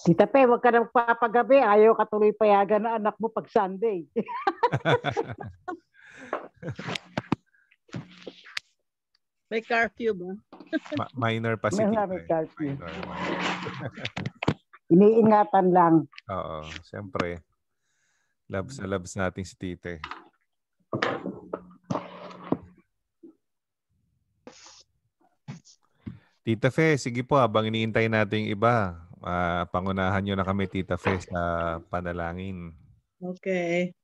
Tita Pe, huwag ka na magpapagabi. Ayaw ka tuloy payagan na anak mo pag Sunday. May curfew ba? Minor pa si Tita. May curfew. Minor. Iniingatan lang. Oo, siyempre. Loves natin si Tita. Tita Fe, sige po, habang iniintay natin yung iba, pangunahan nyo na kami, Tita Fe, sa panalangin. Okay.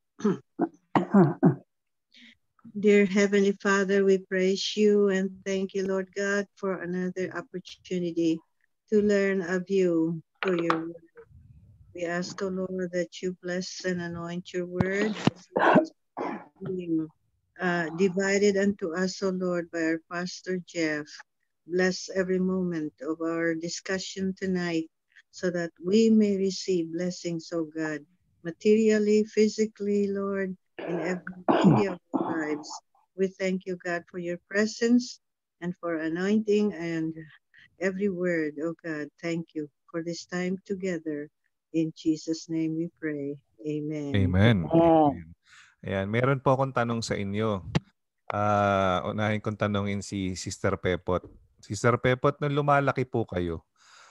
Dear Heavenly Father, we praise you and thank you, Lord God, for another opportunity to learn of you through your word. We ask, O Lord, that you bless and anoint your word being divided unto us, O Lord, by our Pastor Jeff. Bless every moment of our discussion tonight so that we may receive blessings, O God, materially, physically, Lord, in every area of our lives. We thank you, God, for your presence and for anointing and every word, oh God. Thank you for this time together. In Jesus' name we pray. Amen. Amen. Amen. Ayan, meron po akong tanong sa inyo. Unahin kong tanongin si Sister Pepot. Sister Pepot, nung lumalaki po kayo,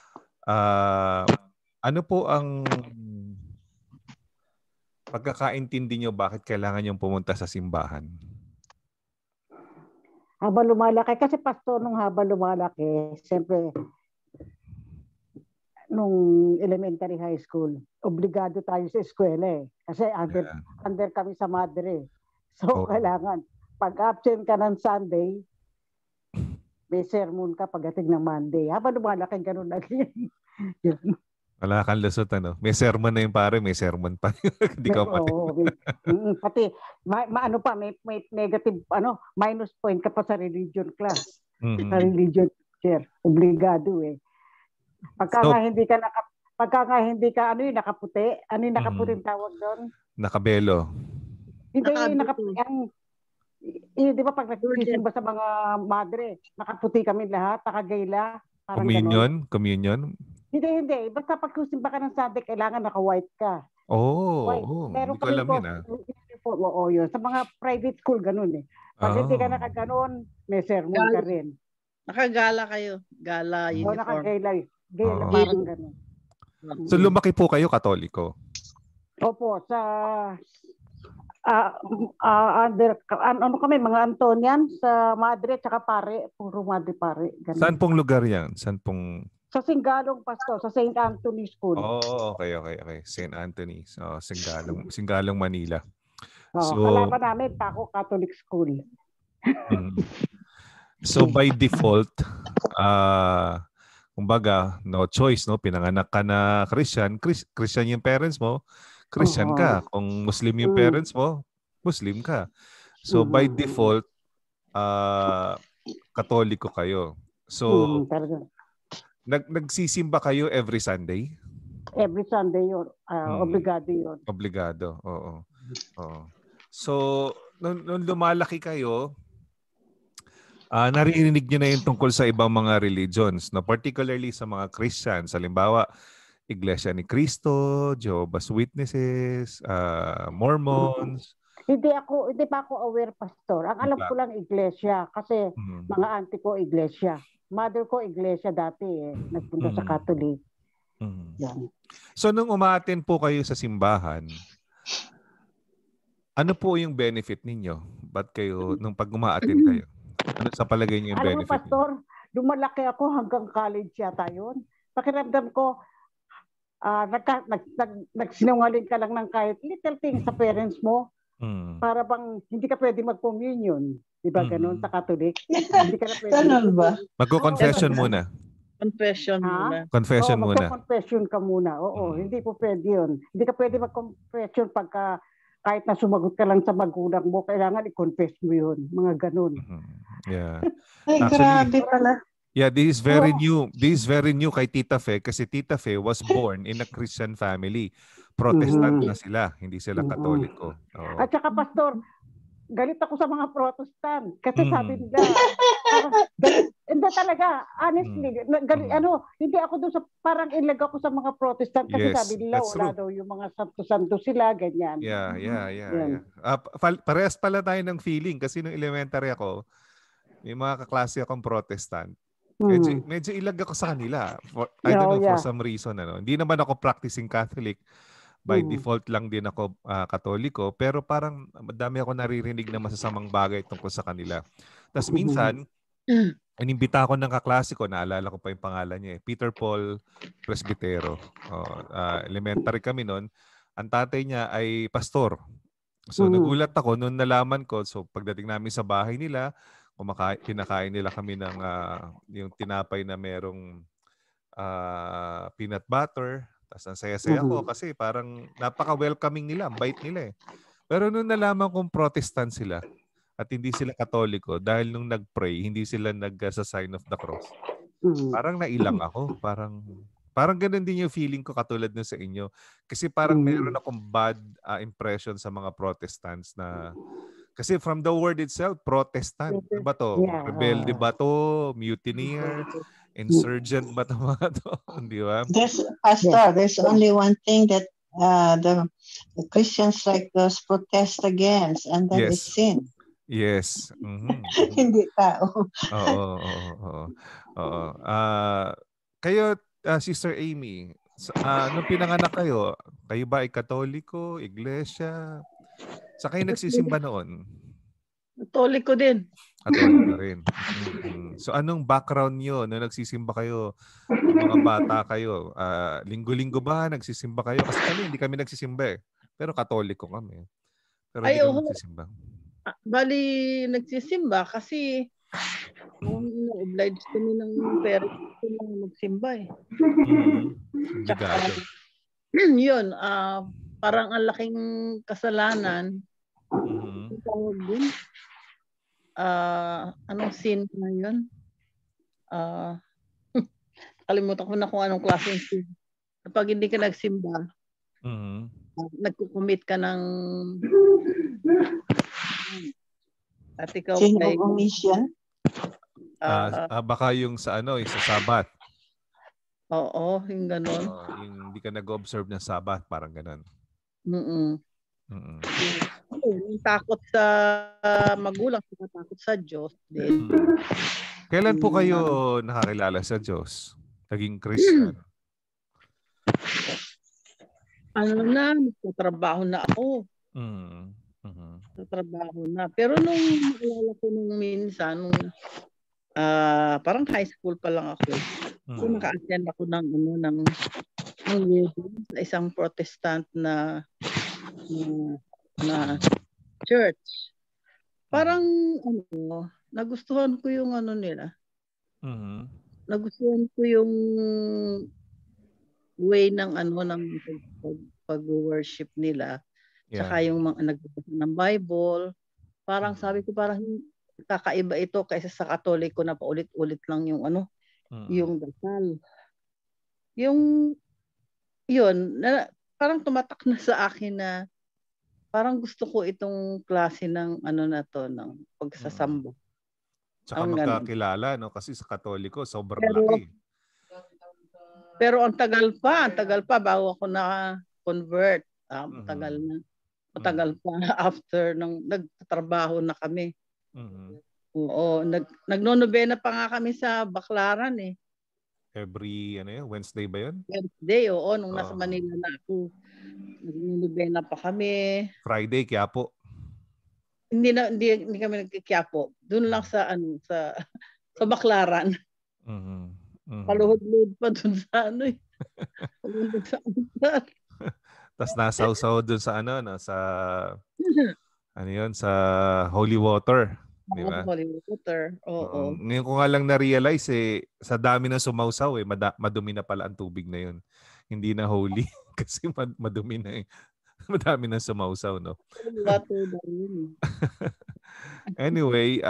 ano po ang pagkakaintindi nyo bakit kailangan yung pumunta sa simbahan? Habang lumalaki, kasi pastor nung habang lumalaki, siyempre, nung elementary high school, obligado tayo sa eskwela eh. Kasi under kami sa Padre. So, kailangan, pag absent ka ng Sunday, may sermon ka pagdating ng Monday. Habang lumalaki, ganun lagi. Wala kang lusot, ano? May sermon na yung pare, may sermon pa. Hindi ka pati. Pati, ano pa, may negative, minus point ka pa sa religion class. Sa religion teacher. Obligado eh. Pagka nga hindi ka, ano yung nakaputi? Ano yung nakaputing tawag doon? Nakabelo. Hindi, di ba pag nagsisimba sa mga madre, nakaputi kami lahat, nakagayla. Communion? Hindi. Basta pag simba ka ng Sunday, kailangan naka-white ka. Hindi ko alam yun Oo, yun. Sa mga private school, ganun eh. Pag hindi ka nakaganon, may sermon ka rin. Nakagala kayo. Gala uniform. Nakagayla. Gayla, parang ganun. So lumaki po kayo Katoliko? Opo, sa kami, mga Antonian, sa Madre, tsaka Pare, puro Madre Pare. Ganun. Saan pong lugar yan? Sa Singalong, Pastor, sa St. Anthony School. Okay. St. Anthony. Singalong, Manila. Kalaban namin, Paco Catholic School. So by default, kumbaga, no choice, no? Pinanganak ka na Christian, Christian yung parents mo, Christian ka. Kung Muslim yung parents mo, Muslim ka. So by default, Katoliko kayo. So, nagsisimba kayo every Sunday? Every Sunday yun. Obligado yun. Obligado, oo. So, nung lumalaki kayo, naririnig nyo na yung tungkol sa ibang mga religions, no? Particularly sa mga Christians. Halimbawa, Iglesia ni Cristo, Jehovah's Witnesses, Mormons. Hindi pa ako aware, Pastor. Ang alam ko lang Iglesia kasi mga auntie ko Iglesia. Mother ko Iglesia dati eh. Nagpunta sa Catholic. Yan. So nung umaattend po kayo sa simbahan, ano po yung benefit ninyo? Ba't kayo, nung pag umaattend kayo? Ano sa palagay niyo yung benefit? Alam mo, Pastor, lumalaki ako hanggang college yata yun. Pakiramdam ko, nagsinungaling ka lang ng kahit little things sa parents mo. Para bang hindi ka pwede mag-communion. Diba ganun sa Catholic? Hindi ka na pwede. Ganun ba? Magko-confession muna. Confession muna. Confession muna. Magko-confession ka muna. Oo, hindi po pwede yun. Hindi ka pwede mag-confession pagka kahit na sumagot ka lang sa magulang mo, kailangan i-confess mo yun. Mga ganun. Yeah. Ay, grabe pala. Yeah, this is very new. This is very new kay Tita Fe kasi Tita Fe was born in a Christian family. Protestant na sila, hindi sila Katoliko. At saka, Pastor, galit ako sa mga Protestant kasi sabi nila, Maganda talaga, honestly. Hindi ako doon sa, parang ilag ako sa mga Protestant kasi sabi nila wala daw yung mga santo-santo sila, ganyan. Yeah. Parehas pala tayo ng feeling kasi nung elementary ako, may mga kaklase akong Protestant. Medyo ilag ako sa kanila. I don't know, for some reason. Hindi naman ako practicing Catholic. By default lang din ako Katoliko. Pero parang madami ako naririnig na masasamang bagay tungkol sa kanila. Tapos minsan, inimbita ako ng kaklase ko, naalala ko pa yung pangalan niya, Peter Paul Presbitero. Elementary kami noon. Ang tatay niya ay pastor. So nagulat ako noon nalaman ko. So pagdating namin sa bahay nila, kinakain nila kami ng yung tinapay na merong peanut butter. Tapos ang saya-saya ko kasi parang napaka-welcoming nila. Ang bait nila eh. Pero noon nalaman kong Protestant sila, at hindi sila Katoliko dahil nung nag-pray, hindi sila sa sign of the cross. Parang nailang ako. Parang ganun din yung feeling ko katulad nun sa inyo. Kasi parang meron akong bad impression sa mga Protestants na kasi from the word itself, Protestant. Ano ba to? Rebelde ba to? Mutineer? Insurgent ba to mga to? Di ba? There's only one thing that the Christians like us protest against, and that is sin. Yes. Hindi tao. Oo. Kayo, Sister Amy, nung pinanganak kayo ba ay Katoliko, Iglesia? Sa kayo nagsisimba noon? Katoliko din. Katoliko rin. So anong background nyo nung nagsisimba kayo? Mga bata kayo, linggo-linggo ba nagsisimba kayo? Kasi kami, hindi kami nagsisimba eh. Pero Katoliko kami. Pero hindi kami nagsisimba. Bali, nagsisimba kasi obliged kami ng parents ko na magsimba eh. Tsaka, yun, parang ang laking kasalanan. Tawag din. Anong sin na yun? Kalimutan ko na kung anong klaseng sin. Kapag hindi ka nagsimba, nagkukumit ka ng at ikaw ay omission? Baka yung sa sa Sabat. Oo, yung gano'n. Yung hindi ka nag-observe ng Sabat, parang gano'n. Yung takot sa magulang, takot sa Diyos din. Kailan po kayo nakakilala sa Diyos? Naging Christian? Nagtatrabaho na ako. Trabaho na. Pero nung naalala ko nung minsan, parang high school pa lang ako. So naka-attend ako ng wedding sa isang Protestant na church. Parang nagustuhan ko yung nila. Nagustuhan ko yung way ng pag-worship nila. Tsaka yung mga nagbabasa ng Bible. Parang sabi ko, parang kakaiba ito kaysa sa Katoliko na paulit-ulit lang yung yung dasal. Yun, parang tumatak na sa akin na parang gusto ko itong klase ng ng pagsasamba. Tsaka magkakilala, no? Kasi sa Katoliko, sobrang laki. Pero ang tagal pa bago ako na-convert. Matagal pa after nung nagtatrabaho na kami. Oo, nagnonobena pa nga kami sa Baclaran eh. Every Wednesday ba 'yon? Wednesday, oo, nung nasa Manila na ako. Nagnonobena pa kami. Friday Quiapo. Hindi kami nagkikiapo. Doon lang sa sa Baclaran. Paluhod-luhod pa doon sa Tapos nasawsaw doon sa sa holy water, di ba? Holy water. Oo. Ngayon ko nga lang na-realize sa dami ng sumawsaw madumi na pala ang tubig na 'yon. Hindi na holy kasi madumi na madami ng sumawsaw, no? Anyway,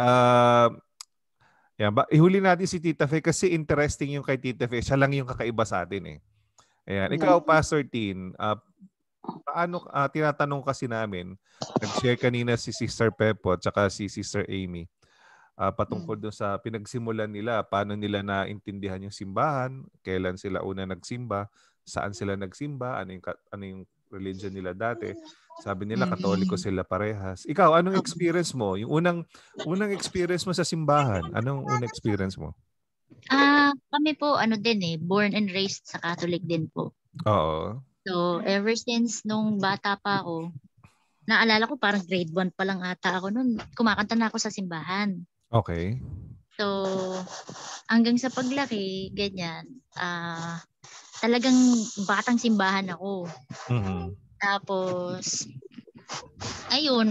ihuli natin si Tita Fe kasi interesting yung kay Tita Fe. Siya lang yung kakaiba sa atin eh. Ayan. Ikaw, Pastor Tin, paano, tinatanong kasi namin, nag-share kanina si Sister Pepo at saka si Sister Amy. patungkol doon sa pinagsimulan nila, paano nila naintindihan yung simbahan, kailan sila una nagsimba, saan sila nagsimba, ano yung religion nila dati. Sabi nila Katoliko sila parehas. Ikaw, anong experience mo? Yung unang experience mo sa simbahan, anong unang experience mo? Kami po born and raised sa Catholic din po. Oo. So, ever since nung bata pa ako, naalala ko parang grade 1 pa lang ata ako noon, kumakanta na ako sa simbahan. Okay. So, hanggang sa paglaki, ganyan, talagang batang simbahan ako. Mm-hmm. Tapos, ayun,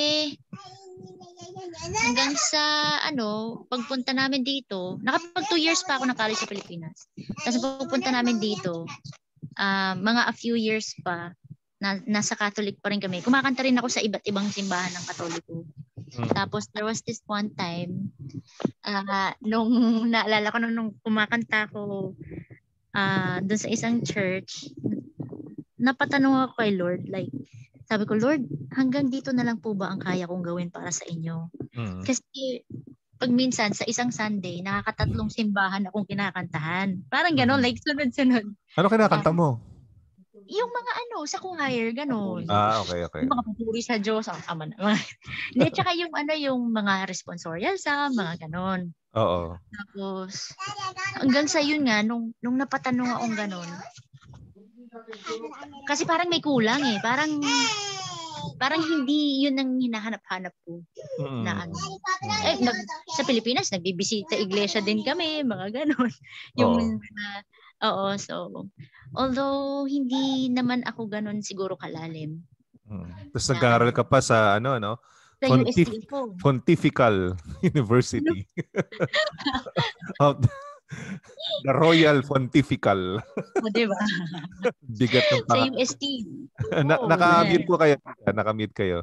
hanggang sa pagpunta namin dito, nakapag 2 years pa ako ng college sa Pilipinas. Tapos pagpunta namin dito, mga a few years pa, nasa Catholic pa rin kami. Kumakanta rin ako sa iba't ibang simbahan ng Katoliko. Tapos there was this one time, nung naalala ko nung kumakanta ako doon sa isang church, napatanong ako kay Lord, like, sabi ko, Lord, hanggang dito na lang po ba ang kaya kong gawin para sa inyo? Kasi pag minsan sa isang Sunday, nakakatatlong simbahan akong kinakantahan. Parang gano'n, like sunod-sunod. Ano kinakanta mo? Yung mga sa choir, gano'n. Okay. Yung mga papuri sa Diyos, ang ama naman. Hindi, tsaka yung yung mga responsorial sa mga gano'n. Oo. Tapos, hanggang sa yun nga, nung napatanong akong gano'n, kasi parang may kulang parang hindi yun ang hinahanap-hanap ko na sa Pilipinas nagbibisita iglesia din kami, mga ganon. So although hindi naman ako ganon siguro kalalim. Tapos nag-aaral ka pa sa Pontifical University. The Royal Pontifical. Diba? Bigat ng sa UST. Naka-mute po kayo. Naka-mute kayo.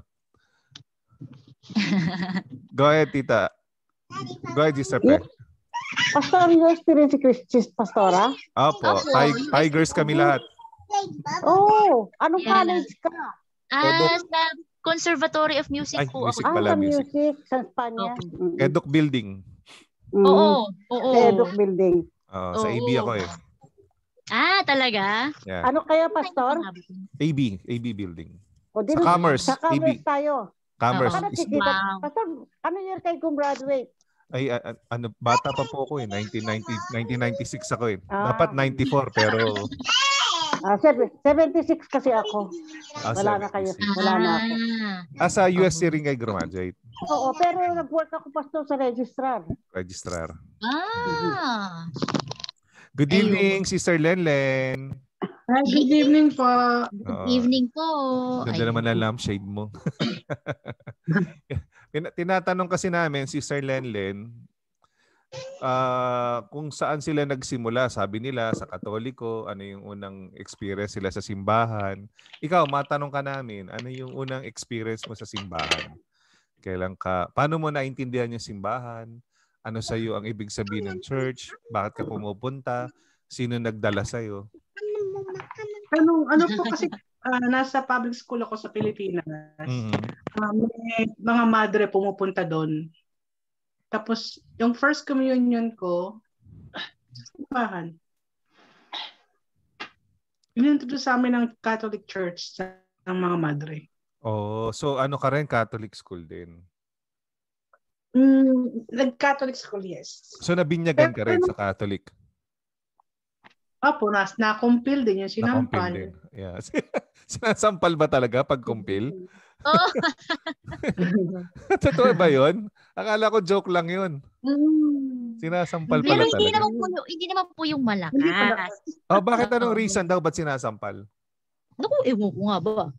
Go ahead, tita. Go ahead, Sister Pe. Pastor, yung experience si Christis Pastora? Opo. Tigers kami lahat. Anong college ka? Sa Conservatory of Music po. Music pala, music. Sa Espanya. Eduk Building. Oo. Eduk Building. Sa AB ako eh. Talaga? Yeah. Ano kaya, Pastor? AB Building. Sa Commerce. Sa Commerce tayo. Commerce. Wow. Pastor, ano year kayo graduate? Ay, bata pa po ako 1996 ako eh. Dapat 94 pero 76 kasi ako. Wala na kayo. Wala na ako. Sa USC rin kayo graduate? Oo, pero nag-work ako, Pastor, sa registrar. Good evening, Sister Lenlen. Good evening po. Good evening po. Ganda naman ang lampshade mo. Tinatanong kasi namin, Sister Lenlen, kung saan sila nagsimula. Sabi nila sa Katoliko, ano yung unang experience sila sa simbahan. Ikaw, matanong ka namin, ano yung unang experience mo sa simbahan? Paano mo naintindihan yung simbahan? Ano sa iyo ang ibig sabihin ng church? Bakit ka pumupunta? Sino nagdala sa iyo? Ano po kasi nasa public school ako sa Pilipinas. May mga madre pumupunta doon. Tapos yung first communion ko, simbahan. Inintroduce sa amin ng Catholic Church ng mga madre. So ano ka rin? Catholic school din? Nag-Catholic school, yes. So nabinyagan ka rin sa Catholic? Opo, na-compil din yung sinampal. Na-compil din. Yeah. Sinasampal ba talaga pag compil? Totoo ba yun? Akala ko joke lang yun. Sinasampal pala talaga. Pero hindi naman po yung malakas. Bakit anong reason daw ba't sinasampal? Naku, ewan ko nga ba?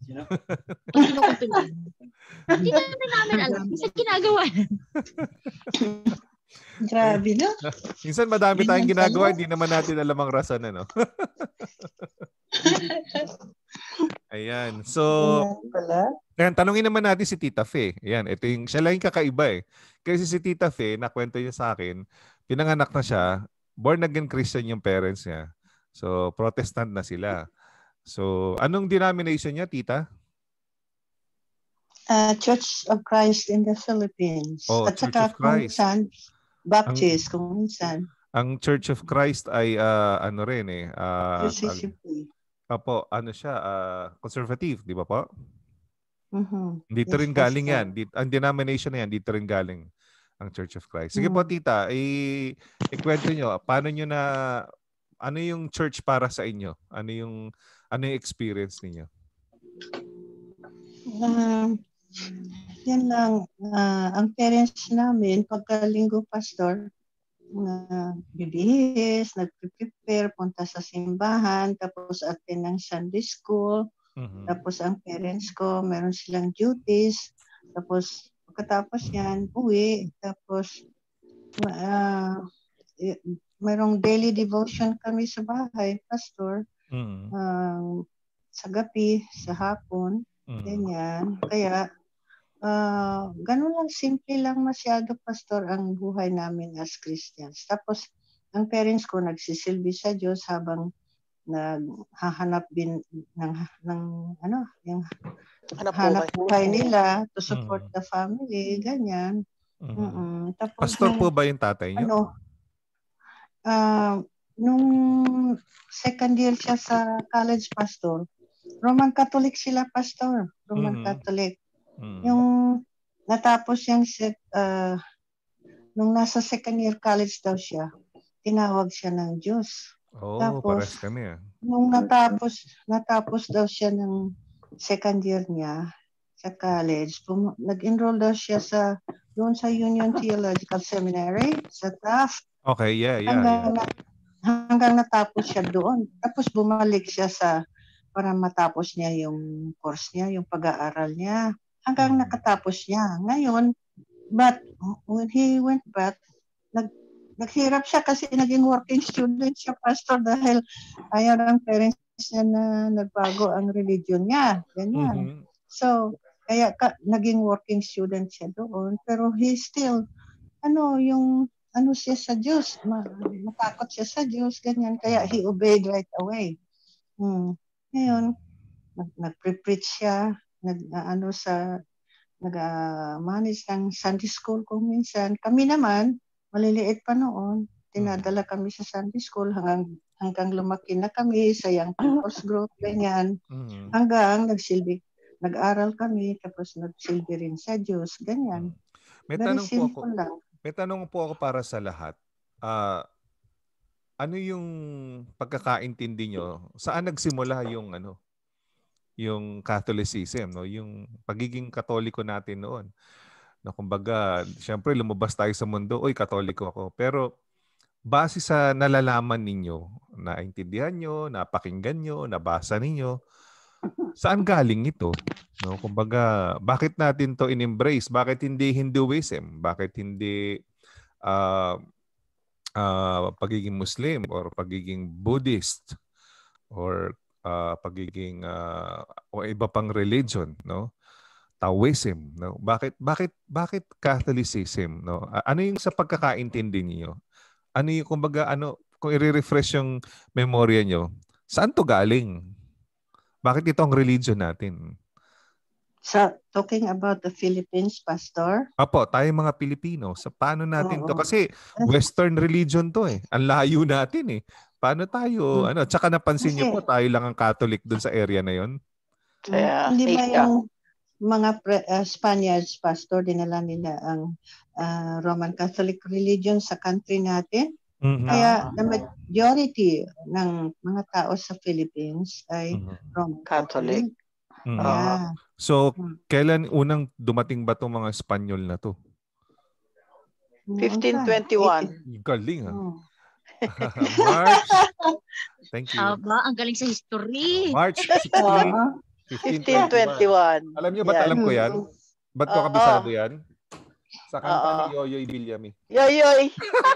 Hindi namin alam. Isa ginagawa. Grabe, no? Minsan madami tayong ginagawa, hindi naman natin alam ang rason, ano? Ayan. So, tanungin naman natin si Tita Fe. Ayan, siya lang yung kakaiba eh. Kasi si Tita Fe, nakwento niya sa akin, pinanganak na siya, born again Christian yung parents niya. So, Protestant na sila. So, anong denomination niya, Tita? Church of Christ in the Philippines. Oh, At Church saka of Christ. kung minsan, Baptist kung minsan. Ang Church of Christ ay ano rin eh. Apo, ano siya, conservative, di ba po? Dito Yes, rin galing Pastor. yan. Ang denomination na yan, dito rin galing ang Church of Christ. Sige po, tita, ikwento nyo, paano nyo na, ano yung church para sa inyo? Ano yung experience ninyo? Yan lang. Ang parents namin, pagkalinggo, Pastor, bibihis, nagpe-prepare, punta sa simbahan, tapos attend ng Sunday school. Tapos ang parents ko, meron silang duties. Tapos pagkatapos yan, uwi. Tapos merong daily devotion kami sa bahay, Pastor. Sa gabi, sa hapon, ganyan. Kaya, ganun lang, simple lang masyado, Pastor, ang buhay namin as Christians. Tapos, ang parents ko nagsisilbi sa Diyos habang naghahanap din ng yung hanap buhay nila to support the family, ganyan. Tapos, pastor po ba yung tatay niyo? Nung second year siya sa college, Pastor, Roman Catholic sila, Pastor. Roman Catholic. Yung natapos yung nung nasa second year college daw siya, tinawag siya ng Diyos. Tapos, pares kami nung natapos daw siya ng second year niya sa college, nag-enroll daw siya doon sa Union Theological Seminary sa Taft. Okay, yeah. Hanggang natapos siya doon. Tapos bumalik siya para matapos niya yung course niya, yung pag-aaral niya. Hanggang nakatapos niya. Ngayon, but when he went back, naghirap siya kasi naging working student siya, Pastor, dahil ayaw ng parents niya na nagbago ang religion niya. Ganyan. So, kaya naging working student siya doon. Pero he still, siya sa Diyos. Matakot siya sa Diyos. Ganyan. Kaya he obeyed right away. Ngayon, nag-preach siya. Nag-manage ng Sunday school kung minsan. Kami naman, maliliit pa noon, tinadala kami sa Sunday school hanggang lumaki na kami sa Young People's Group, ganyan. Hanggang nag-aral kami, tapos nagsilbi rin sa Diyos, ganyan. Very simple lang. May tanong po ako para sa lahat. Ano yung pagkakaintindi nyo? Saan nagsimula yung Catholicism, no? Yung pagiging Katoliko natin noon? Na kumbaga, syempre lumabas tayo sa mundo, oy, Katoliko ako. Pero base sa nalalaman ninyo, naintindihan nyo, napakinggan nyo, nabasa ninyo, saan galing ito? No, kumbaga, bakit natin to in-embrace? Bakit hindi Hinduism? Bakit hindi pagiging Muslim or pagiging Buddhist or pagiging o iba pang religion, no? Taoism, no? Bakit Catholicism, no? Ano yung sa pagkakaintindi niyo? Ano yung kumbaga kung i-refresh yung memorya nyo, saan to galing? Bakit ito ang religion natin? Talking about the Philippines, Pastor? Apo, tayo mga Pilipino. Sa paano natin to? Kasi Western religion to eh. Ang layo natin eh. Paano tayo, tsaka napansin niyo po, tayo lang ang Catholic dun sa area na yon. Hindi ba yung mga Spaniards, Pastor, dinala nila ang Roman Catholic religion sa country natin? Kaya the majority ng mga tao sa Philippines ay Roman Catholic. Yeah. So, kailan unang dumating ba itong mga Espanyol na to? 1521. Galing ha. March. Thank you. Ang galing sa history. March 1521. Alam niyo ba't alam ko yan? Ba't ko kabisado yan? Sa kanta ni Yoyoy Villami. Yoyoy!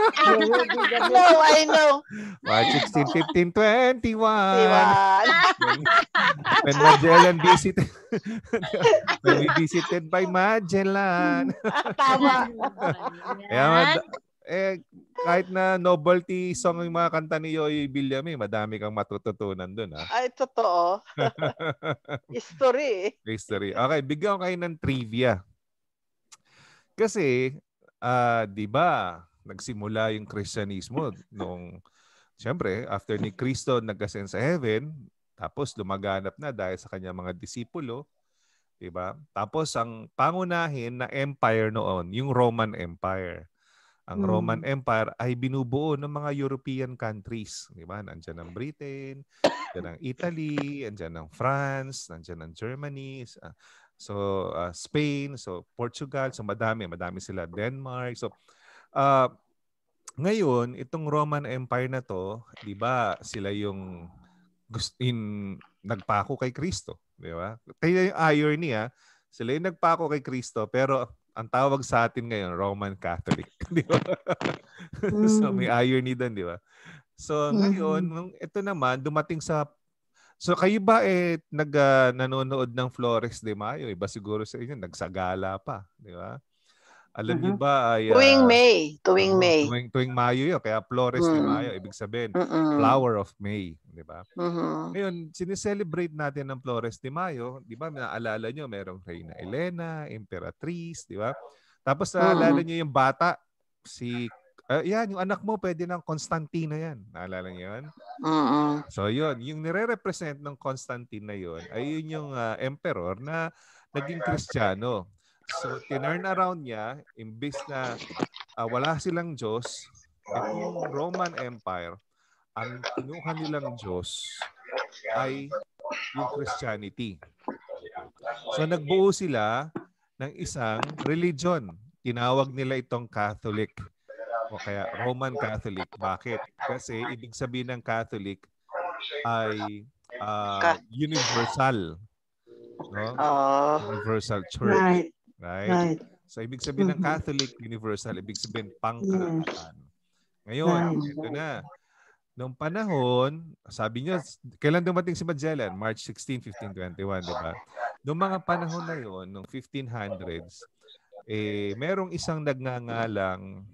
I know. March 16, 1521. When Magellan visited. When we visited by Magellan. Tama. Kaya kahit na novelty song yung mga kanta ni Yoy Villame, madami kang matututunan dun, ha? Ay, totoo. History. History. Okay, bigyan ko kayo ng trivia. Kasi, di ba, nagsimula yung Kristyanismo nung, siyempre, after ni Kristo nag-ascend sa heaven, tapos lumaganap na dahil sa kanyang mga disipulo, di ba? Tapos, ang pangunahin na empire noon, yung Roman Empire. Ang Roman Empire ay binubuo ng mga European countries. Di ba? Nandiyan ang Britain, nandiyan ang Italy, nandiyan ang France, nandiyan ang Germany, Spain, Portugal, madami sila, Denmark. Ngayon, itong Roman Empire na to, di ba, sila yung nagpako kay Kristo. Di ba? Kaya yung irony, sila yung nagpako kay Kristo, pero ang tawag sa atin ngayon, Roman Catholic. Di ba? So may irony doon, di ba? So ngayon, ito naman, dumating sa... So kayo ba nanonood ng Flores de Mayo? Iba siguro sa inyo, nagsagala pa. Di ba? Alam niyo ba ay... Tuwing May. Tuwing Mayo yun. Kaya Flores de Mayo, ibig sabihin, Flower of May. Di ba? Ngayon, sineselebrate natin ng Flores de Mayo. Di ba? Naalala nyo, merong Reina Elena, Imperatriz. Di ba? Tapos naalala nyo yung bata, yan, yung anak mo, pwede ng Constantino yan. Naalala nyo yun? So yun, yung nire-represent ng Constantine na yun, ay yun yung emperor na naging Kristiyano. So, tinurn around niya, imbis na wala silang Diyos, itong Roman Empire, ang kinuha nilang Diyos ay yung Christianity. So, nagbuo sila ng isang religion. Tinawag nila itong Catholic o kaya Roman Catholic. Bakit? Kasi ibig sabihin ng Catholic ay universal. No? Universal Church. Right? So, ibig sabihin ng Catholic, universal. Ibig sabihin, pangkalahatan. Ngayon, ito na. Noong panahon, sabi niyo, kailan dumating si Magellan? March 16, 1521, di ba? Noong mga panahon na yon, noong 1500s, merong isang nagngangalang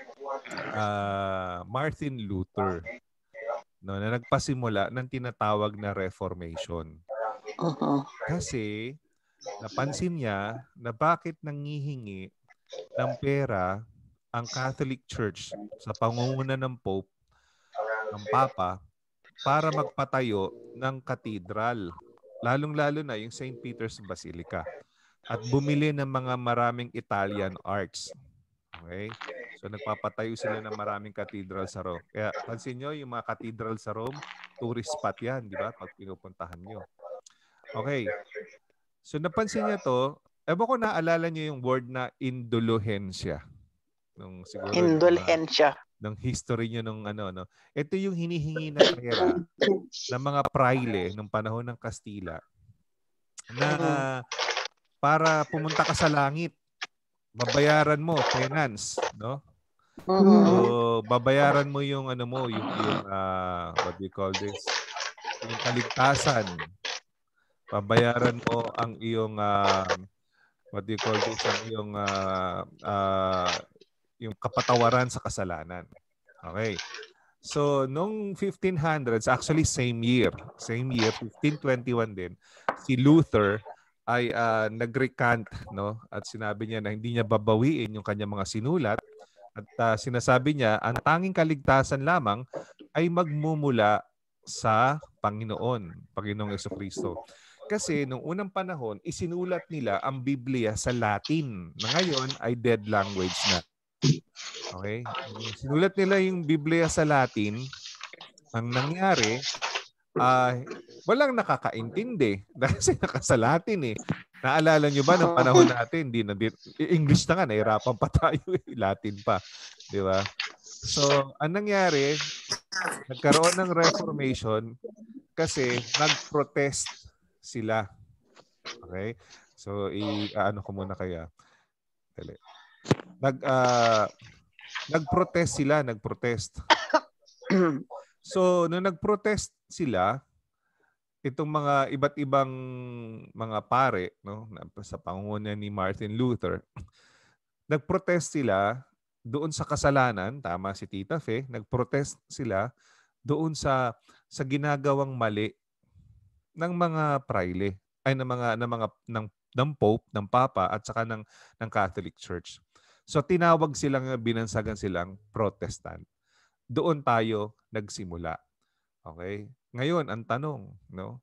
Martin Luther, no, na nagpasimula ng tinatawag na Reformation. Kasi, napansin niya na bakit nangihingi ng pera ang Catholic Church sa pangunguna ng Pope, ng Papa, para magpatayo ng katedral. Lalong-lalo na yung St. Peter's Basilica. At bumili ng mga maraming Italian arts. Okay? So nagpapatayo sila ng maraming katedral sa Rome. Kaya pansin nyo, yung mga katedral sa Rome, tourist spot yan, di ba? Pag pinupuntahan nyo. Okay. So napansin niya to, ewan ko naalala niyo yung word na indulhensya. Nung siguro Indulhensya. Ng history niyo nung no. Ito yung hinihingi na pera ng mga praile nung panahon ng Kastila na para pumunta ka sa langit. Babayaran mo penance, no? So babayaran mo yung yung what do you call this? Yung kaligtasan. Babayaran mo ang iyong what do you call this, ang iyong yung kapatawaran sa kasalanan. Okay. So nung 1500s, actually same year 1521 din, si Luther ay nag-recant, no, at sinabi niya na hindi niya babawiin yung kanyang mga sinulat at sinasabi niya ang tanging kaligtasan lamang ay magmumula sa Panginoong Jesucristo. Kasi nung unang panahon, isinulat nila ang Biblia sa Latin na ngayon ay dead language na. Okay? Sinulat nila yung Biblia sa Latin. Ang nangyari, walang nakakaintindi kasi nakasa Latin eh. Naalala nyo ba ng panahon natin, English na nga, nahirapan pa tayo Latin pa. Di ba? So, ang nangyari, nagkaroon ng Reformation kasi nag-protest sila. Okay? So, ko muna kaya. Nag-protest sila. So, nung nag-protest sila, itong mga iba't ibang mga pare, no, sa pangunguna ni Martin Luther, nag-protest sila doon sa kasalanan, tama si Tita Fe, nag-protest sila doon sa ginagawang mali ng mga praile ay ng Pope, ng Papa at saka ng Catholic Church. So tinawag silang, binansagan silang Protestant. Doon tayo nagsimula. Okay? Ngayon ang tanong, no?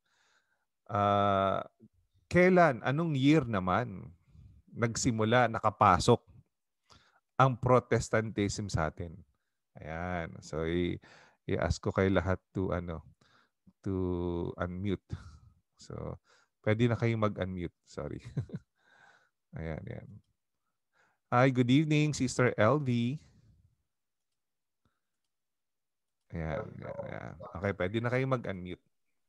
Kailan, anong year naman nagsimula, nakapasok ang Protestantism sa atin? Ayan. So i-ask ko kay lahat to unmute. So pwede na kayong mag-unmute. Sorry. Ayan, ayan. Hi, good evening, Sister LV. Ayan, ayan. Okay, pwede na kayong mag-unmute.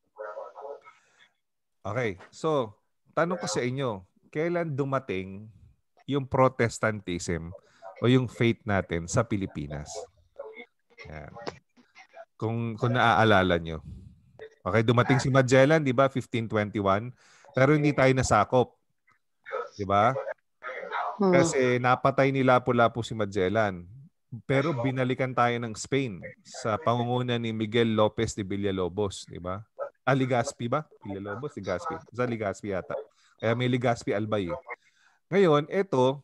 Okay, so tanong ko sa inyo, kailan dumating yung Protestantism o yung faith natin sa Pilipinas? Ayan. Kung naaalala nyo. Okay, dumating si Magellan, di ba, 1521, pero hindi tayo nasakop. Di ba? Kasi napatay ni Lapu-Lapu si Magellan. Pero binalikan tayo ng Spain sa pangunguna ni Miguel Lopez de Villalobos, di ba? Legazpi ba? Villalobos, Legazpi. Sa Legazpi yata. Kaya may Legazpi Albay. Ngayon, ito,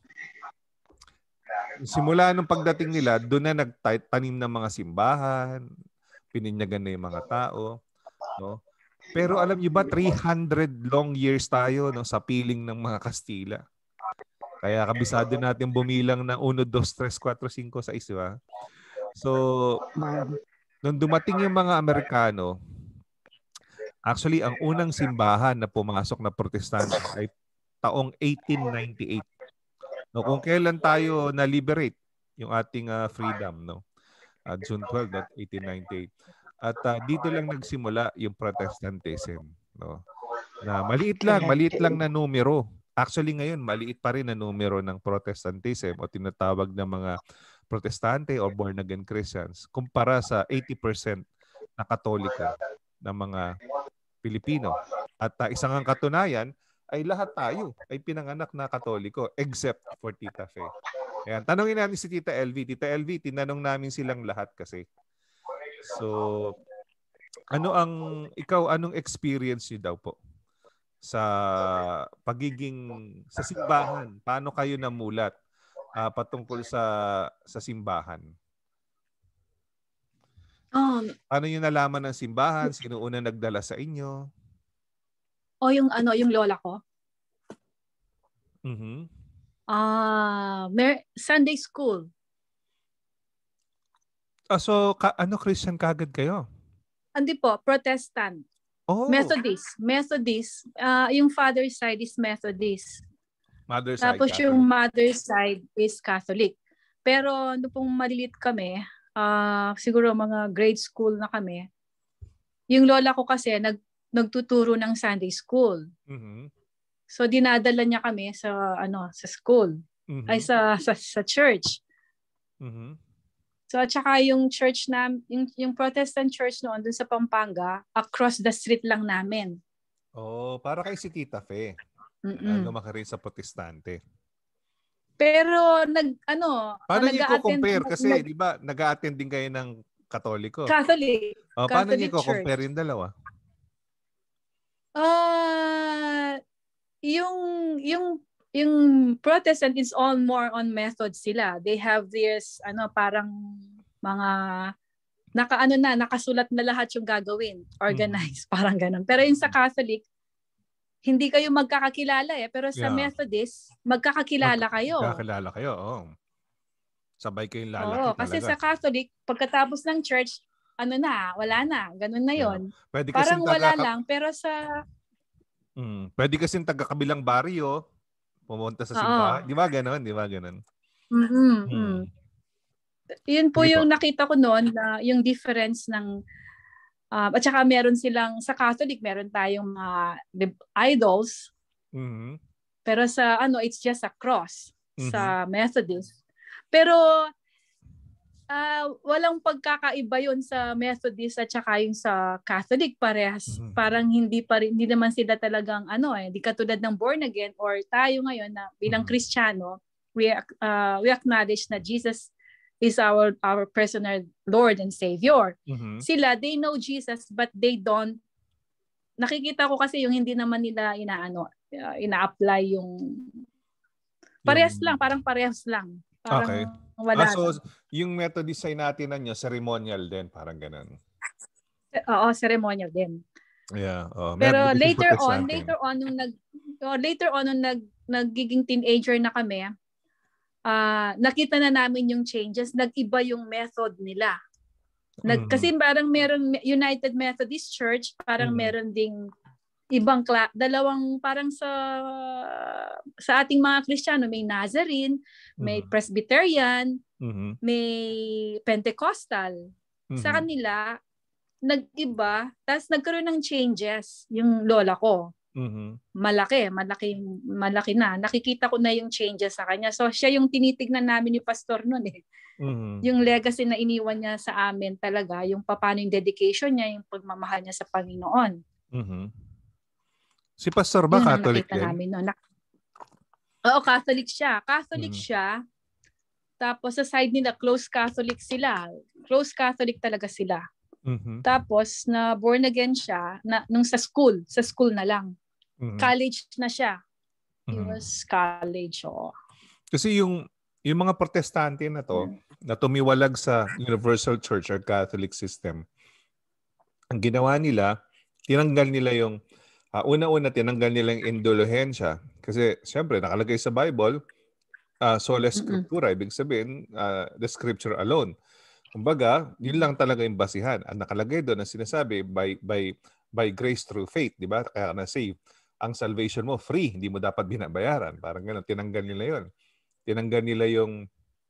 simula nung pagdating nila, doon na nagtanim ng mga simbahan, pininyagan na yung mga tao, no? Pero alam niyo ba, 300 long years tayo, no, sa piling ng mga Kastila. Kaya kabisado natin bumilang ng 1, 2, 3, 4, 5, 6, di ba? So, nung dumating yung mga Amerikano, actually, ang unang simbahan na pumasok na Protestante ay taong 1898. No, kung kailan tayo na-liberate yung ating freedom, no? June 12, 1898. At dito lang nagsimula yung Protestantism, no? Na maliit lang na numero. Actually ngayon, maliit pa rin na numero ng Protestantism o tinatawag na mga Protestante o born again Christians kumpara sa 80% na Katoliko ng mga Pilipino. At isang ang katunayan ay lahat tayo ay pinanganak na Katoliko except for Tita Fe. Ayan, tanongin natin si Tita LV. Tita LV, tinanong namin silang lahat kasi. So, anong experience niyo daw po sa sa simbahan? Paano kayo namulat patungkol sa simbahan? Paano niyo nalaman ng simbahan? Sino una nagdala sa inyo? Yung lola ko. Mhm. Sunday school. So Christian kagad kayo? Hindi po, Protestant. Oh. Methodist. Yung father side is Methodist. Mother side Tapos Catholic. yung mother side is Catholic. Pero nung pong malilit kami, siguro mga grade school na kami, yung lola ko kasi nagtuturo ng Sunday school. Mhm. So dinadala niya kami sa school. Mhm. Ay sa church. Mhm. So at saka yung church yung Protestant church noon dun sa Pampanga, across the street lang namin. Oh, para kay si Tita Fe. Lumaki rin sa Protestante. Pero paano niyo ko-compare? Kasi di ba nag-a-attend din kayo ng Katoliko? Catholic. Paano niyo Catholic ko-compare church. yung dalawa? Yung Protestant is all more on methods sila. They have this parang mga nakasulat na lahat yung gagawin, organized, parang ganun. Pero yung sa Catholic, hindi kayo magkakakilala pero sa Methodist, magkakakilala kayo. Magkakilala kayo, oo. Sabay kayong lalaki talaga. Kasi sa Catholic, pagkatapos ng church, wala na. Ganun na yon. Parang wala lang, pero sa pwede kasing taga-kabilang baryo, pumunta sa simbahan. Di ba ganon? Yun po yung nakita ko noon, na yung difference ng at saka meron silang sa Catholic, meron tayong idols. Mm-hmm. Pero sa it's just a cross. Sa Methodist. Pero walang pagkakaiba yun sa Methodist at saka yung sa Catholic, parehas. Parang hindi naman sila talagang hindi katulad ng born again or tayo ngayon na bilang Kristiyano, we acknowledge na Jesus is our personal Lord and Savior. Mm-hmm. Sila, they know Jesus but they don't, nakikita ko kasi yung hindi naman nila ina-apply yung parehas lang, parang parehas lang. Parang okay. wala So, lang. yung Methodist sign natin na nyo, ceremonial din, parang ganun. Oo, ceremonial din. Yeah. Pero later on nung nagiging teenager na kami, nakita na namin yung changes, nag-iba yung method nila. Kasi parang meron United Methodist Church, parang meron ding ibang dalawang parang sa ating mga Kristiyano, may Nazarene, may Presbyterian, may Pentecostal. Sa kanila nag-iba, tapos nagkaroon ng changes yung lola ko. Malaki na. Nakikita ko na yung changes sa kanya. So siya yung tinitignan namin ni pastor noon eh. Yung legacy na iniwan niya sa amin talaga, yung paano yung dedication niya, yung pagmamahal niya sa Panginoon. Si pastor ba Catholic din? Oo, Catholic siya. Siya. Tapos sa side nila, close Catholic sila. Close Catholic talaga sila. Tapos na born again siya nung sa school na lang. College na siya. He was college. Kasi yung mga protestante na to, na tumiwalag sa Universal Church or Catholic system, ang ginawa nila, tinanggal nila yung una-una tinanggal nila yung indulhensya. Kasi siyempre nakalagay sa Bible, sola scriptura, ibig sabihin the scripture alone. Kumbaga, yun lang talaga yung basihan. Ang nakalagay doon ang sinasabi by grace through faith, di ba? Kaya na-save. Ang salvation mo free, hindi mo dapat binabayaran. Parang gano'n, tinanggal nila yun. Tinanggal nila yung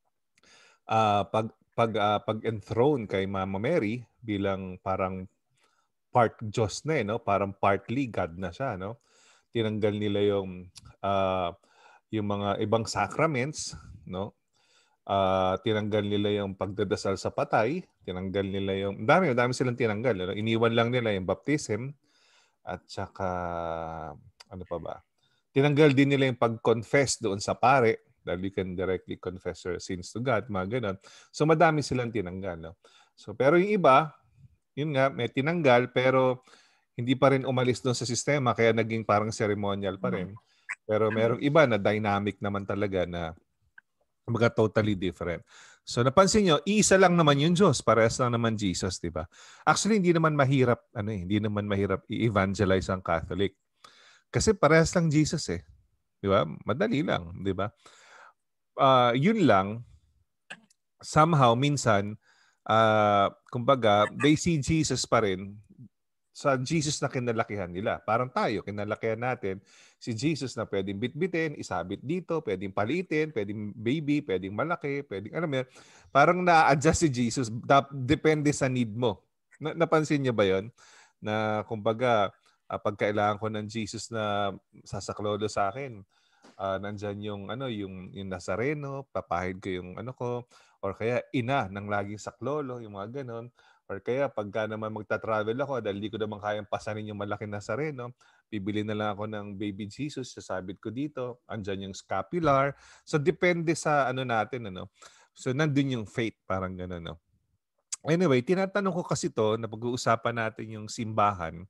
pag-enthrone kay Mama Mary bilang parang part Diyos na no? Parang partly God na siya, no? Tinanggal nila yung mga ibang sacraments, no? Tinanggal nila yung pagdadasal sa patay, tinanggal nila yung dami silang tinanggal, no? Iniwan lang nila yung baptism at saka ano pa ba? Tinanggal din nila yung pag-confess doon sa pare, dahil you can directly confess your sins to God, mga ganun. So madami silang tinanggal, no? So pero yung iba, yun nga, may tinanggal pero hindi pa rin umalis doon sa sistema kaya naging parang ceremonial pa rin. Pero merong iba na dynamic naman talaga na mga totally different. So napansin nyo, iisa lang naman yung Diyos, parehas lang naman Jesus, di ba? Actually, hindi naman mahirap i-evangelize ang Catholic. Kasi parehas lang Jesus eh. Di ba? Madali lang, di ba? Yun lang, somehow, minsan, kumbaga, they see Jesus pa rin sa Jesus na kinalakihan nila. Parang tayo, kinalakihan natin si Jesus na pwedeng bitbitin, isabit dito, pwedeng palitin, pwedeng baby, pwedeng malaki, pwedeng parang na-adjust si Jesus. Depende sa need mo. Napansin niyo ba yon? Na kumbaga, pag kailangan ko ng Jesus na sasaklolo sa akin, nandyan yung Nazareno, papahid ko yung ko, or kaya ina ng laging saklolo, yung mga ganon. Or kaya pagka naman magta-travel ako dahil di ko naman kayang pasanin yung malaking Nazareno, bibili na lang ako ng baby Jesus, sasabit ko dito, andyan yung scapular. So depende sa natin, So nandun yung faith, parang gano'n, no? Anyway, tinatanong ko kasi to na pag-uusapan natin yung simbahan.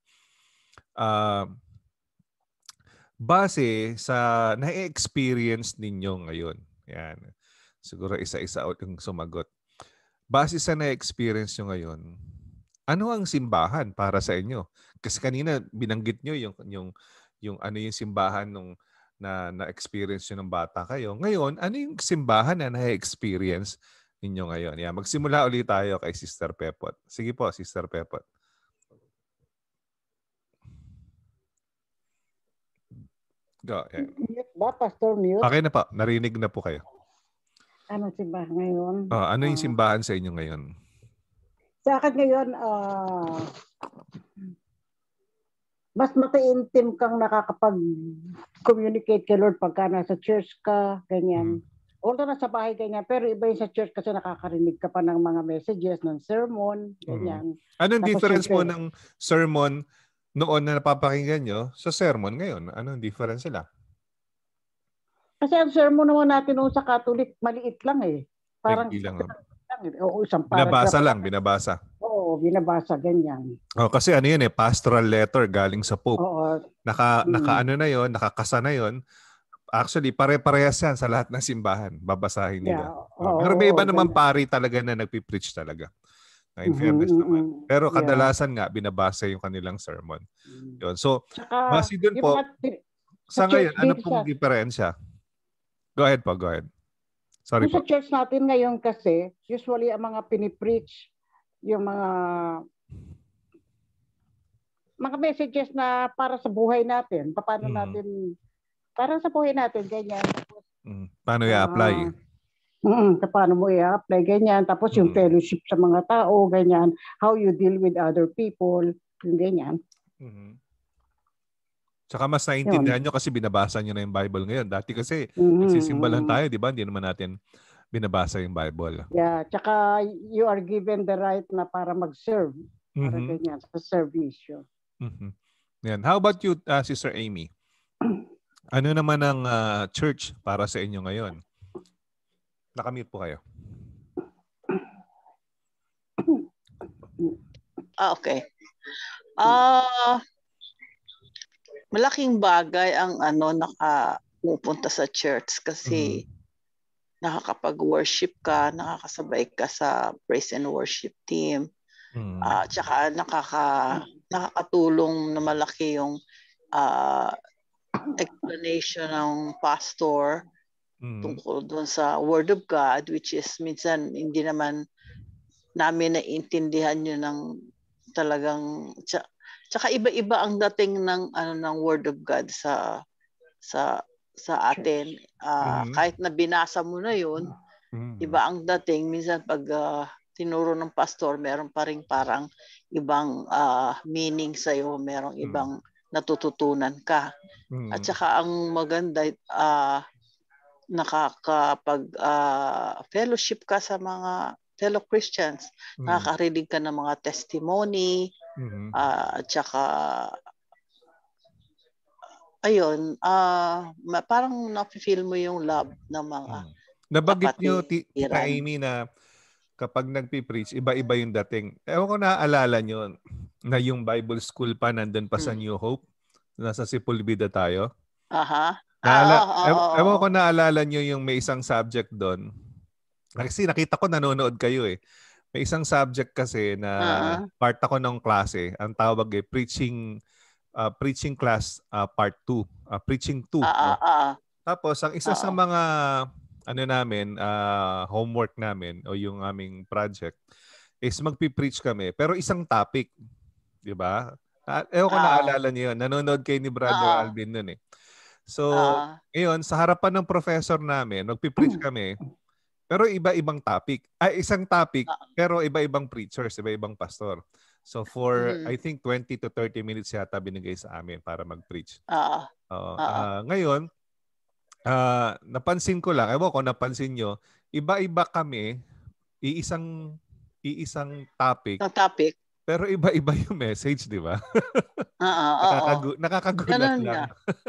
Base sa na-experience ninyo ngayon. Yan. Siguro isa-isa yung sumagot. Base sa na-experience nyo ngayon, ano ang simbahan para sa inyo? Kasi kanina binanggit nyo yung simbahan nung na-experience nyo ng bata kayo. Ngayon, ano yung simbahan na na-experience ninyo ngayon? Yeah, magsimula ulit tayo kay Sister Pepot. Sige po, Sister Pepot. Go. Yeah. Mute ba, Pastor? Mute? Okay na po. Narinig na po kayo. Ano simbahan ngayon? Ano yung simbahan sa inyo ngayon? Sa akin ngayon, mas mataintim kang nakakapag-communicate kay Lord pagka nasa church ka, ganyan. Although nasa bahay ganyan, pero iba yung sa church kasi nakakarinig ka pa ng mga messages, ng sermon, ganyan. Anong difference mo ng sermon noon na napapakinggan nyo sa sermon ngayon? Anong difference sila? Kasi ang sermon naman natin noon sa Catholic, maliit lang eh. parang isang binabasa lang, binabasa. Oo, binabasa ganyan. Oh, kasi ano yun pastoral letter galing sa Pope. Oo. Naka ano na yon, nakakasa na yon. Actually, pare-parehas yan sa lahat ng simbahan. Babasahin nila. Pero may iba naman pari talaga na nagpipreach talaga. In fairness naman. Pero kadalasan nga, binabasa yung kanilang sermon. Yun. So, base dun po, sa ngayon, ano pong diferensya? Go ahead po, go ahead. Sorry po. Sa church natin ngayon kasi, usually ang mga pinipreach, yung mga messages na para sa buhay natin, paano natin, para sa buhay natin, ganyan. Paano i-apply? Paano mo i-apply, ganyan. Tapos yung fellowship sa mga tao, ganyan. How you deal with other people, yung ganyan. Tsaka mas naintindihan nyo kasi binabasa nyo na yung Bible ngayon. Dati kasi nagsisimba lang tayo, di ba? Hindi naman natin binabasa yung Bible. Yeah, tsaka you are given the right na para mag-serve. Para ganyan, sa service. Yan. How about you, Sister Amy? Ano naman ang church para sa inyo ngayon? Nakamute po kayo. Okay. Malaking bagay ang nakapupunta sa church kasi nakakapag-worship ka, nakakasabay ka sa praise and worship team. Tsaka nakakatulong na malaki yung explanation ng pastor tungkol doon sa Word of God, which is minsan hindi naman namin naiintindihan yun ng talagang tsaka iba-iba ang dating ng Word of God sa atin. Kahit na binasa mo na yun, iba ang dating. Minsan pag tinuro ng pastor, meron pa rin parang ibang meaning sa'yo, merong ibang natututunan ka. At saka ang maganda, nakakapag fellowship ka sa mga fellow Christians, nakakarinig ka ng mga testimony, at saka ayun, parang na-feel mo yung love ng mga nabanggit nyo, Tita Amy, na kapag nagpipreach, iba-iba yung dating. Ewan ko naaalala nyo na yung Bible School pa nandun pa sa New Hope. Nasa Sepulveda tayo. Ewan ko naalala nyo yung may isang subject doon. Kasi nakita ko nanonood kayo eh. May isang subject kasi na part ako ng klase. Ang tawag preaching class part 2. Preaching 2. Tapos ang isa sa mga homework namin o yung aming project is magpi-preach kami. Pero isang topic. Di ba? Ewan ko naalala niyo yun. Nanonood kayo ni Brother Alvin nun eh. So, ngayon, sa harapan ng professor namin, magpi-preach kami. Pero iba-ibang topic. Isang topic, pero iba-ibang preachers, iba-ibang pastor. So for, I think, 20 to 30 minutes yata binigay sa amin para mag-preach. Ngayon, napansin ko lang, ewan ko napansin nyo, iba-iba kami, iisang topic. Pero iba-iba yung message, di ba? Nakakagulat lang.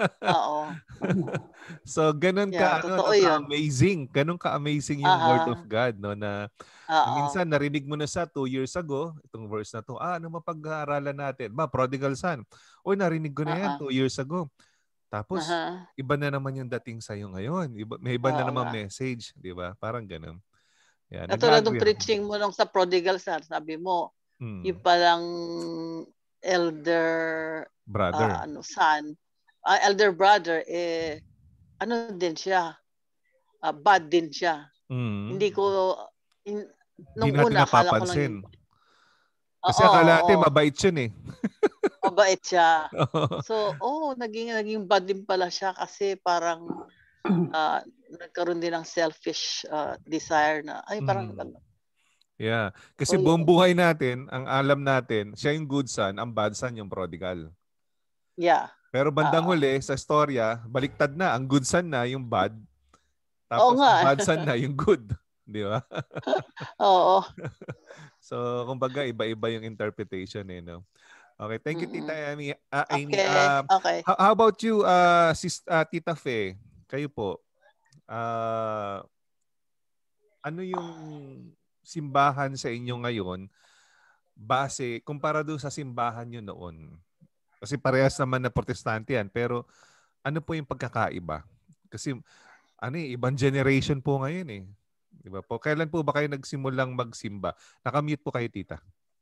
So, ganun ka-amazing. Ganun ka-amazing yung Word of God. No? Na minsan, narinig mo na sa 2 years ago, itong verse na to, ano mapag-aaralan natin? Prodigal son. Narinig ko na yan 2 years ago. Tapos, iba na naman yung dating sa'yo ngayon. May iba na naman message. Di ba? Parang ganun. Yan. Katulad ng preaching mo nung sa prodigal son, sabi mo, yung palang elder brother, son, elder brother, din siya, bad din siya. Hindi ko, nung una, akala ko lang kasi akala natin mabait yun eh. Mabait siya. So, naging bad din pala siya kasi parang nagkaroon din ng selfish desire na, parang yeah. Kasi buong buhay natin, ang alam natin, siya yung good son, ang bad son yung prodigal. Yeah. Pero bandang huli, sa storya, baliktad na. Ang good son na yung bad. Tapos ang bad son na yung good. Di ba? Oo. So, kumbaga, iba-iba yung interpretation eh, no? Okay, thank you, Tita Amy. Okay. How about you, Tita Fe? Kayo po. ano yung simbahan sa inyo ngayon base kumpara doon sa simbahan nyo noon? Kasi parehas naman na protestante yan, pero ano po yung pagkakaiba? Kasi ibang generation po ngayon eh. Diba po? Kailan po ba kayo nagsimulang magsimba? Nakamute po kayo, tita.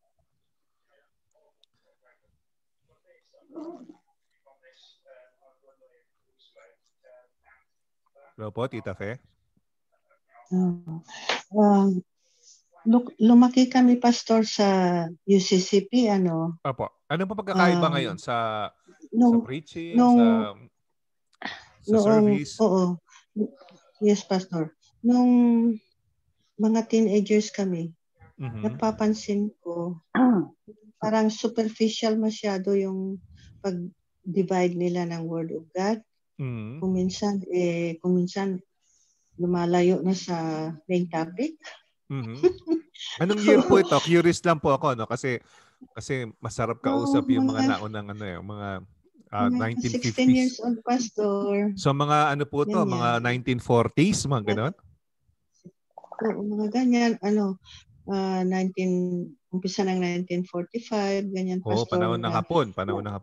Hello po, Tita Fe? Lumaki kami, Pastor, sa UCCP, ano. Opo. Ano pa pagkakaiba ngayon sa preaching, sa service? Oo. Yes, Pastor. Nung mga teenagers kami, napapansin ko, parang superficial masyado yung pag-divide nila ng Word of God. Kung minsan lumalayo na sa main topic. Anong year po ito? Curious lang po ako, no? Kasi masarap kausap yung mga naunang mga 1950s. 16 years old, Pastor. So mga ano po to? Mga 1940s, mga ganon? Oo, mga ganyan. Umpisa ng 1945, ganyan, Pastor. Panahon ng hapon.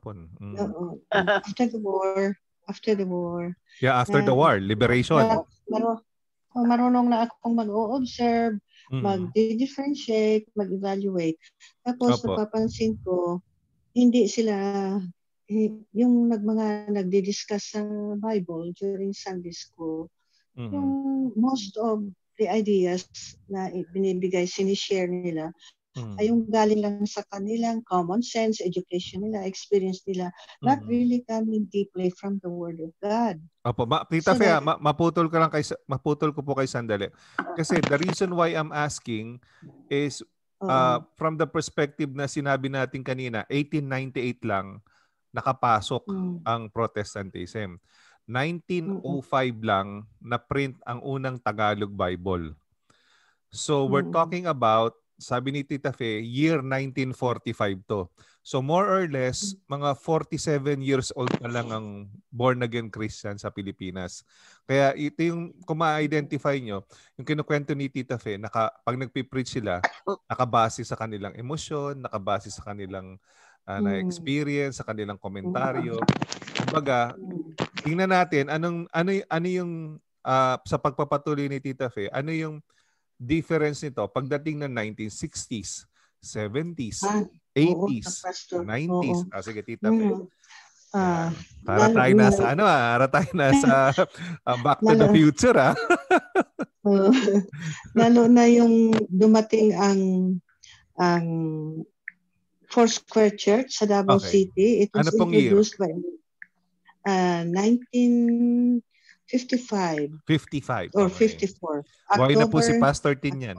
After the war. Yeah, after the war, liberation. Marunong na akong mag-o-observe, mag-differentiate, mag-evaluate. Tapos napapansin ko, hindi sila, yung mga nagdi-discuss sa Bible during Sunday school, yung most of the ideas na binibigay, sinishare nila, ay yung galing lang sa kanilang common sense, education nila, experience nila, not really coming deeply from the Word of God. Opo, Tita Fe, maputol ko po kay sandali. Kasi the reason why I'm asking is from the perspective na sinabi natin kanina, 1898 lang nakapasok ang Protestantism. 1905 lang na print ang unang Tagalog Bible. So we're talking about, sabi ni Tita Fe, year 1945 to. So more or less, mga 47 years old na lang ang born-again Christian sa Pilipinas. Kaya ito yung, kung ma-identify nyo, yung kinukwento ni Tita Fe, pag nagpipreach sila, nakabase sa kanilang emosyon, nakabase sa kanilang na-experience, sa kanilang komentaryo. Kumbaga, tingnan natin, ano yung sa pagpapatuloy ni Tita Fe, ano yung difference nito pagdating ng 1960s, 70s, 80s, 90s. Sige, Tita Fe. Para tayo nasa Back to the Future, lalo na yung dumating ang Foursquare Church sa Davao City. It was introduced by 1955. 55. Or 54. Buhay na po si Pastor Tin yan.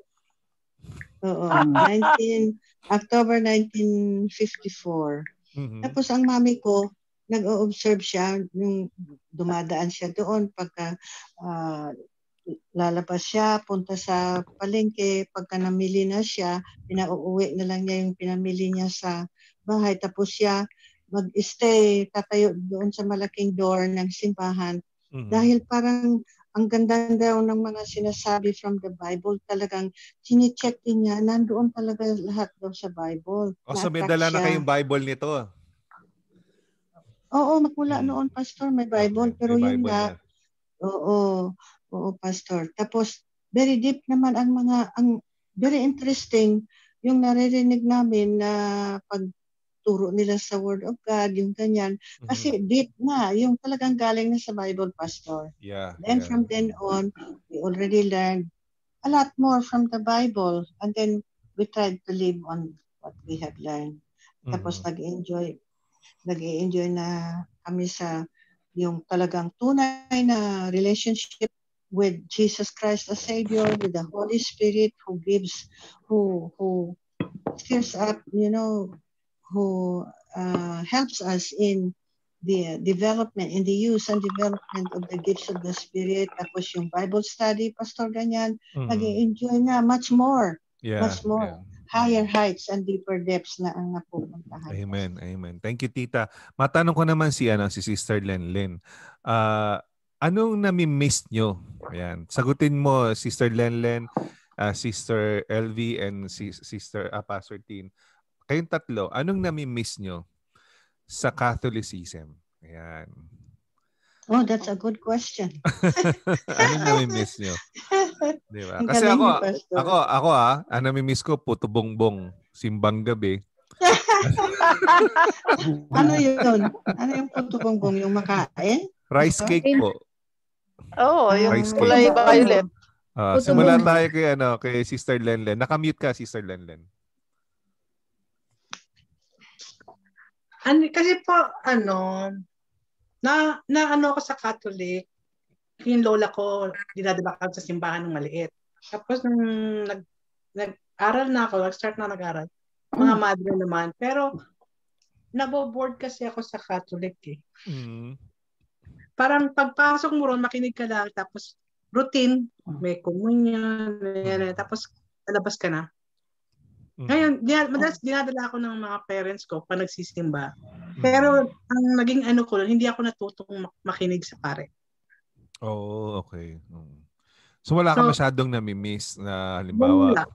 October 1954. Tapos ang mami ko, nag-o-observe siya, nung dumadaan siya doon, pagka lalabas siya, punta sa palengke, pagka namili na siya, pinauuwi na lang niya yung pinamili niya sa bahay. Tapos siya mag-stay, tatayo doon sa malaking door ng simbahan. Dahil parang ang ganda daw ng mga sinasabi from the Bible, talagang sine-check din niya, nandoon talaga lahat daw sa Bible. So may dala na kayong Bible nito? Oo, magmula noon, Pastor, may Bible. Pero may yun Bible nga, oo, Pastor. Tapos, very deep naman ang very interesting, yung naririnig namin na pagturo nila sa Word of God, yung ganyan. Kasi deep na, yung talagang galing na sa Bible, Pastor. Then from then on, we already learned a lot more from the Bible. And then we tried to live on what we have learned. Tapos nag-enjoy na kami sa yung talagang tunay na relationship with Jesus Christ the Savior, with the Holy Spirit who stirs up, who helps us in the development, in the use and development of the gifts of the Spirit. Tapos yung Bible study, Pastor, ganyan, nag-enjoy nga much more. Much more. Higher heights and deeper depths na ang napupuntahan. Amen. Thank you, Tita. Matanong ko naman si Sister Lenlen. Anong nami-miss nyo? Ayan. Sagutin mo, Sister Lenlen, Sister LV, and Sister Pastor Tin. Kayong tatlo, anong nami-miss nyo sa Catholicism? Ayan. Oh, that's a good question. Anong nami-miss nyo? Diba? Kasi ako ang nami-miss ko, puto bongbong, simbang gabi. Ano yun? Ano yung puto bongbong? Yung makain? Rice cake po. Yung Rice cake. kulay violet. Simula tayo kay Sister Lenlen. Nakamute ka, Sister Lenlen. Kasi po, ano ako sa Catholic, yung lola ko, dinadala ako sa simbahan ng maliit. Tapos nung nag-aral na ako, nag-aral, mga madre naman. Pero, naboboard kasi ako sa Catholic eh. Parang pagpasok mo ron, makinig ka lang, tapos routine, may komunyon, tapos lalabas ka na. Ngayon, madalas dinadala ako ng mga parents ko pa nagsisimba. Pero ang naging ko, hindi ako natutong makinig sa pare. Oh, okay. So wala ka masyadong nami-miss na halimbawa.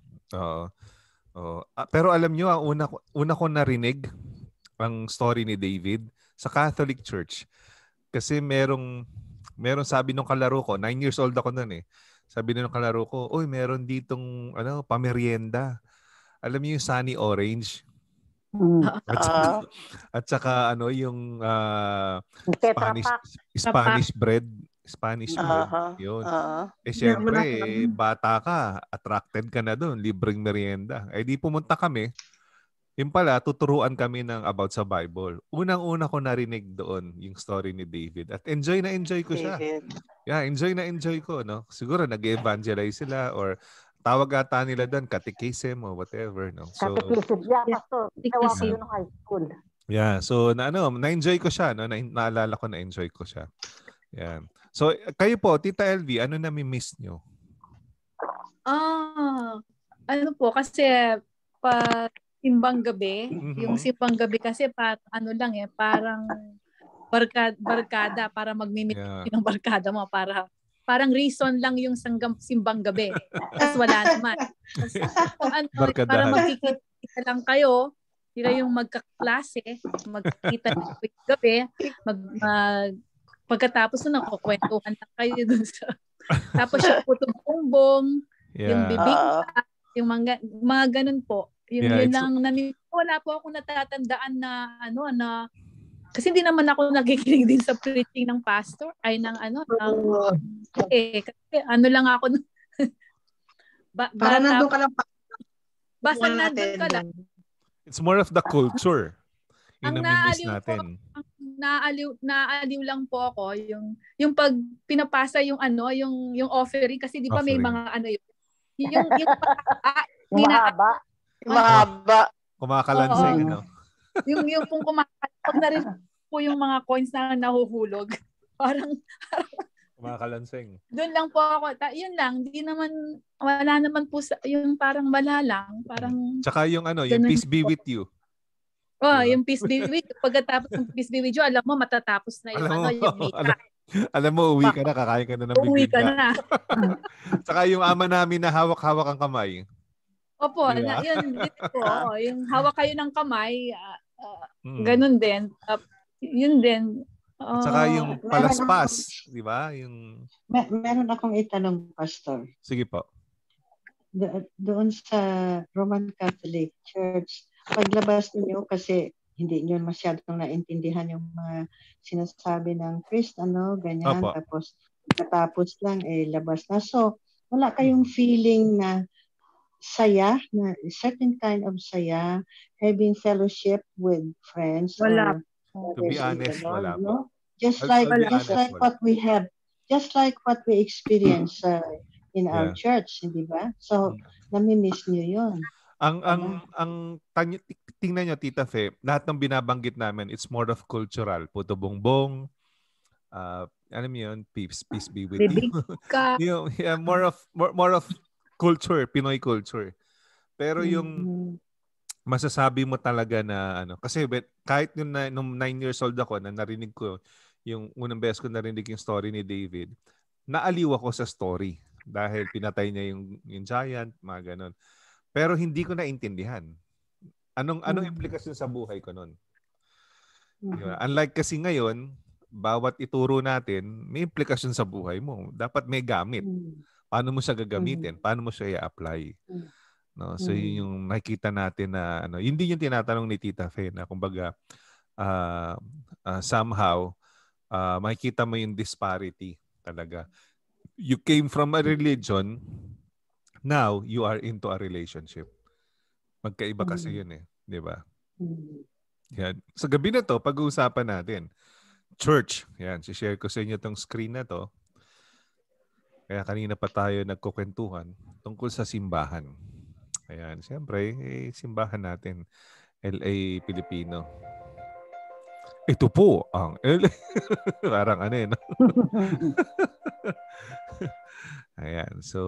Pero alam nyo, ang una ko narinig ang story ni David sa Catholic Church. Kasi merong sabi nung kalaro ko, 9 years old ako noon eh. Sabi nung kalaro ko, "Oy, meron ditong pamerienda. Alam niyo yung Sunny Orange?" At saka yung Spanish bread. Yun. Syempre, bata ka, attracted ka na doon, libreng merienda. Di pumunta kami. Yung pala, tuturuan kami ng about sa Bible. Unang-una ko narinig doon yung story ni David. At enjoy ko siya. Yeah, enjoy ko. No? Siguro nag-evangelize sila or tawag ata nila doon, catechism or whatever. No? So, catechism. Yeah, pastor. Ginawa ko yun ng high school. Yeah, so na-enjoy ko siya. No? Naalala ko na-enjoy ko siya. Yeah. So, kayo po, Tita LV, ano nami-miss nyo? Kasi simbang gabi. Yung simbang gabi kasi parang barkada para magmimit ng barkada mo parang reason lang yung simbang gabi. Tapos wala naman. Para magkikita lang kayo, sila yung magkaklase, magkikita ng gabi, pagkatapos na kukwentuhan lang kayo dun sa tapos yung putong bongbong, yung bibig, yung mga ganun po. Yun lang wala po ako natatandaan na kasi hindi naman ako nakikinig din sa preaching ng pastor kasi lang ako para nandun ka lang basta nandun ka lang. It's more of the culture. Yung nami-miss natin. Naaliw lang po ako yung pag pinapasa yung offering kasi di ba may mga yung mahaba. Kumakalansing, yung pong pag narin po yung mga coins na nahuhulog. Parang kumakalansing. Doon lang po ako. Yun lang. Wala naman po yung parang wala lang. Parang tsaka yung yung peace be with you. Yung peace be with you. Pagkatapos ng peace be with you, alam mo matatapos na yung mita. Alam mo, uwi ka na, kakain ka na ng bibig. Uwi ka na. Tsaka yung ama namin na hawak-hawak ang kamay. Opo, diba? Yun po. Yung hawak kayo ng kamay, ganun din. Yun din. At saka yung palaspas, di ba? Meron akong itanong, Pastor. Sige po. Doon sa Roman Catholic Church, paglabas niyo kasi hindi niyo masyadong naintindihan yung mga sinasabi ng priest, ganyan. Opo. Tapos lang, labas na. So, wala kayong feeling na saya, na certain kind of saya, having fellowship with friends? Wala. To be honest, wala po. Just like what we experience in our church, di ba? So, nami-miss niyo yun. Tingnan nyo, Tita Fe, lahat ng binabanggit namin, it's more of cultural. Puto bongbong, alam mo yun, peace be with you. More of culture, Pinoy culture. Pero yung masasabi mo talaga na kasi kahit nung 9 years old ako na narinig ko yung unang beses ko narinig yung story ni David, naaliw ako sa story dahil pinatay niya yung giant, mga ganon. Pero hindi ko naintindihan. Anong implikasyon sa buhay ko nun? Diba? Unlike kasi ngayon, bawat ituro natin, may implikasyon sa buhay mo. Dapat may gamit. Paano mo siya gagamitin? Paano mo siya i-apply? No? So yun yung makikita natin na hindi yung tinatanong ni Tita Fe na kumbaga somehow makikita mo yung disparity talaga. You came from a religion, now you are into a relationship. Magkaiba kasi yun eh, di ba? Yan. Sa gabi na to, pag-uusapan natin church. Yan, share ko sa inyo tong screen na to. Kaya kanina pa tayo nagkukwentuhan tungkol sa simbahan. Ayan, siyempre, simbahan natin, LA Pilipino. Ito po ang LA. Parang ano no? Ayan, so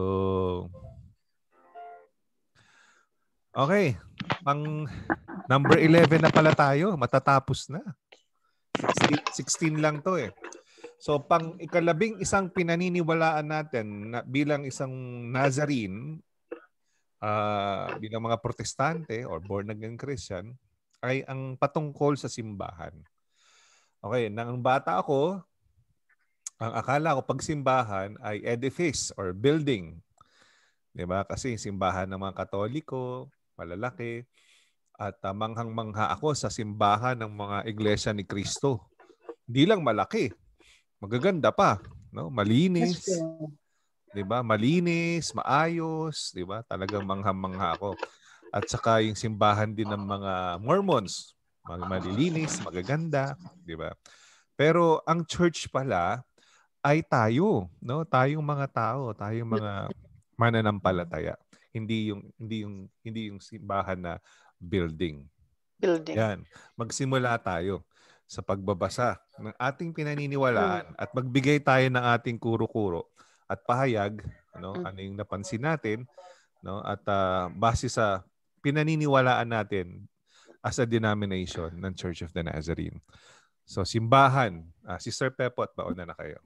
okay. Pang number 11 na pala tayo. Matatapos na. 16 lang to eh. So, pang ikalabing isang pinaniniwalaan natin na bilang isang Nazarene, bilang mga Protestante or born again Christian, ay ang patungkol sa simbahan. Okay, nang bata ako, ang akala ko pag simbahan ay edifice or building. Diba? Kasi simbahan ng mga Katoliko, malalaki. At manghang-mangha ako sa simbahan ng mga iglesia ni Cristo. Hindi lang malaki. Magaganda pa. No? Malinis. Diba? Malinis, maayos. Diba? Talagang manghang-mangha ako. At saka yung simbahan din ng mga Mormons. Malilinis, magaganda. Diba? Pero ang church pala ay tayo. No? Tayong mga tao. Tayong mga mananampalataya. Hindi yung simbahan na building. Yan. Magsimula tayo sa pagbabasa ng ating pinaniniwalaan at magbigay tayo ng ating kuro-kuro at pahayag ano yung napansin natin at base sa pinaniniwalaan natin as a denomination ng Church of the Nazarene. So simbahan, Sister Pepot, bauna na kayo.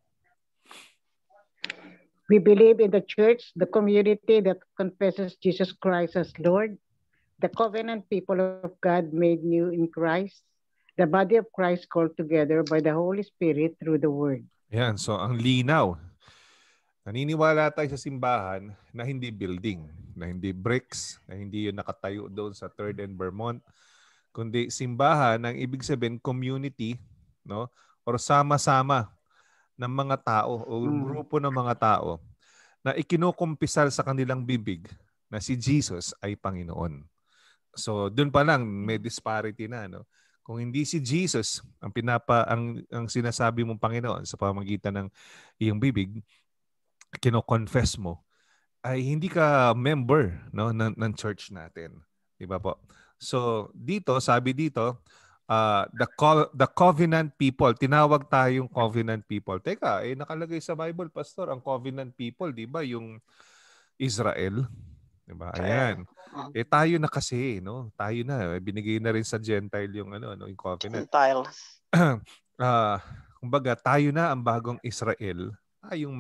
We believe in the church, the community that confesses Jesus Christ as Lord, the covenant people of God made new in Christ, the body of Christ called together by the Holy Spirit through the Word. Yan, so ang linaw. Naniniwala tayo sa simbahan na hindi building, na hindi bricks, na hindi yun nakatayo doon sa 3rd and Vermont, kundi simbahan, ang ibig sabihin community, no? Or sama-sama ng mga tao o grupo ng mga tao na ikinukumpisal sa kanilang bibig na si Jesus ay Panginoon. So doon pa lang may disparity na, no? Kung hindi si Jesus ang sinasabi mong Panginoon sa pamamagitan ng iyong bibig, kino-confess mo, ay hindi ka member, no, ng church natin. Di ba po? So dito, sabi dito, the covenant people, tinawag tayong covenant people. Teka, nakalagay sa Bible, Pastor, ang covenant people, di ba, yung Israel? Di ba? Ayan. Tayo na kasi, no? Tayo na. Binigay na rin sa Gentile yung yung covenant. Gentiles. Kumbaga, tayo na ang bagong Israel. Tayong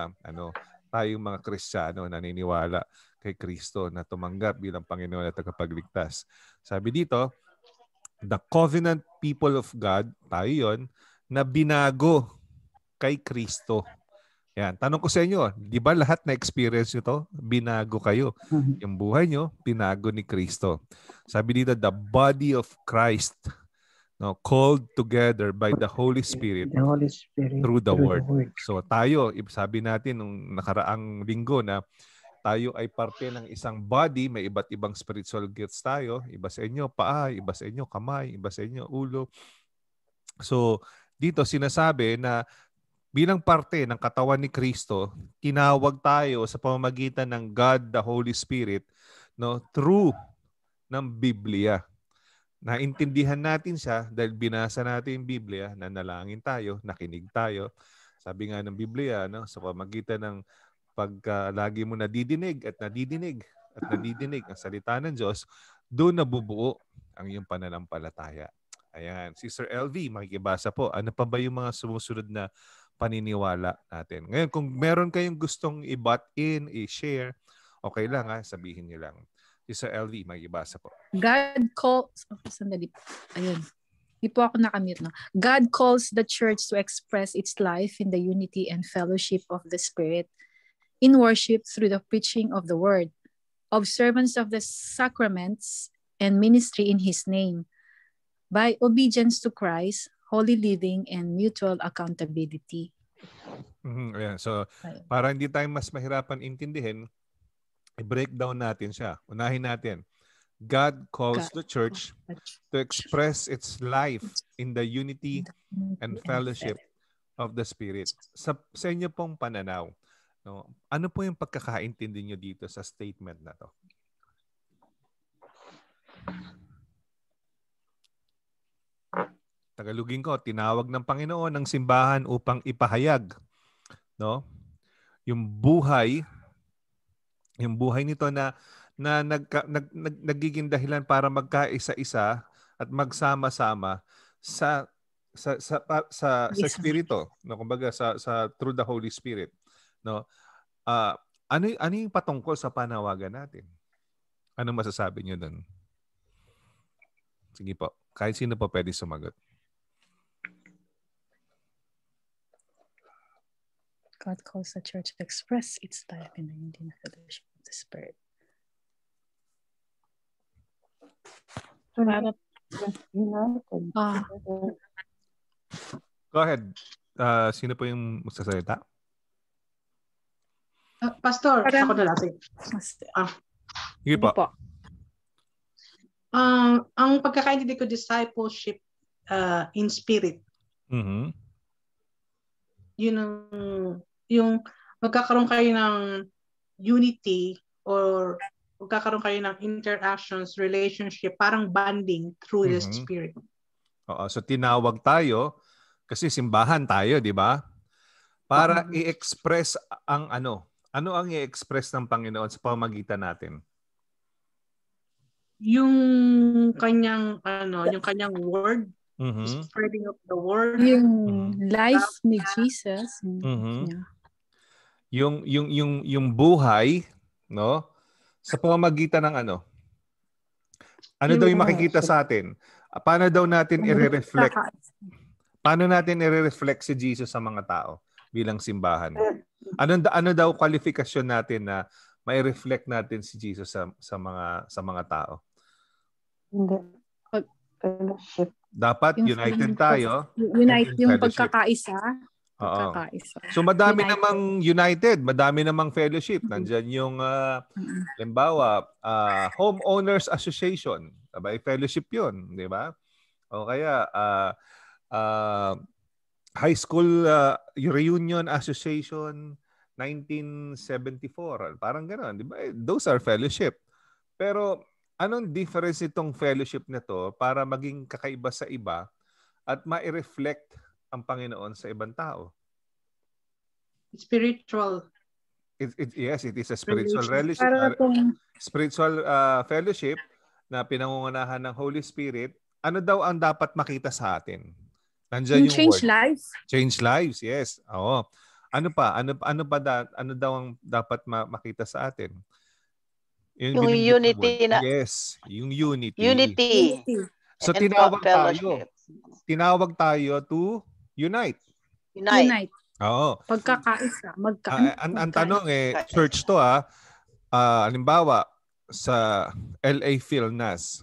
mga Kristiyano na naniniwala kay Kristo na tumanggap bilang Panginoon at tagapagligtas. Sabi dito, the covenant people of God, tayo yon, na binago kay Kristo. Yan. Tanong ko sa inyo, di ba lahat na experience nyo to? Binago kayo. Yung buhay nyo, binago ni Kristo. Sabi dito, the body of Christ, no, called together by the Holy Spirit, through the Word. So tayo, sabi natin nung nakaraang linggo na tayo ay parte ng isang body, may iba't ibang spiritual gifts tayo. Iba sa inyo paa, iba sa inyo kamay, iba sa inyo ulo. So dito sinasabi na bilang parte ng katawan ni Kristo, tinawag tayo sa pamamagitan ng God the Holy Spirit, no, through ng Biblia. Naintindihan natin siya dahil binasa natin yung Biblia, nanalangin tayo, nakinig tayo. Sabi nga ng Biblia, no, sa pamamagitan ng pagka lagi mo nadidinig at nadidinig ang salita ng Diyos, doon nabubuo ang iyong pananampalataya. Ayan. Sister LV, makikibasa po. Ano pa ba yung mga sumusunod na paniniwala natin? Ngayon, kung meron kayong gustong i-butt in, i-share, okay lang ha, sabihin niyo lang. Sister LV, makikibasa po. God calls, sandali. Ayun. Hindi po ako nakamute, no? God calls the church to express its life in the unity and fellowship of the Spirit, in worship through the preaching of the word, observance of the sacraments, and ministry in His name, by obedience to Christ, holy living, and mutual accountability. Ayan. So, para hindi tayo mas mahirapan intindihin, i-breakdown natin siya. Unahin natin. God calls the church to express its life in the unity and fellowship of the Spirit. Sa inyo pong pananaw, no, ano po yung pagkakaintindi nyo dito sa statement na to? Tagalogin ko, tinawag ng Panginoon ng simbahan upang ipahayag, no, yung buhay nito na nagiging dahilan para magkaisa-isa at magsama-sama sa espiritu, no, kumbaga sa through the Holy Spirit, no. Ano yung patungkol sa panawagan natin? Ano masasabi niyo doon? Sige po, kahit sino po pwede sumagot. God calls the church to express its life in the unity and fellowship of the Spirit. Go ahead. Sino po yung magsasalita? Pastor, ako na lang. Sige po. Ang pagkakaintindi ko, discipleship in spirit. Mm-hmm. Yung magkakaroon kayo ng unity or magkakaroon kayo ng interactions, relationship, parang bonding through the Spirit. Oo, so tinawag tayo kasi simbahan tayo, di ba? Para i-express ang ano ang i-express ng Panginoon sa pamamagitan natin? Yung kanyang word, spreading of the word, yung life ni Jesus. Yung buhay, no? Sa pamamagitan ng ano? Ano daw yung makikita sa atin? Paano daw natin i-reflect? Paano natin i-reflect si Jesus sa mga tao bilang simbahan? Ano daw kwalifikasyon natin na mai-reflect natin si Jesus sa mga tao? Dapat united tayo. Yung pagkakaisa. So madami namang united, madami namang fellowship. Nandiyan yung halimbawa, Homeowners Association. Sabay fellowship 'yun, di ba? O kaya High School Reunion Association 1974. Parang gano'n, di ba? Those are fellowship. Pero anong difference itong fellowship na to para maging kakaiba sa iba at ma-reflect ang Panginoon sa ibang tao? Spiritual. Yes, it is a spiritual relationship. Spiritual fellowship na pinangungunahan ng Holy Spirit. Ano daw ang dapat makita sa atin? Nandiyan yung change word. Lives. Change lives, yes. Oo. Ano pa? Ano daw ang dapat makita sa atin? Yung unity na. Yes, yung unity. Unity. So tinawag tayo to unite. Unite. Oo. Pagkakaisa, ang tanong church to halimbawa sa LA Philnas.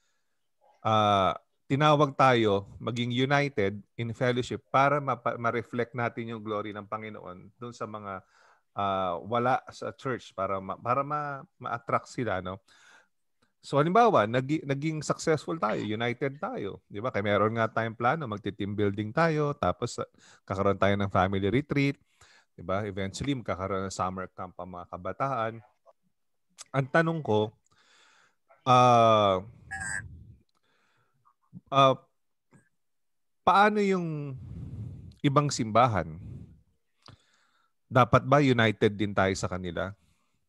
Tinawag tayo maging united in fellowship para ma-reflect natin yung glory ng Panginoon doon sa mga wala sa church para ma-attract sila, no? So halimbawa, naging successful tayo, united tayo, 'di ba? Kaya meron nga tayong plano, magti-team building tayo, tapos kakaroon tayo ng family retreat, 'di ba? Eventually magkakaroon ng summer camp ang mga kabataan. Ang tanong ko, paano yung ibang simbahan? Dapat ba united din tayo sa kanila?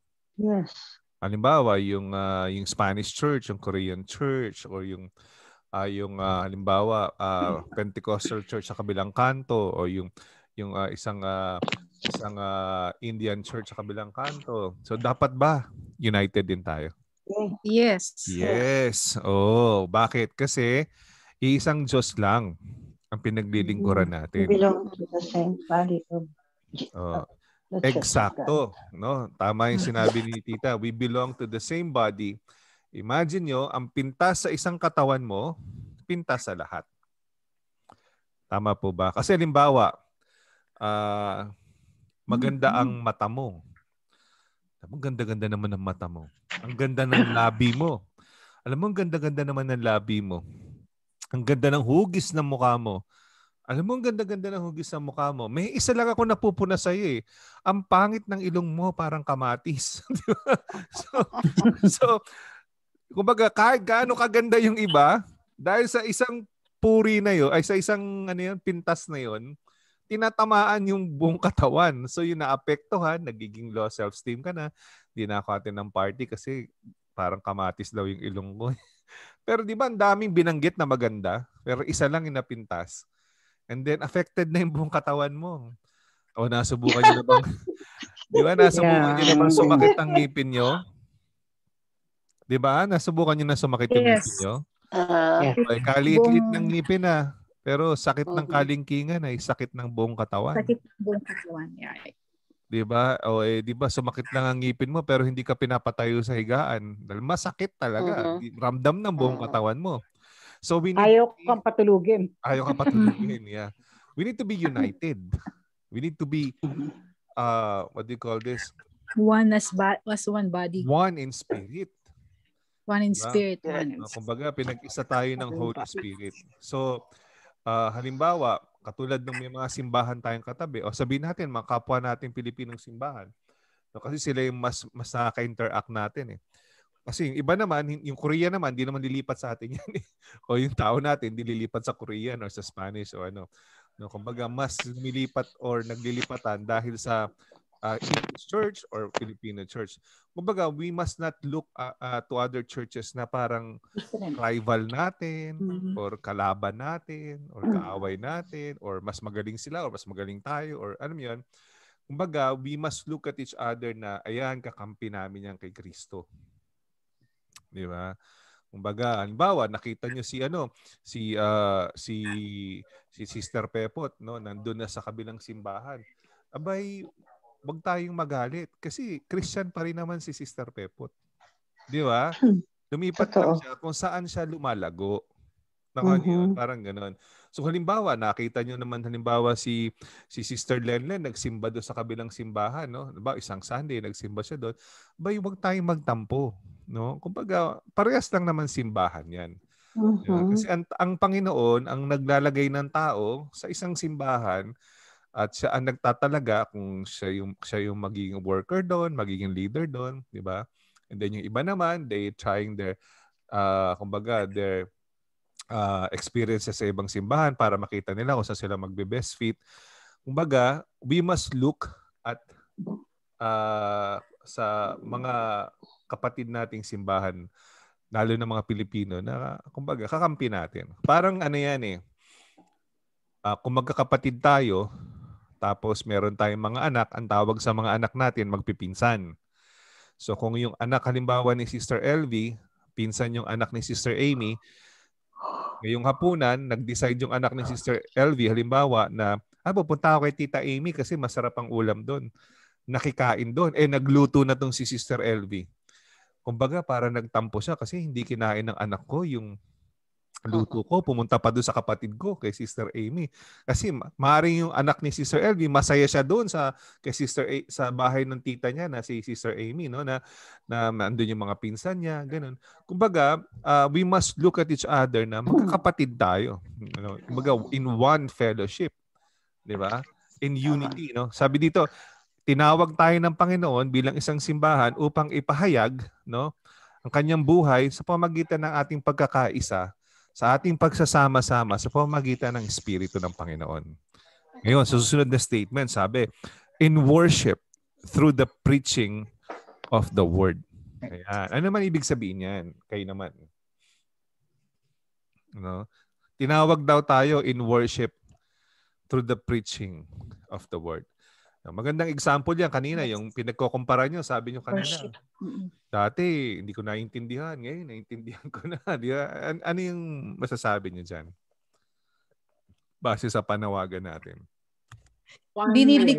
Yes. Halimbawa, yung Spanish church, yung Korean church, or yung yung halimbawa Pentecostal church sa kabilang kanto o yung isang Indian church sa kabilang kanto. So dapat ba united din tayo? Yes. Yes. Oh, bakit? Kasi iisang Diyos lang ang pinaglilingkuran natin. We belong to the same body of the church of God. Eksakto, no? Tama yung sinabi ni Tita. We belong to the same body. Imagine nyo, ang pintas sa isang katawan mo, pintas sa lahat. Tama po ba? Kasi halimbawa, maganda ang mata mo. Ang ganda-ganda naman ng mata mo. Ang ganda ng labi mo. Alam mo, ang ganda-ganda naman ng labi mo. Ang ganda ng hugis ng mukha mo. Alam mo, ang ganda-ganda ng hugis ng mukha mo. May isa lang ako napupuna sa'yo eh. Ang pangit ng ilong mo, parang kamatis. so, kumbaga, kahit gaano kaganda yung iba, dahil sa isang puri na yun, ay sa isang pintas na yun, tinatamaan yung buong katawan. So yung naapektuhan, nagiging low self-esteem ka na. Hindi na ako atin ng party kasi parang kamatis daw yung ilong ko. Pero di ba ang daming binanggit na maganda, pero isa lang yung napintas. And then affected na yung buong katawan mo. O nasubukan nyo na bang, di ba nasubukan nyo na bang sumakit ang ngipin nyo? Di ba? Nasubukan nyo na sumakit yung ngipin nyo? Okay, kaliit-liit ng ngipin na. Pero sakit ng kalingkingan ay sakit ng buong katawan. Sakit ng buong katawan. Yeah. 'Di ba? O di ba sumakit lang ang ngipin mo pero hindi ka pinapatayo sa higaan. Dahil masakit talaga. Ramdam ng buong katawan mo. So we need ayaw kang patulugin. Ayaw kang patulugin, yeah. We need to be united. We need to be what do you call this? One as one body. One in spirit. One in spirit. Kumbaga pinag-isa tayo ng Holy Spirit. So halimbawa, katulad ng may mga simbahan tayong katabi, o sabihin natin, mga kapwa natin Pilipinong simbahan. No, kasi sila yung mas nakaka-interact natin eh. Kasi yung iba naman, yung Korea naman, di naman lilipat sa atin yan eh. O yung tao natin, di lilipat sa Korean o sa Spanish o ano. No, kumbaga, mas lumilipat or naglilipatan dahil sa English church or Filipino church. Kumbaga, we must not look to other churches na parang rival natin or kalaban natin or kaaway natin or mas magaling sila or mas magaling tayo or ano yun. Kumbaga, we must look at each other na ayan, kakampi namin yan kay Kristo. Di ba? Kumbaga, halimbawa, nakita nyo si Sister Pepot, no, nandun na sa kabilang simbahan. Abay, wag tayong magalit kasi Christian pa rin naman si Sister Pepot. Di ba? Lumipat lang siya kung saan siya lumalago. Yun, parang gano'n. So halimbawa, nakita nyo naman si Sister Lenlen nagsimba doon sa kabilang simbahan, no? Diba, isang Sunday nagsimba siya doon. Bay, wag tayong magtampo, no? Kumbaga, parehas lang naman simbahan 'yan. Diba? Kasi ang Panginoon ang naglalagay ng tao sa isang simbahan. At siya ang nagtatalaga kung siya yung magiging worker doon, magiging leader doon, di ba? And then yung iba naman, they trying their their experiences sa ibang simbahan para makita nila kung saan sila magbe-best fit. Kumbaga, we must look at sa mga kapatid nating simbahan, lalo na mga Pilipino na kumbaga kakampi natin. Parang ano yan eh. Kung magkakapatid tayo, tapos meron tayong mga anak, ang tawag sa mga anak natin, magpipinsan. So kung yung anak halimbawa ni Sister LV, pinsan yung anak ni Sister Amy, ngayong hapunan, nag-decide yung anak ni Sister LV, halimbawa na, pupunta ako kay Tita Amy kasi masarap ang ulam doon. Nakikain doon. Nagluto na tong si Sister LV. Kumbaga, para nagtampo siya kasi hindi kinain ng anak ko yung luto ko, pumunta pa doon sa kapatid ko kay Sister Amy. Kasi maaaring yung anak ni Sister LV, masaya siya doon sa bahay ng tita niya na si Sister Amy, no, na andun yung mga pinsan niya, ganun. Kumbaga, we must look at each other na magkakapatid tayo. Kumbaga, in one fellowship, 'di ba? In unity, no? Sabi dito, tinawag tayo ng Panginoon bilang isang simbahan upang ipahayag, no, ang kanyang buhay sa pamamagitan ng ating pagkakaisa, sa ating pagsasama-sama sa pamamagitan ng Espiritu ng Panginoon. Ngayon, sa susunod na statement, sabi, in worship through the preaching of the Word. Ayan. Ano naman ibig sabihin yan? Kayo naman. No? Tinawag daw tayo in worship through the preaching of the word. Magandang example yan kanina, yung pinagkukumpara nyo, sabi nyo kanina. Dati, hindi ko naiintindihan. Ngayon, naiintindihan ko na. Di ba? Ano yung masasabi nyo dyan? Base sa panawagan natin. Binilig.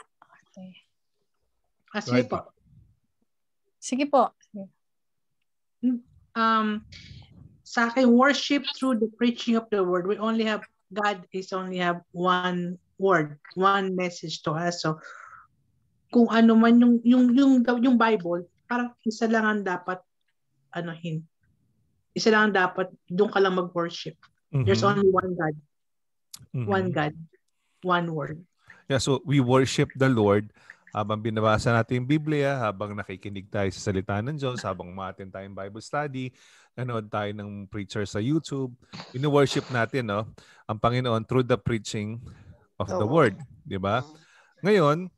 Sige po. Sige po. Sa akin, worship through the preaching of the word. We only have, God is only have one word, one message to us. So, kung ano man yung Bible, parang isa lang ang dapat anuhin. Isa lang ang dapat, doon ka lang mag-worship. There's only one God. One God. One word. Yeah, so we worship the Lord habang binabasa natin yung Biblia, habang nakikinig tayo sa salita ng Diyos, habang umattend tayong Bible study, nanood tayo ng preacher sa YouTube. Ini-worship natin, no, ang Panginoon through the preaching of the word, di ba? Ngayon,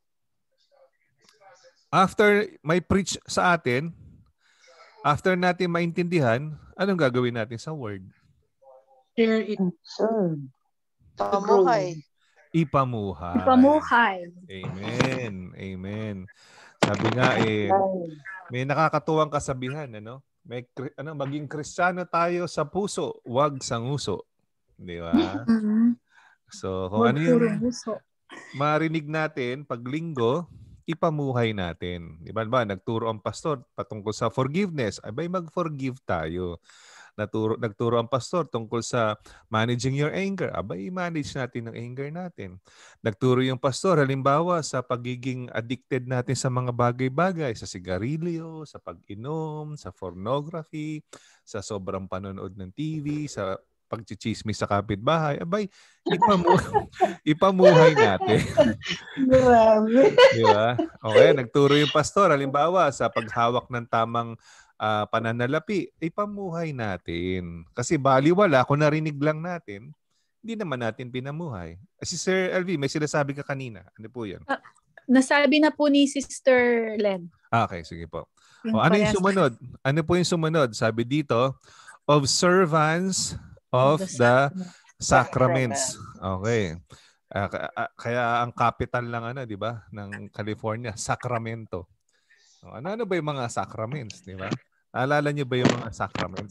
after may preach sa atin, after natin maintindihan, anong gagawin natin sa word? Share it. Pamuhay. Ipamuhay. Ipamuhay. Amen. Amen. Sabi nga may nakakatuwang kasabihan, ano? Maging Kristiyano tayo sa puso, wag sa nguso. Di ba? So, kung ano yung marinig natin pag linggo, ipamuhay natin. Di ba? Nagturo ang pastor patungkol sa forgiveness. Abay, mag-forgive tayo. Nagturo ang pastor tungkol sa managing your anger. Abay, i-manage natin ang anger natin. Nagturo yung pastor, halimbawa, sa pagiging addicted natin sa mga bagay-bagay, sa sigarilyo, sa pag-inom, sa pornography, sa sobrang panonood ng TV, sa pagchichismis sa kapitbahay. Abay, ipamuhay natin. Grabe. Di ba? Okay, nagturo yung pastor, halimbawa, sa paghawak ng tamang pananalapi, ipamuhay natin. Kasi baliwala, kung narinig lang natin, hindi naman natin pinamuhay. Si Sir LV, may sinasabi ka kanina. Ano po yan? Nasabi na po ni Sister Len. Okay, sige po. Ano yung sumunod? Ano po yung sumunod? Sabi dito, observance of the sacraments. Okay. Kaya ang capital lang, di ba, ng California, Sacramento. Ano ba yung mga sacraments, di ba? Naalala niyo ba yung mga sacraments?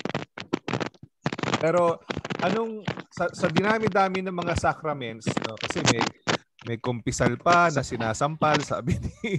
Pero sa dinami-dami ng mga sacraments, no, kasi may kumpisal pa na sinasampal, sabi ni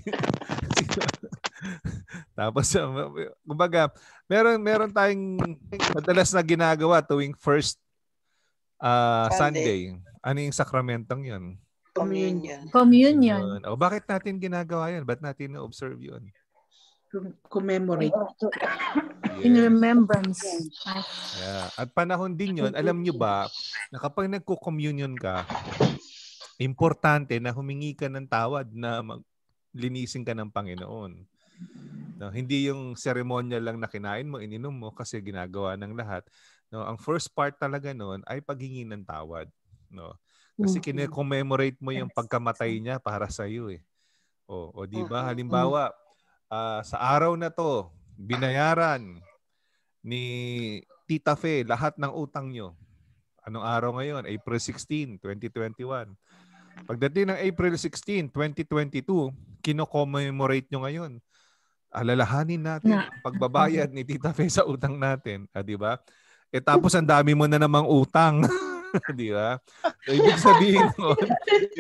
tapos kumbaga meron tayong madalas na ginagawa tuwing first Sunday. Ano yung sakramentong 'yon? Communion. O bakit natin ginagawa 'yan? Ba't natin na-observe 'yon? Commemorate. In remembrance. Yeah. At panahon din 'yon, alam niyo ba, na kapag nagko-communion ka, importante na humingi ka ng tawad na linisin ka ng Panginoon. No, hindi yung ceremonial lang na kinain mo, ininom mo kasi ginagawa ng lahat. No, ang first part talaga noon ay paghingi ng tawad, no? Kasi kine-commemorate mo yung pagkamatay niya para sa iyo eh. O di ba? Halimbawa, sa araw na to, binayaran ni Tita Fe lahat ng utang nyo. Anong araw ngayon? April 16, 2021. Pagdating ng April 16, 2022, kino-commemorate nyo ngayon. Alalahanin natin ang pagbabayad ni Tita Fe sa utang natin. Di ba? Tapos ang dami mo na namang utang. Di ba? So, ibig sabihin nun,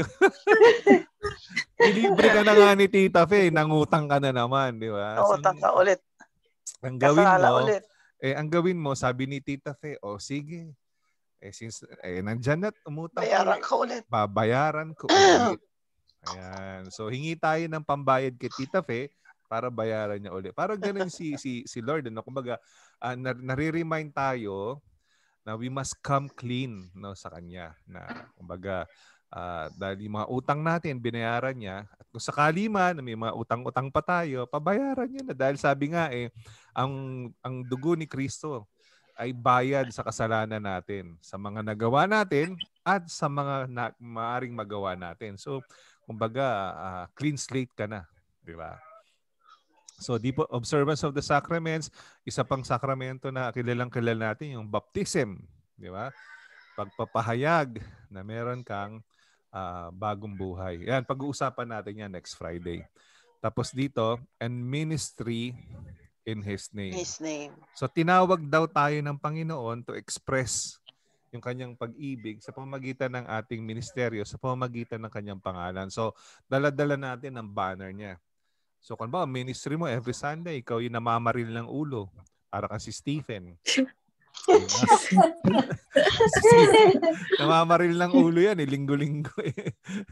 ilibre ka na nga ni Tita Fe, nangutang ka na naman. Di ba? Nangutang ka ulit. Ang gawin mo, sabi ni Tita Fe, sige. Since nandyan na, umutang bayaran ka ulit. Babayaran ko ulit. Ayan. So, hingi tayo ng pambayad kay Tita Fe para bayaran niya ulit. Parang ganun si Lord. No? Kumbaga, nare-remind tayo na we must come clean, no, sa Kanya. Na, kumbaga, dahil yung mga utang natin, binayaran niya. At kung sakali man, may mga utang-utang pa tayo, pabayaran niya na. Dahil sabi nga, ang dugo ni Kristo ay bayad sa kasalanan natin, sa mga nagawa natin at sa mga maaring magawa natin. So, kumbaga, clean slate ka na. Di ba? So, observance of the sacraments, isa pang sakramento na kilalang-kilala natin, yung baptism. Di ba? Pagpapahayag na meron kang bagong buhay. Yan, pag-uusapan natin yan next Friday. Tapos dito, and ministry in His name. His name. So tinawag daw tayo ng Panginoon to express yung kanyang pag-ibig sa pamamagitan ng ating ministeryo, sa pamamagitan ng kanyang pangalan. So dala-dala natin ang banner niya. So kung ba, ministry mo every Sunday, ikaw yung namamaril ng ulo. Para ka si Stephen. Namamaril ng ulo yan, linggo-linggo eh.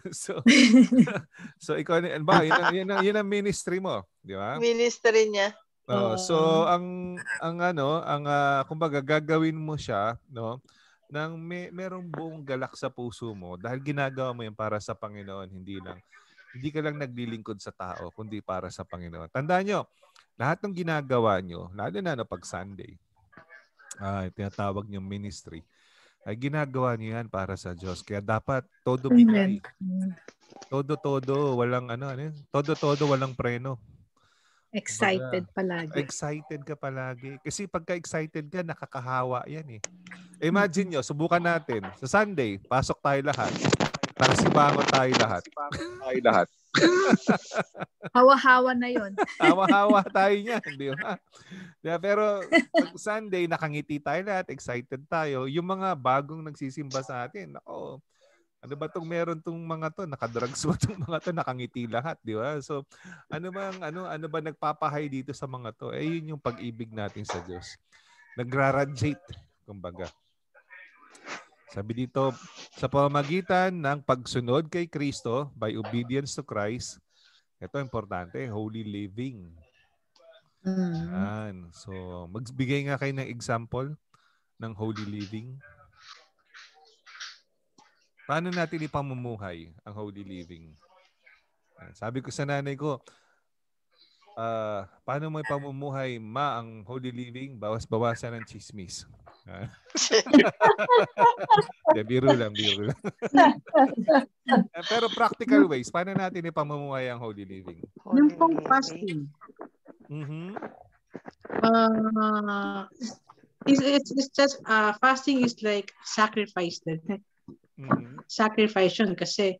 So ikaw ba, yun ang ministry mo, di ba? Ministry niya. So kumbaga gagawin mo siya, no? Nang merong buong galak sa puso mo dahil ginagawa mo yan para sa Panginoon, hindi ka lang naglilingkod sa tao kundi para sa Panginoon. Tandaan nyo, lahat ng ginagawa nyo, lalo na pag Sunday, tinatawag nyo ministry, ay ginagawa niyo yan para sa Diyos. Kaya dapat todo bigay. Todo, walang todo, walang preno. Excited palagi. Excited ka palagi. Kasi pagka-excited ka, nakakahawa yan eh. Imagine nyo, subukan natin. Sa Sunday, pasok tayo lahat. Nakasibangon tayo lahat. Hawa-hawa na yon. Hawa-hawa tayo niyan, di ba? Pero pag Sunday, nakangiti tayo lahat, excited tayo. Yung mga bagong nagsisimba sa atin, ako, ano ba itong meron tong mga to? Nakadrugs ba itong mga to? Nakangiti lahat, di ba? So, ano ba nagpapahay dito sa mga to? Yun yung pag-ibig natin sa Diyos. Nagraradiate, kumbaga. Sabi dito, sa pamamagitan ng pagsunod kay Kristo by obedience to Christ, ito importante, holy living. Yan. So, magbigay nga kayo ng example ng holy living. Paano natin ipamumuhay ang holy living? Sabi ko sa nanay ko, paano mo ipamumuhay ang holy living? Bawas-bawasan ng chismis. Biro lang. Pero practical ways, paano natin ipamumuhay ang holy living? Yung pong fasting. It's just fasting is like sacrifice din. Sacrifice yun kasi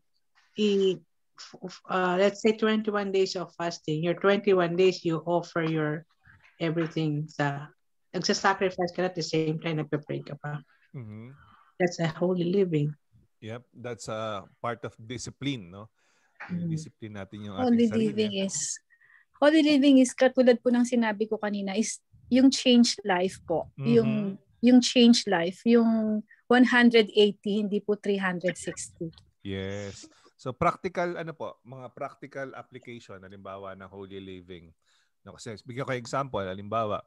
let's say 21 days of fasting. Your 21 days you offer your everything sa nagsa-sacrifice ka at the same time nagpe-pray ka pa. That's a holy living. Yep, that's a part of discipline, no? Discipline natin yung ating sarili. Holy living is katulad po ng sinabi ko kanina is yung changed life po. Yung changed life, yung 180 hindi po 360. Yes. So practical mga practical application halimbawa ng holy living. No, kasi bigyan ko example, halimbawa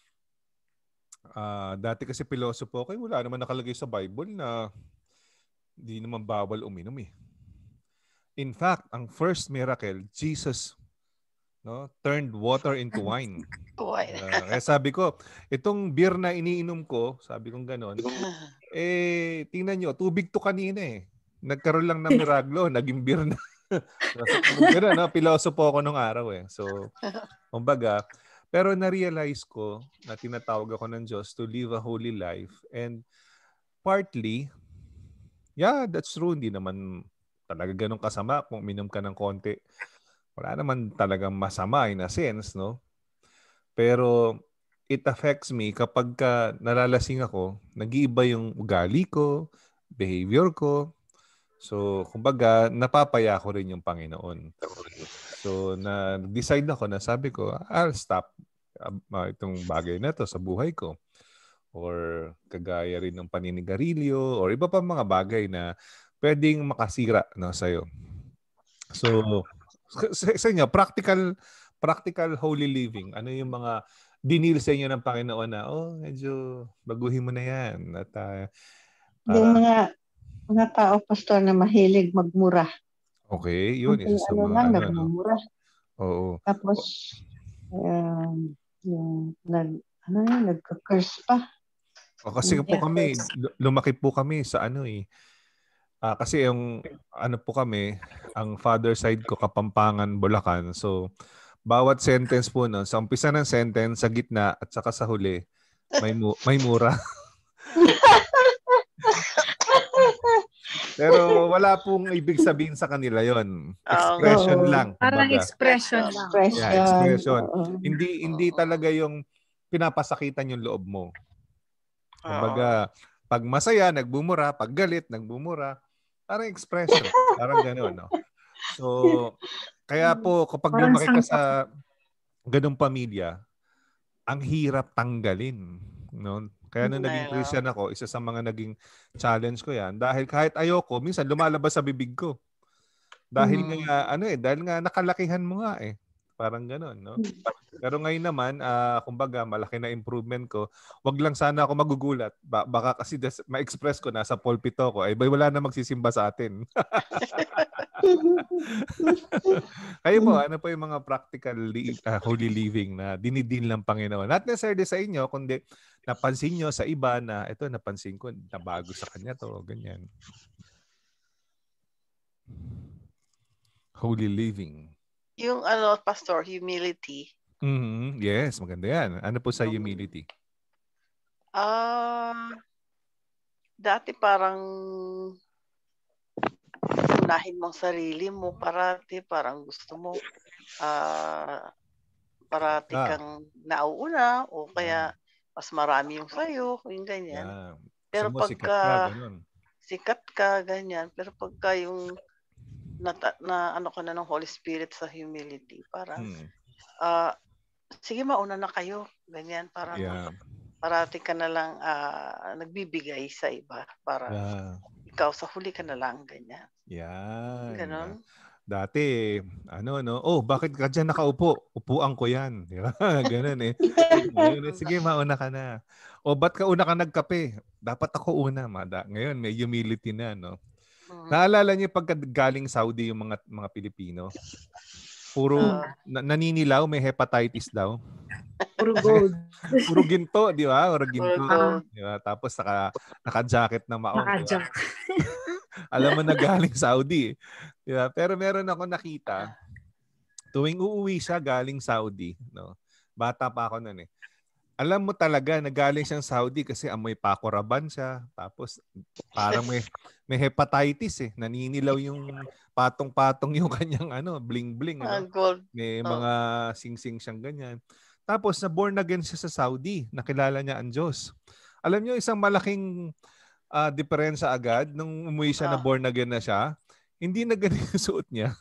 dati kasi pilosopo ko, wala naman nakalagay sa Bible na hindi naman bawal uminom eh. In fact, ang first miracle, Jesus turned water into wine. Kaya sabi ko, itong beer na iniinom ko, sabi kong ganon, tingnan nyo, tubig to kanina eh. Nagkaroon lang ng miraglo, naging beer na. Gano'n, pilosopo ko nung araw eh. So, kumbaga, pero na-realize ko na tinatawag ako ng Diyos to live a holy life. And partly, yeah, that's true. Hindi naman talaga ganun kasama kung minom ka ng konti. Wala naman talagang masama in a sense, no? Pero it affects me kapag nalalasing ako, nag-iiba yung ugali ko, behavior ko. So, kumbaga, napapaya ko rin yung Panginoon. So, na-decide ako na sabi ko, I'll stop itong bagay na to sa buhay ko. Or kagaya rin ng paninigarilyo or iba pa mga bagay na pwedeng makasira sa'yo. So, sa inyo, practical holy living, ano yung mga dinil sa inyo ng Panginoon na, medyo baguhin mo na yan. At, yung mga tao, pastor, na mahilig magmura. Okay, yun. Isa sa mga nagmumura. Oo. Tapos, nagka-curse pa. Kasi po kami, lumaki po kami sa kasi yung po kami, ang father side ko Kapampangan, Bulacan. So, bawat sentence po sa umpisa ng sentence, sa gitna at saka sa huli, may mura. Pero wala pong ibig sabihin sa kanila yon. Expression lang. Parang Kumbaga. expression lang. Yeah, expression. Hindi talaga yung pinapasakitan yung loob mo. Kumbaga, pag masaya, nagbumura. Pag galit, nagbumura. Parang expression. Parang gano'n, no? So, kaya po, kapag lumaki ka sa ganung pamilya, ang hirap tanggalin. No? Kaya nung naging Christian ako, isa sa mga naging challenge ko yan. Dahil kahit ayoko, minsan lumalabas sa bibig ko. Dahil nga, dahil nga nakalakihan mo nga eh. Parang gano'n, no? Pero ngayon naman, kumbaga, malaki na improvement ko. Wag lang sana ako magugulat. Baka kasi ma-express ko, nasa pulpito ko, ay wala na magsisimba sa atin. Kayo po, ano po yung mga practical holy living na dinidin ng Panginoon? Not necessarily sa inyo, kundi napansin nyo sa iba na ito, napansin ko, nabago sa kanya to, ganyan. Holy living. Yung Pastor, humility. Yes, maganda yan. Ano po sa humility? Dati parang unahin mong sarili mo, parang gusto mo parati kang nauuna o kaya mas marami yung sayo, yung ganyan. Pero pagka sikat ka, ganyan. Pero pagka yung na ka na ng Holy Spirit sa humility, parang sige, mauna na kayo, ganyan. Parang parati ka na lang nagbibigay sa iba para ikaw sa huli ka na lang, ganyan. Yan. Ganon. Dati, bakit ka dyan nakaupo? Upuan ko yan. Ganon eh. Sige, mauna ka na. O, ba't ka una ka nagkape? Dapat ako una. Ngayon, may humility na, no? Naalala niyo pagka galing Saudi yung mga Pilipino? Puro naninilaw, may hepatitis daw. Puro gold. Puro ginto, di ba? Puro ginto. Diba? Tapos naka-jacket na maong. Naka-jacket. Alam mo na galing Saudi. Diba? Pero meron ako nakita, tuwing uuwi siya galing Saudi, no? Bata pa ako noon eh. Alam mo talaga na galing siyang Saudi kasi amoy pakuraban siya. Tapos parang may hepatitis eh. Naninilaw yung patong-patong yung kanyang bling-bling. May mga sing-sing siyang ganyan. Tapos na-born again siya sa Saudi. Nakilala niya ang Diyos. Alam niyo, isang malaking diferensya agad nung umuwi siya na born again na siya. Hindi na ganun yung suot niya.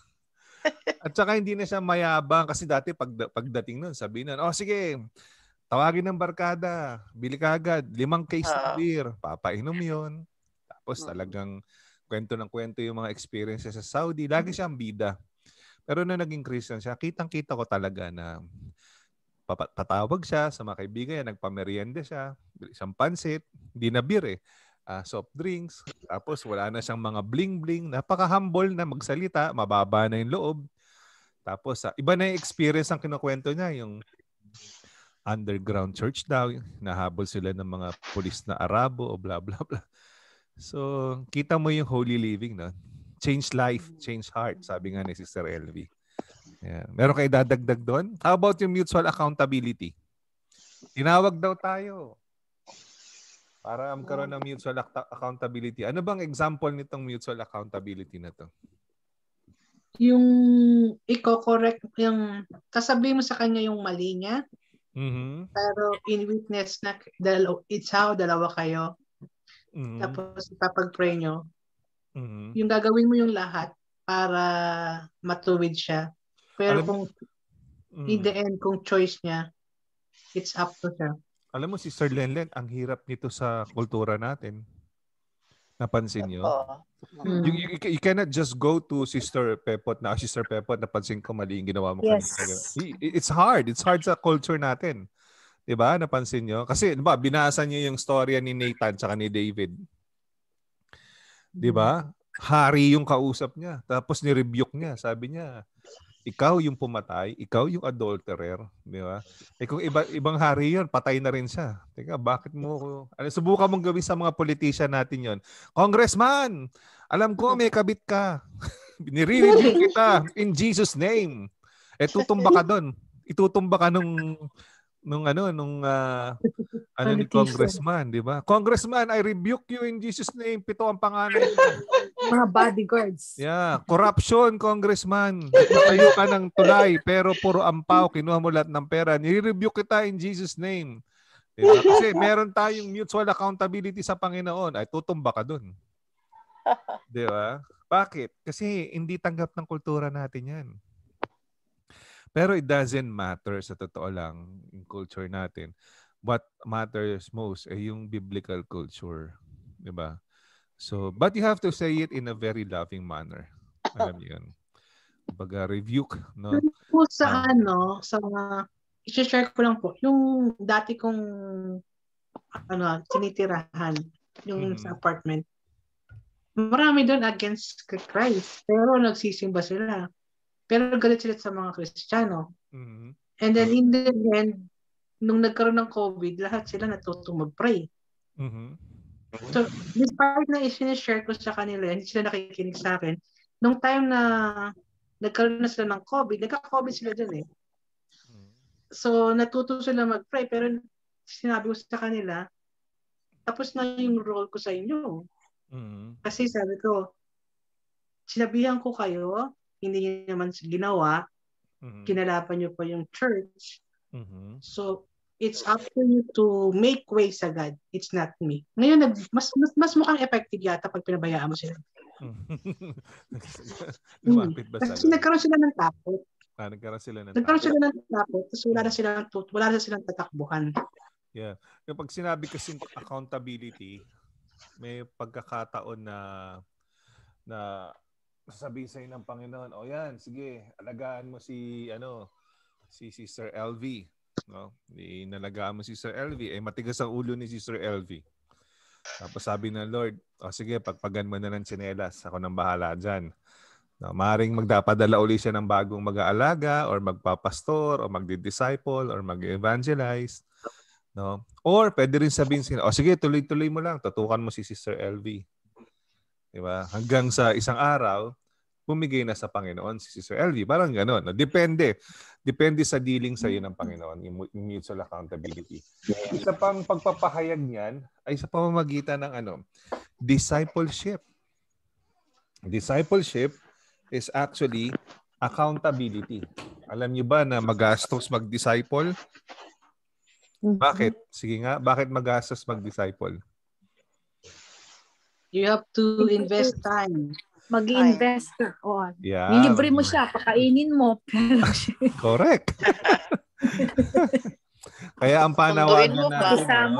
At saka hindi na siya mayabang kasi dati pagdating nun, sabi nun, sige, tawagin ng barkada, bili ka agad, 5 case ng beer, papainom yun. Tapos talagang kwento ng kwento yung mga experiences sa Saudi. Lagi siyang bida. Pero nung naging Christian siya, kitang-kita ko talaga na tatawag siya sa mga kaibigan niya, nagpamerienda siya, isang pansit, hindi na beer eh. Soft drinks, tapos wala na siyang mga bling-bling, napaka-humble na magsalita, mababa na yung loob. Tapos iba na yung experience ang kinukwento niya, yung underground church daw, nahabol sila ng mga pulis na Arabo o blah blah blah. So, kita mo yung holy living, no? Change life, change heart, sabi nga ni Sister LV. Yeah. Meron kayo dadagdag doon? How about yung mutual accountability? Tinawag daw tayo para magkaroon ng mutual accountability. Ano bang example nitong mutual accountability na to? Yung i-correct, yung kasabihin mo sa kanya yung mali niya, pero in witness na dalawa kayo, tapos ipapag-pray nyo, yung gagawin mo yung lahat para matuwid siya. Pero kung in the end, kung choice niya, it's up to her. Alam mo, Sister Lenlen, ang hirap nito sa kultura natin. Napansin nyo? You cannot just go to Sister Pepot na, Sister Pepot, napansin ko mali yung ginawa mo. Yes. It's hard. It's hard sa culture natin. Diba? Napansin nyo? Kasi, diba, binasa niyo yung storya ni Nathan tsaka ni David. Diba? Hari yung kausap niya. Tapos ni-rebuke niya. Sabi niya, ikaw yung pumatay, ikaw yung adulterer, di ba? Kung ibang hari yun, patay na rin siya. Teka, bakit mo, subukan mong gawin sa mga politician natin yon. Congressman, alam ko may kabit ka. Nire-review kita in Jesus' name. Tutumba ka doon. Itutumba ka nung ni Congressman, di ba? Congressman, I rebuke you in Jesus' name. 7 ang pangalan niya. Mga bodyguards. Yeah. Corruption, Congressman. Nagtatayo ka ng tulay, pero puro ampaw. Kinuha mo lahat ng pera. Nire-rebuke kita in Jesus' name. Diba? Kasi meron tayong mutual accountability sa Panginoon. Ay, tutumba ka dun. Di ba? Bakit? Kasi hindi tanggap ng kultura natin yan. Pero it doesn't matter sa totoo lang yung culture natin. What matters most ay yung biblical culture. Di ba? So, but you have to say it in a very loving manner. Alam niyo yun. Kumbaga, rebuke, no? Sa i-share ko lang po, yung dati kong tinitirahan, yung sa apartment. Marami doon against Christ, pero nagsisimba sila. Pero galit sila sa mga Kristiyano. Mm-hmm. And then in the end, nung nagkaroon ng COVID, lahat sila natutong mag-pray. Mm-hmm. So, despite na i-share ko sa kanila, hindi sila nakikinig sa akin. Nung time na nagkaroon na sila ng COVID, nagka-COVID sila dun eh. So, natuto sila mag-pray, pero sinabi ko sa kanila, tapos na yung role ko sa inyo. Mm-hmm. Kasi sabi ko, sinabihan ko kayo, hindi niyo naman ginawa, kinalapan niyo pa yung church. Mm-hmm. So, it's up to you to make way sa God. It's not me. Ngayon, mas mukhang effective yata pag pinabayaan mo sila. Lumapit ba sa Kasi nagkaroon sila ng takot. Nagkaroon sila ng takot. Tapos wala na silang tatakbuhan. Yeah. Kapag sinabi kasi accountability, may pagkakataon na sasabihin sa'yo ng Panginoon, o yan, sige, alagaan mo si Sister LV. No? Inalagaan mo si Sister LV. Matigas ang ulo ni Sister LV. Tapos sabi ng Lord, sige, pagpagan mo na ng tsinelas. Ako nang bahala dyan. No, maaaring magdapadala uli siya ng bagong mag-aalaga or magpapastor or magdi-disciple or mag-evangelize. No? Or pwede rin sabihin sila, sige, tuloy-tuloy mo lang. Tutukan mo si Sister LV. Diba? Hanggang sa isang araw, bumigay na sa Panginoon si Sister LV. Parang gano'n. No? Depende sa dealing sa iyo ng Panginoon, yung mutual accountability. Isa pang pagpapahayag niyan ay sa pamamagitan ng discipleship. Discipleship is actually accountability. Alam niyo ba na magastos mag-disciple? Bakit? Sige nga, bakit magastos mag-disciple? You have to invest time. Mag-invest ka. Yeah. Nilibre mo siya, pakainin mo. Correct. Kaya ang panawagan natin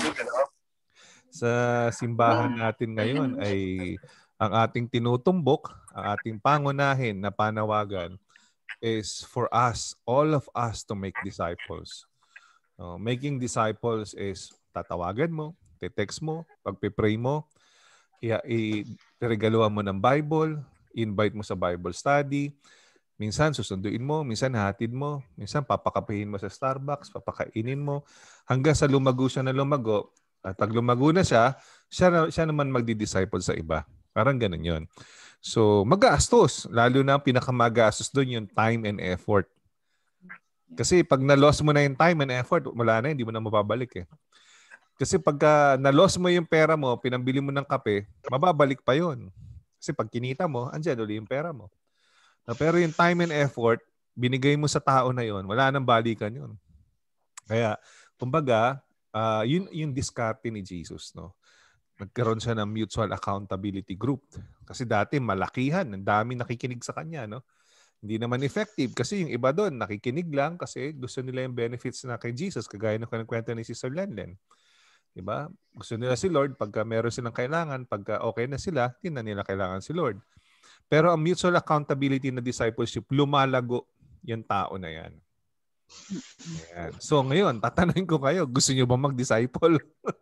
sa simbahan natin ngayon ay ang ating tinutumbok, ang ating pangunahin na panawagan is for us, all of us to make disciples. Making disciples is tatawagan mo, te-text mo, pagpe-pray mo, i-regaluhan mo ng Bible, invite mo sa Bible study, minsan susunduin mo, minsan hatid mo, minsan papakapihin mo sa Starbucks, papakainin mo, hanggang sa lumago siya na lumago. At pag lumago na siya naman magdi-disciple sa iba. Parang ganun yun. So, magastos. Lalo na pinakamagastos doon yung time and effort. Kasi pag na-loss mo na yung time and effort, wala na, hindi mo na mababalik eh. Kasi pagka na-loss mo yung pera mo, pinambili mo ng kape, mababalik pa yun. Kasi pag kinita mo, andyan ulit yung pera mo. Pero yung time and effort, binigay mo sa tao na yun, wala nang balikan yun. Kaya, kumbaga, yun yung diskarte ni Jesus, no? Nagkaroon siya ng mutual accountability group. Kasi dati malakihan, ang dami nakikinig sa kanya, no? Hindi naman effective kasi yung iba doon nakikinig lang kasi gusto nila yung benefits na kay Jesus, kagaya ng kwento ni Sister Lenlen. Diba? Gusto nila si Lord pagka meron silang kailangan, pagka okay na sila, hindi na nila kailangan si Lord. Pero ang mutual accountability na discipleship, lumalago yung tao na yan. Ayan. So ngayon, tatanungin ko kayo, gusto niyo ba mag-disciple?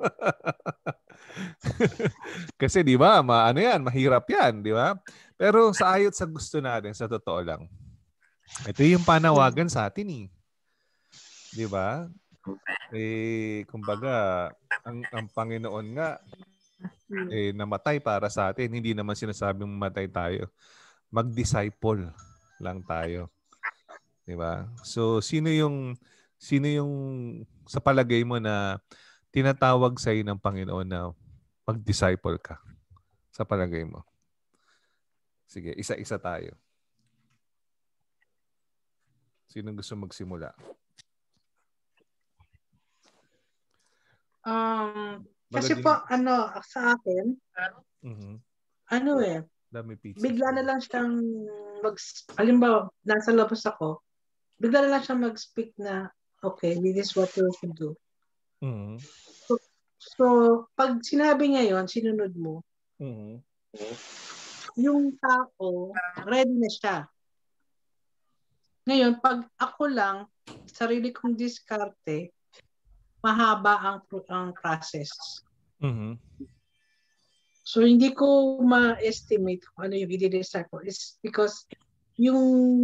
Kasi di ba, mahirap yan, di ba? Pero sa ayot sa gusto natin, sa totoo lang, ito yung panawagan sa atin eh. Di ba? Kumbaga, ang Panginoon nga, namatay para sa atin. Hindi naman sinasabing mamatay tayo. Mag-disciple lang tayo. Di ba? So, sino yung Sino yung sa palagay mo na tinatawag sa ng Panginoon na mag-disciple ka? Sa palagay mo. Sige, isa-isa tayo. Sino gusto magsimula? Kasi po, sa akin, bigla na lang siyang halimbawa, nasa labas ako, bigla na lang siyang mag-speak na, okay, this is what you should do. So, pag sinabi niya yon, sinunod mo, yung tao, ready na siya. Ngayon, pag ako lang, sarili kong diskarte, mahaba ang process. So, hindi ko ma-estimate kung ano yung i-decide ko. It's because yung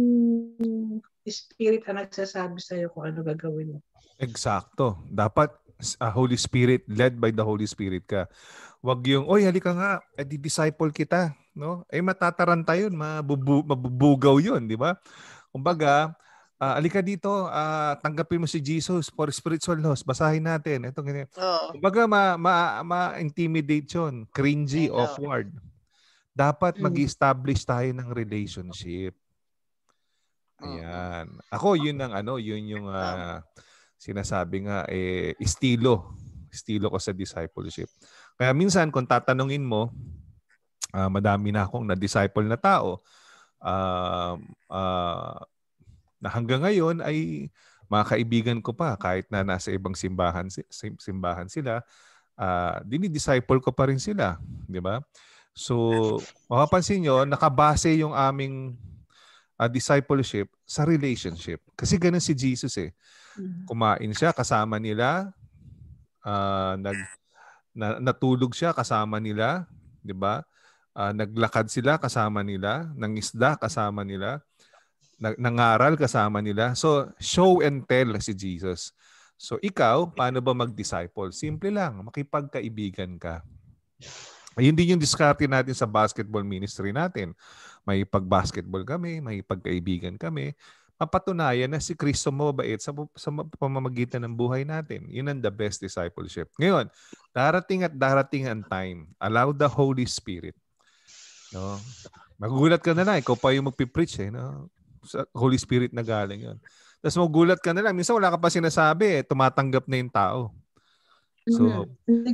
Spirit ang nagsasabi sa'yo kung ano gagawin mo. Eksakto. Dapat Holy Spirit, led by the Holy Spirit ka. Wag yung, oy, halika nga, di-disciple kita. No? Matataranta yun, mabubugaw yun, di ba? Kumbaga, alika dito, tanggapin mo si Jesus for spiritual loss. Basahin natin. Ito ganyan. Kumbaga, ma-intimidate yun. Cringy, awkward. Dapat mag-establish tayo ng relationship. Ayan. Ako, yun yung sinasabi nga, estilo ko sa discipleship. Kaya minsan, kung tatanungin mo, madami na akong na-disciple na tao, na hanggang ngayon ay mga kaibigan ko pa kahit na nasa ibang simbahan sila, dinidisciple ko pa rin sila, di ba? So, mapapansin nyo, nakabase yung aming discipleship sa relationship. Kasi ganun si Jesus eh. Kumain siya kasama nila, natulog siya kasama nila, di ba? Naglakad sila kasama nila, nangisda kasama nila, nangaral kasama nila. So, show and tell si Jesus. So, ikaw, paano ba mag-disciple? Simple lang, makipagkaibigan ka. Ayun din yung diskarte natin sa basketball ministry natin. May pag-basketball kami, may pagkaibigan kami. Mapatunayan na si Kristo mabait sa pamamagitan ng buhay natin. Yun ang the best discipleship. Ngayon, darating ang time. Allow the Holy Spirit. No? Magugulat ka na lang. Ikaw pa yung magpipreach eh. No? Sa Holy Spirit na galing yun. Tapos magugulat ka na lang. Minsan wala ka pa sinasabi eh. Tumatanggap na yung tao. So,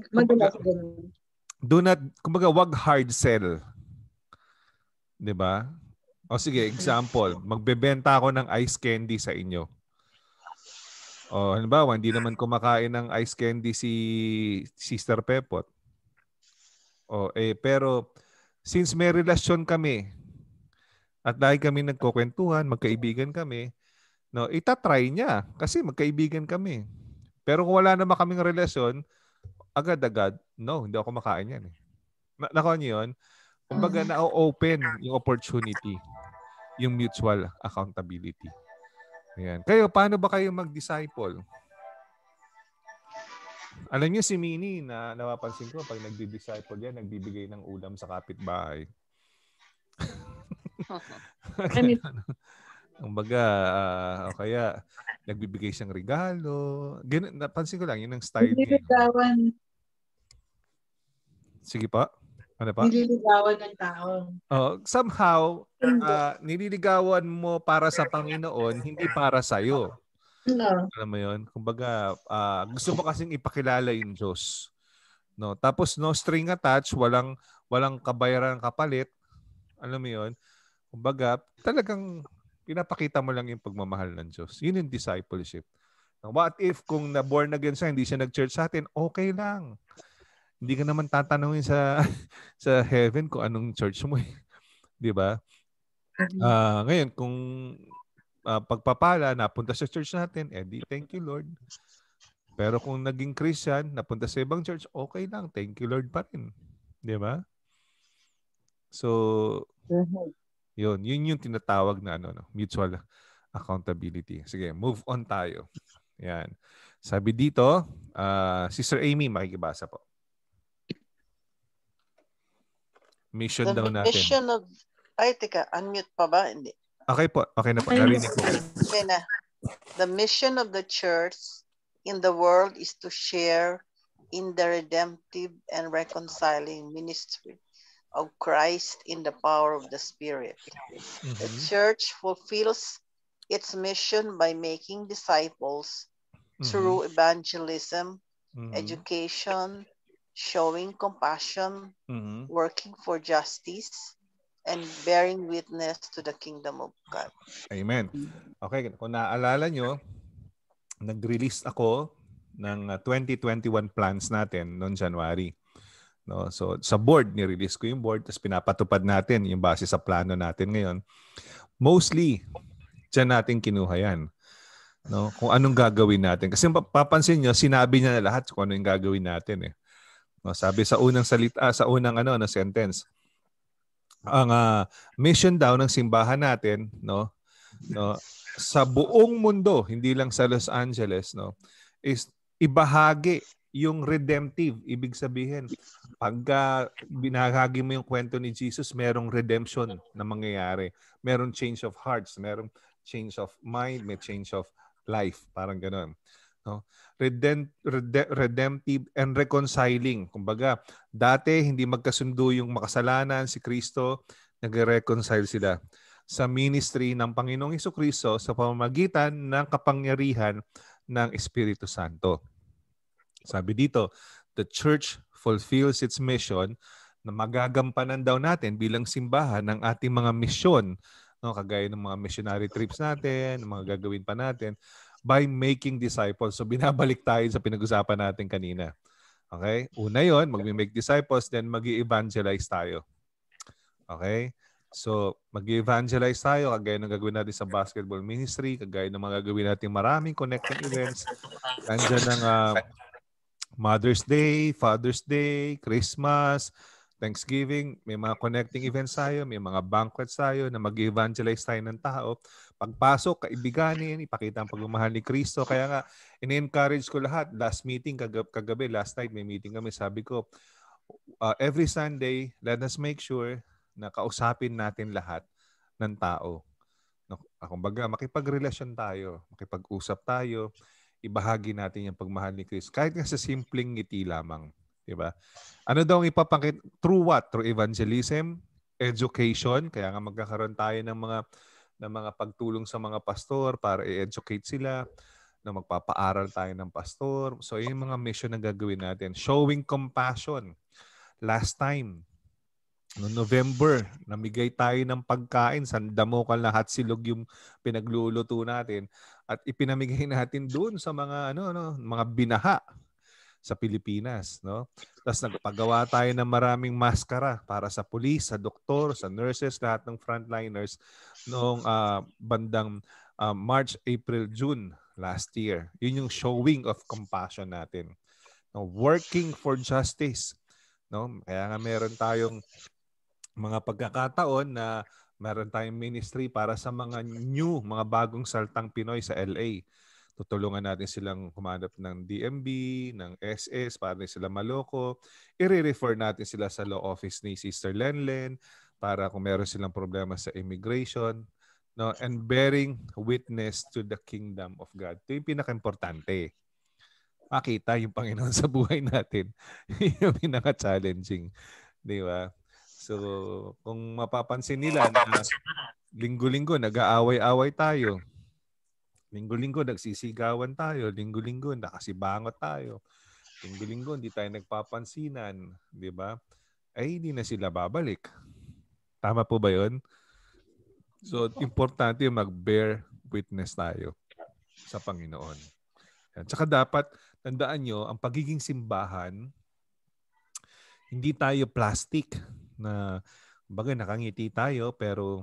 kumbaga, wag hard sell. 'Di ba? O sige, example, magbebenta ako ng ice candy sa inyo. O halimbawa, hindi naman kumakain ng ice candy si Sister Pepot. Pero since may relasyon kami at dahil kami nagkukwentuhan, magkaibigan kami, no, itatry niya kasi magkaibigan kami. Pero kung wala naman kaming relasyon, agad-agad, no, hindi ako makain yan. Nakuha niyo yun? Kumbaga, na-open yung opportunity, yung mutual accountability. Ayan. Kayo, paano ba kayo mag-disciple? Alam niyo si Minnie, na napapansin ko, pag nagdi-disciple yan, nagbibigay ng ulam sa kapitbahay. Kumbaga, o kaya, nagbibigay siyang regalo. Ganun, napansin ko lang, yun ang style niya. Sige pa. Ano pa? Nililigawan ng tao. Somehow, nililigawan mo para sa Panginoon, hindi para sa'yo. No. Alam mo yun? Kumbaga, gusto mo kasing ipakilala yung Diyos. No? Tapos, no string attached, walang kabayaran kapalit. Alam mo yun? Kumbaga, talagang pinapakita mo lang yung pagmamahal ng Diyos. Yun yung discipleship. What if kung na-born again siya, hindi siya nag-church sa atin, okay lang. Hindi ka naman tatanungin sa heaven kung anong church mo. 'Di ba? Ngayon, kung pagpapala, napunta sa church natin, di thank you Lord. Pero kung naging Christian, napunta sa ibang church, okay lang. Thank you Lord pa rin. 'Di ba? So, yun yung tinatawag na mutual accountability. Sige, move on tayo. Yan. Sabi dito, Sister Amy, makikibasa po. Mission daw natin. Mission of... Ay, teka, unmute pa ba? Hindi. Okay po. Okay na po. Narinig ko. Okay na. The mission of the church in the world is to share in the redemptive and reconciling ministry of Christ in the power of the Spirit. The church fulfills its mission by making disciples through evangelism, education, showing compassion, working for justice, and bearing witness to the kingdom of God. Amen. Okay, kung naaalala nyo, nag-release ako ng 2021 plans natin noong January. No? So sa board, ni-release ko yung board, tapos pinapatupad natin yung base sa plano natin ngayon. Mostly, dyan natin kinuha yan. No? Kung anong gagawin natin. Kasi papansin nyo, sinabi niya na lahat kung ano yung gagawin natin. No? Sabi sa unang salita, sa unang sentence, ang mission daw ng simbahan natin, no, sa buong mundo, hindi lang sa Los Angeles, no, is ibahagi yung redemptive. Ibig sabihin, pag binahagi mo yung kwento ni Jesus, merong redemption na mangyayari. Merong change of hearts, merong change of mind, may change of life. Parang gano'n. No? Redemptive and reconciling. Kumbaga, dati hindi magkasundo yung makasalanan, si Kristo, nag-reconcile sila sa ministry ng Panginoong Hesukristo sa pamamagitan ng kapangyarihan ng Espiritu Santo. Sabi dito, the church fulfills its mission na magagampanan daw natin bilang simbahan ng ating mga misyon, no, kagaya ng mga missionary trips natin, mga gagawin pa natin, by making disciples. So binabalik tayo sa pinag-usapan natin kanina. Okay? Una yon, mag-make disciples, then mag-evangelize tayo. Okay? So, mag-evangelize tayo, kagaya ng gagawin natin sa basketball ministry, kagaya ng mga gagawin natin maraming connecting events. Nandiyan ng Mother's Day, Father's Day, Christmas, Thanksgiving, may mga connecting events tayo, may mga banquets tayo na mag-evangelize tayo ng tao. Pagpasok, kaibiganin, ipakita ang pagmamahal ni Kristo. Kaya nga, in-encourage ko lahat. Last meeting, kagabi, last night, may meeting kami. Sabi ko, every Sunday, let us make sure na kausapin natin lahat ng tao. Kumbaga, makipagrelasyon tayo, makipag-usap tayo, ibahagi natin yung pagmahal ni Kristo. Kahit nga sa simpleng ngiti lamang. Diba? Ano daw ang ipapakita? Through what? Through evangelism, education, kaya nga magkakaroon tayo ng mga pagtulong sa mga pastor para i-educate sila, na magpapaaral tayo ng pastor. So, yung mga mission na gagawin natin. Showing compassion. Last time, noong November, namigay tayo ng pagkain. Sandamokal na hatsilog yung pinagluluto natin. At ipinamigay natin doon sa mga mga binaha sa Pilipinas, no? Tapos nagpagawa tayo ng maraming maskara para sa police, sa doktor, sa nurses, lahat ng frontliners noong bandang March, April, June last year. Yun yung showing of compassion natin. No? Working for justice, no? Kaya nga meron tayong mga pagkakataon na meron tayong ministry para sa mga mga bagong saltang Pinoy sa LA. Tutulungan natin silang humanap ng DMB, ng SS, para sila maloko. I-refer natin sila sa law office ni Sister Lenlen para kung meron silang problema sa immigration. No? And bearing witness to the kingdom of God. Ito yung pinaka-importante. Makita yung Panginoon sa buhay natin. Yung pinaka-challenging. Di ba? So, kung mapapansin nila na linggo-linggo nag-aaway-away tayo. Linggo-linggo nagsisigawan tayo. Linggo-linggo nakasibangot tayo. Linggo-linggo hindi tayo nagpapansinan. Di ba? Ay, hindi na sila babalik. Tama po ba yun? So, importante yung mag-bear witness tayo sa Panginoon. Tsaka dapat, tandaan nyo, ang pagiging simbahan, hindi tayo plastic na, baga nakangiti tayo, pero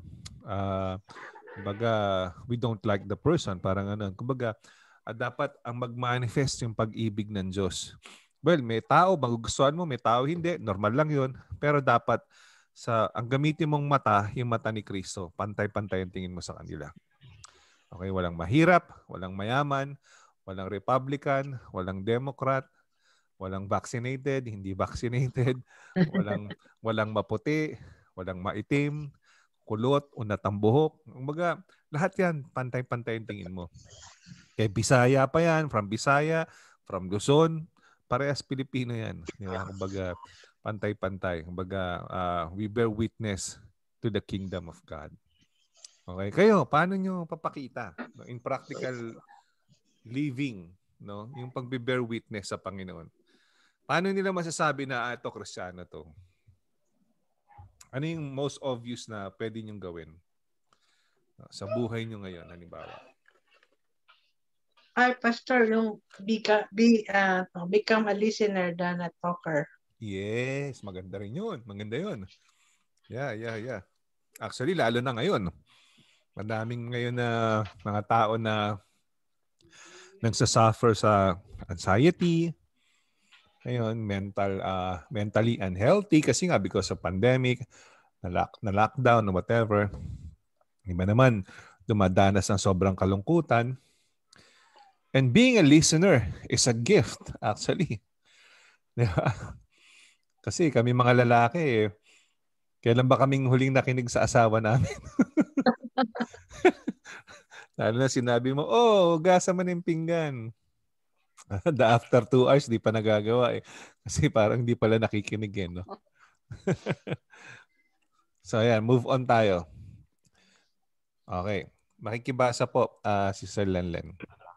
we don't like the person. Parang ano. Kumbaga, dapat ang mag-manifest yung pag-ibig ng Diyos. Well, may tao, magugustuhan mo, may tao hindi. Normal lang yun. Pero dapat, ang gamitin mong mata, yung mata ni Kristo. Pantay-pantay ang tingin mo sa kanila. Okay, walang mahirap, walang mayaman, walang Republican, walang Democrat, walang vaccinated, hindi vaccinated, walang maputi, walang maitim, kulot, unat ang buhok. Kumbaga, lahat yan, pantay-pantay ang tingin mo. Kaya Bisaya pa yan, from Bisaya, from Luzon, parehas Pilipino yan. Di ba? Kumbaga, pantay-pantay. Kumbaga, we bear witness to the kingdom of God. Okay? Kayo, paano nyo papakita in practical living, no? Yung pagbe-bear witness sa Panginoon? Paano nila masasabi na ito, Kristiyano to? Ano yung most obvious na pwede nyong gawin sa buhay nyo ngayon, halimbawa? Ay, Pastor, yung become a listener than a talker. Yes, maganda rin yun. Maganda yun. Yeah. Actually, lalo na ngayon. Madaming ngayon na mga tao na nagsasuffer sa anxiety, ngayon, mentally unhealthy kasi nga because of pandemic, na lockdown, or whatever. Iba naman, dumadanas ng sobrang kalungkutan. And being a listener is a gift, actually. Diba? Kasi kami mga lalaki, kailan ba kaming huling nakinig sa asawa namin? Lalo na sinabi mo, gasa man yung pinggan. After 2 hours, di pa nagagawa eh. Kasi parang di pala nakikinig eh, no? So, ayan. Move on tayo. Okay. Makikibasa po si Sir Lenlen.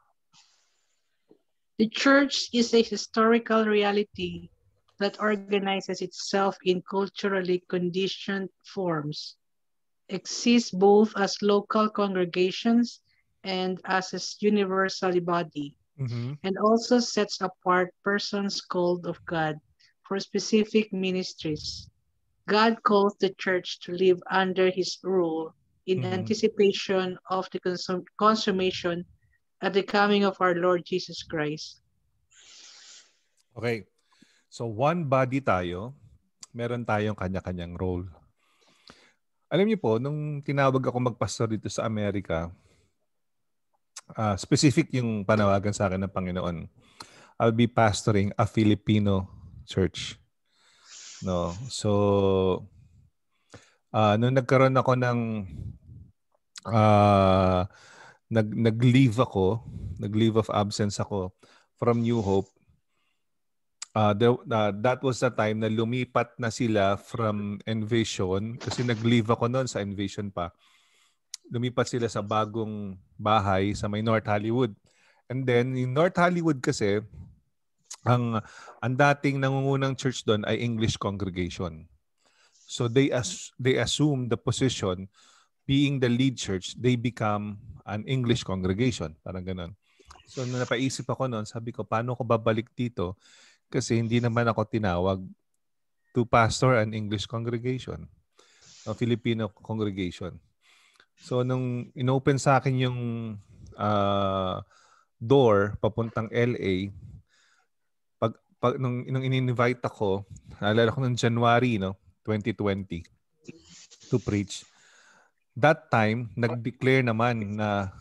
The church is a historical reality that organizes itself in culturally conditioned forms, exists both as local congregations and as a universal body. And also sets apart persons called of God for specific ministries. God calls the church to live under his rule in anticipation of the consummation at the coming of our Lord Jesus Christ. Okay. So one body tayo, meron tayong kanya-kanyang role. Alam niyo po, nung tinawag ako magpastor dito sa Amerika, specific yung panawagan sa akin ng Panginoon. I'll be pastoring a Filipino church. No. So nung nagkaroon ako ng nag-leave of absence ako from New Hope. That was the time na lumipat na sila from Envision kasi nag-leave ako noon sa Envision pa. Lumipat sila sa bagong bahay sa may North Hollywood. And then, in North Hollywood kasi, ang dating nangungunang church doon ay English congregation. So, they assume the position, being the lead church, they become an English congregation. Parang ganun. So, nung napaisip ako noon, sabi ko, paano ko babalik dito? Kasi hindi naman ako tinawag to pastor an English congregation, a Filipino congregation. So, nung inopen sa akin yung door papuntang LA, nung in-invite ako, naalala ko nung January 2020 to preach. That time, nag-declare naman na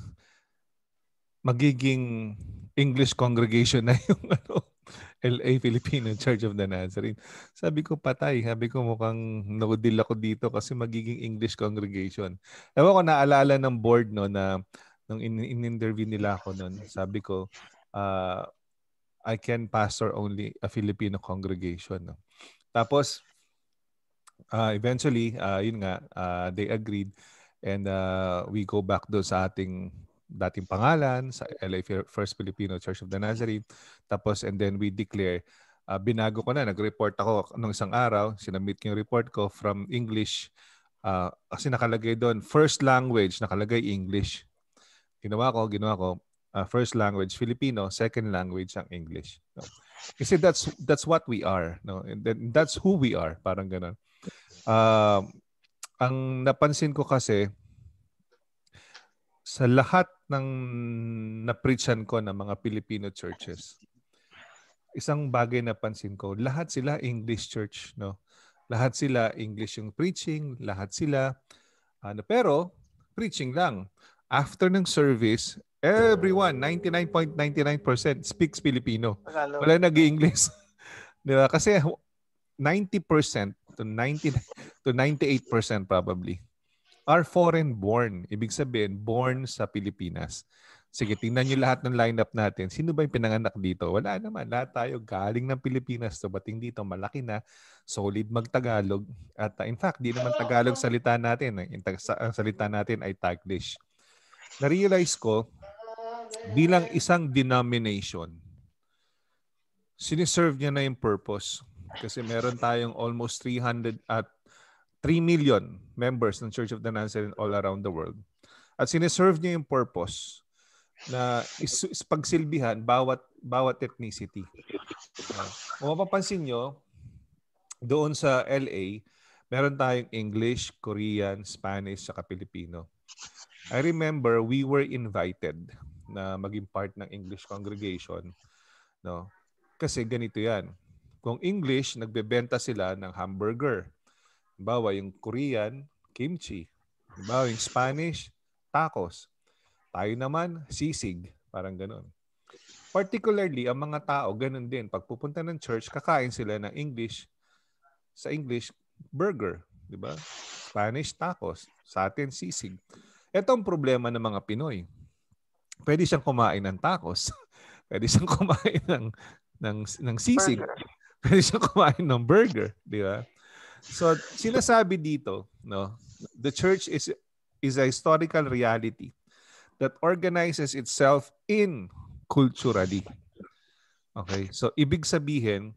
magiging English congregation na yung LA Filipino Church of the Nazarene. Sabi ko, patay. Sabi ko, mukhang no-deal ako dito kasi magiging English congregation. Ewan ko, naalala ng board na nung in-interview nila ako noon, sabi ko, I can pastor only a Filipino congregation. No? Tapos, eventually, yun nga, they agreed and we go back doon sa ating dating pangalan sa LA First Filipino Church of the Nazarene. Tapos, and then we declare, binago ko na, nag-report ako nung isang araw, sinabit ko yung report ko from English, kasi nakalagay doon, first language, nakalagay English. Ginawa ko, first language Filipino, second language ang English. No? Kasi that's what we are. No? And that's who we are. Parang ganun. Ang napansin ko kasi, sa lahat ng na-preachan ko ng mga Filipino churches, isang bagay na pansin ko, lahat sila English church, no? Lahat sila English yung preaching, lahat sila pero preaching lang. After ng service, everyone, 99.99% speaks Filipino. Wala nag-English. Di ba? Kasi 90% to 98% probably are foreign born. Ibig sabihin, born sa Pilipinas. Sige, tingnan nyo lahat ng lineup natin. Sino ba yung pinanganak dito? Wala naman. Lahat tayo galing ng Pilipinas. Dumating dito, malaki na, solid mag-Tagalog. At in fact, di naman Tagalog salita natin. Ang salita natin ay Taglish. Na-realize ko, bilang isang denomination, siniserve niya na yung purpose. Kasi meron tayong almost 3 million members ng Church of the Nazarene all around the world. At siniserve niya yung purpose na pagsilbihan bawat ethnicity. Kung mapapansin nyo, doon sa LA, meron tayong English, Korean, Spanish, saka Filipino. I remember we were invited na maging part ng English congregation. No? Kasi ganito yan. Kung English, nagbebenta sila ng hamburger. Halimbawa, yung Korean, kimchi. Halimbawa, yung Spanish, tacos. Tayo naman, sisig. Parang ganun. Particularly, ang mga tao, ganun din. Pag pupunta ng church, kakain sila ng English. Sa English, burger. Diba? Spanish, tacos. Sa atin, sisig. Ito ang problema ng mga Pinoy. Pwede siyang kumain ng tacos. Pwede siyang kumain ng sisig. Burger. Pwede siyang kumain ng burger. Diba? So, sinasabi dito, no, the church is a historical reality that organizes itself in culturally. Okay? So, ibig sabihin,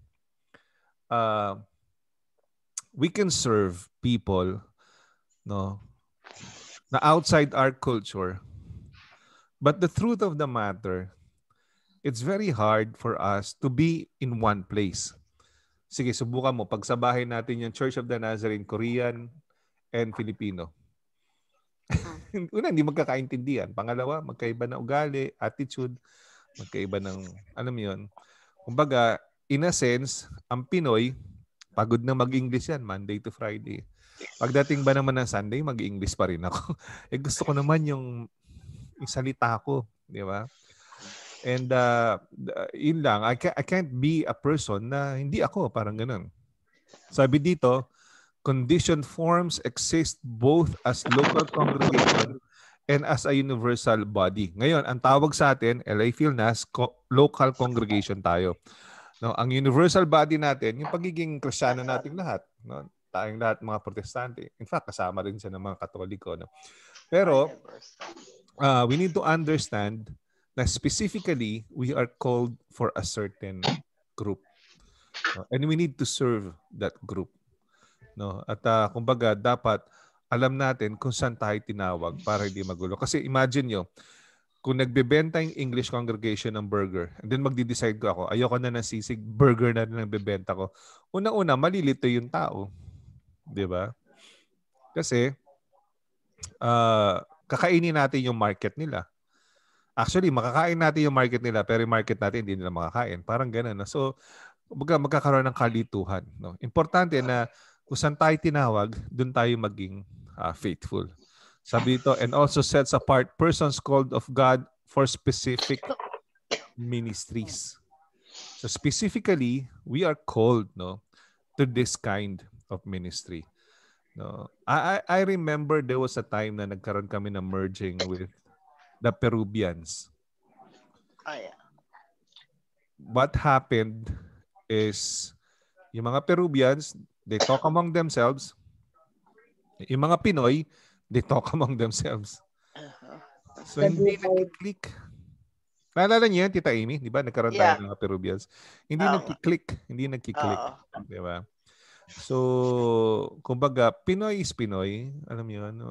we can serve people, no, na outside our culture. But the truth of the matter, it's very hard for us to be in one place. Sige, subukan mo. Pagsabahin natin yung Church of the Nazarene, Korean and Filipino. Una, hindi magkakaintindihan. Pangalawa, magkaiba na ugali, attitude, magkaiba ng, alam mo yun. Kumbaga, in a sense, ang Pinoy, pagod na mag-English yan, Monday to Friday. Pagdating ba naman ng Sunday, mag-English pa rin ako. Gusto ko naman yung salita ko, di ba? And yun lang, I can't be a person na hindi ako, parang ganun. Sabi dito, conditioned forms exist both as local congregation and as a universal body. Ngayon, ang tawag sa atin, LA Philnas, local congregation tayo. No, ang universal body natin, yung pagiging Kristiyano nating lahat. No? Tayong lahat mga Protestante. In fact, kasama rin siya ng mga Katoliko. No? Pero, we need to understand na specifically, we are called for a certain group. No? And we need to serve that group. No? At kumbaga, dapat alam natin kung saan tayo tinawag para hindi magulo. Kasi imagine nyo, kung nagbebenta yung English congregation ng burger, and then magdi-decide ko ako, ayoko na ng sisig, burger na rin ang bebenta ko. Una-una, malilito yung tao. Di ba? Kasi, kakainin natin yung market nila. Actually, makakain natin yung market nila, pero yung market natin hindi nila makakain. Parang ganun. No? So, magkakaroon ng kalituhan. No? Importante na kung saan tayo tinawag, doon tayo maging faithful. Sabi dito, and also sets apart persons called of God for specific ministries. So specifically, we are called, no, to this kind of ministry. No, I remember there was a time na nagkaroon kami ng merging with the Peruvians. Oh, yeah. What happened is yung mga Peruvians, they talk among themselves. Yung mga Pinoy, they talk among themselves. So, hindi nagkiklik. Naalala niyo yan, Tita Amy? Di ba? Nagkaroon tayo ng mga Peruvians. Hindi nagkiklik. Hindi nagkiklik. Di ba? So, kumbaga, Pinoy is Pinoy. Alam niyo yun?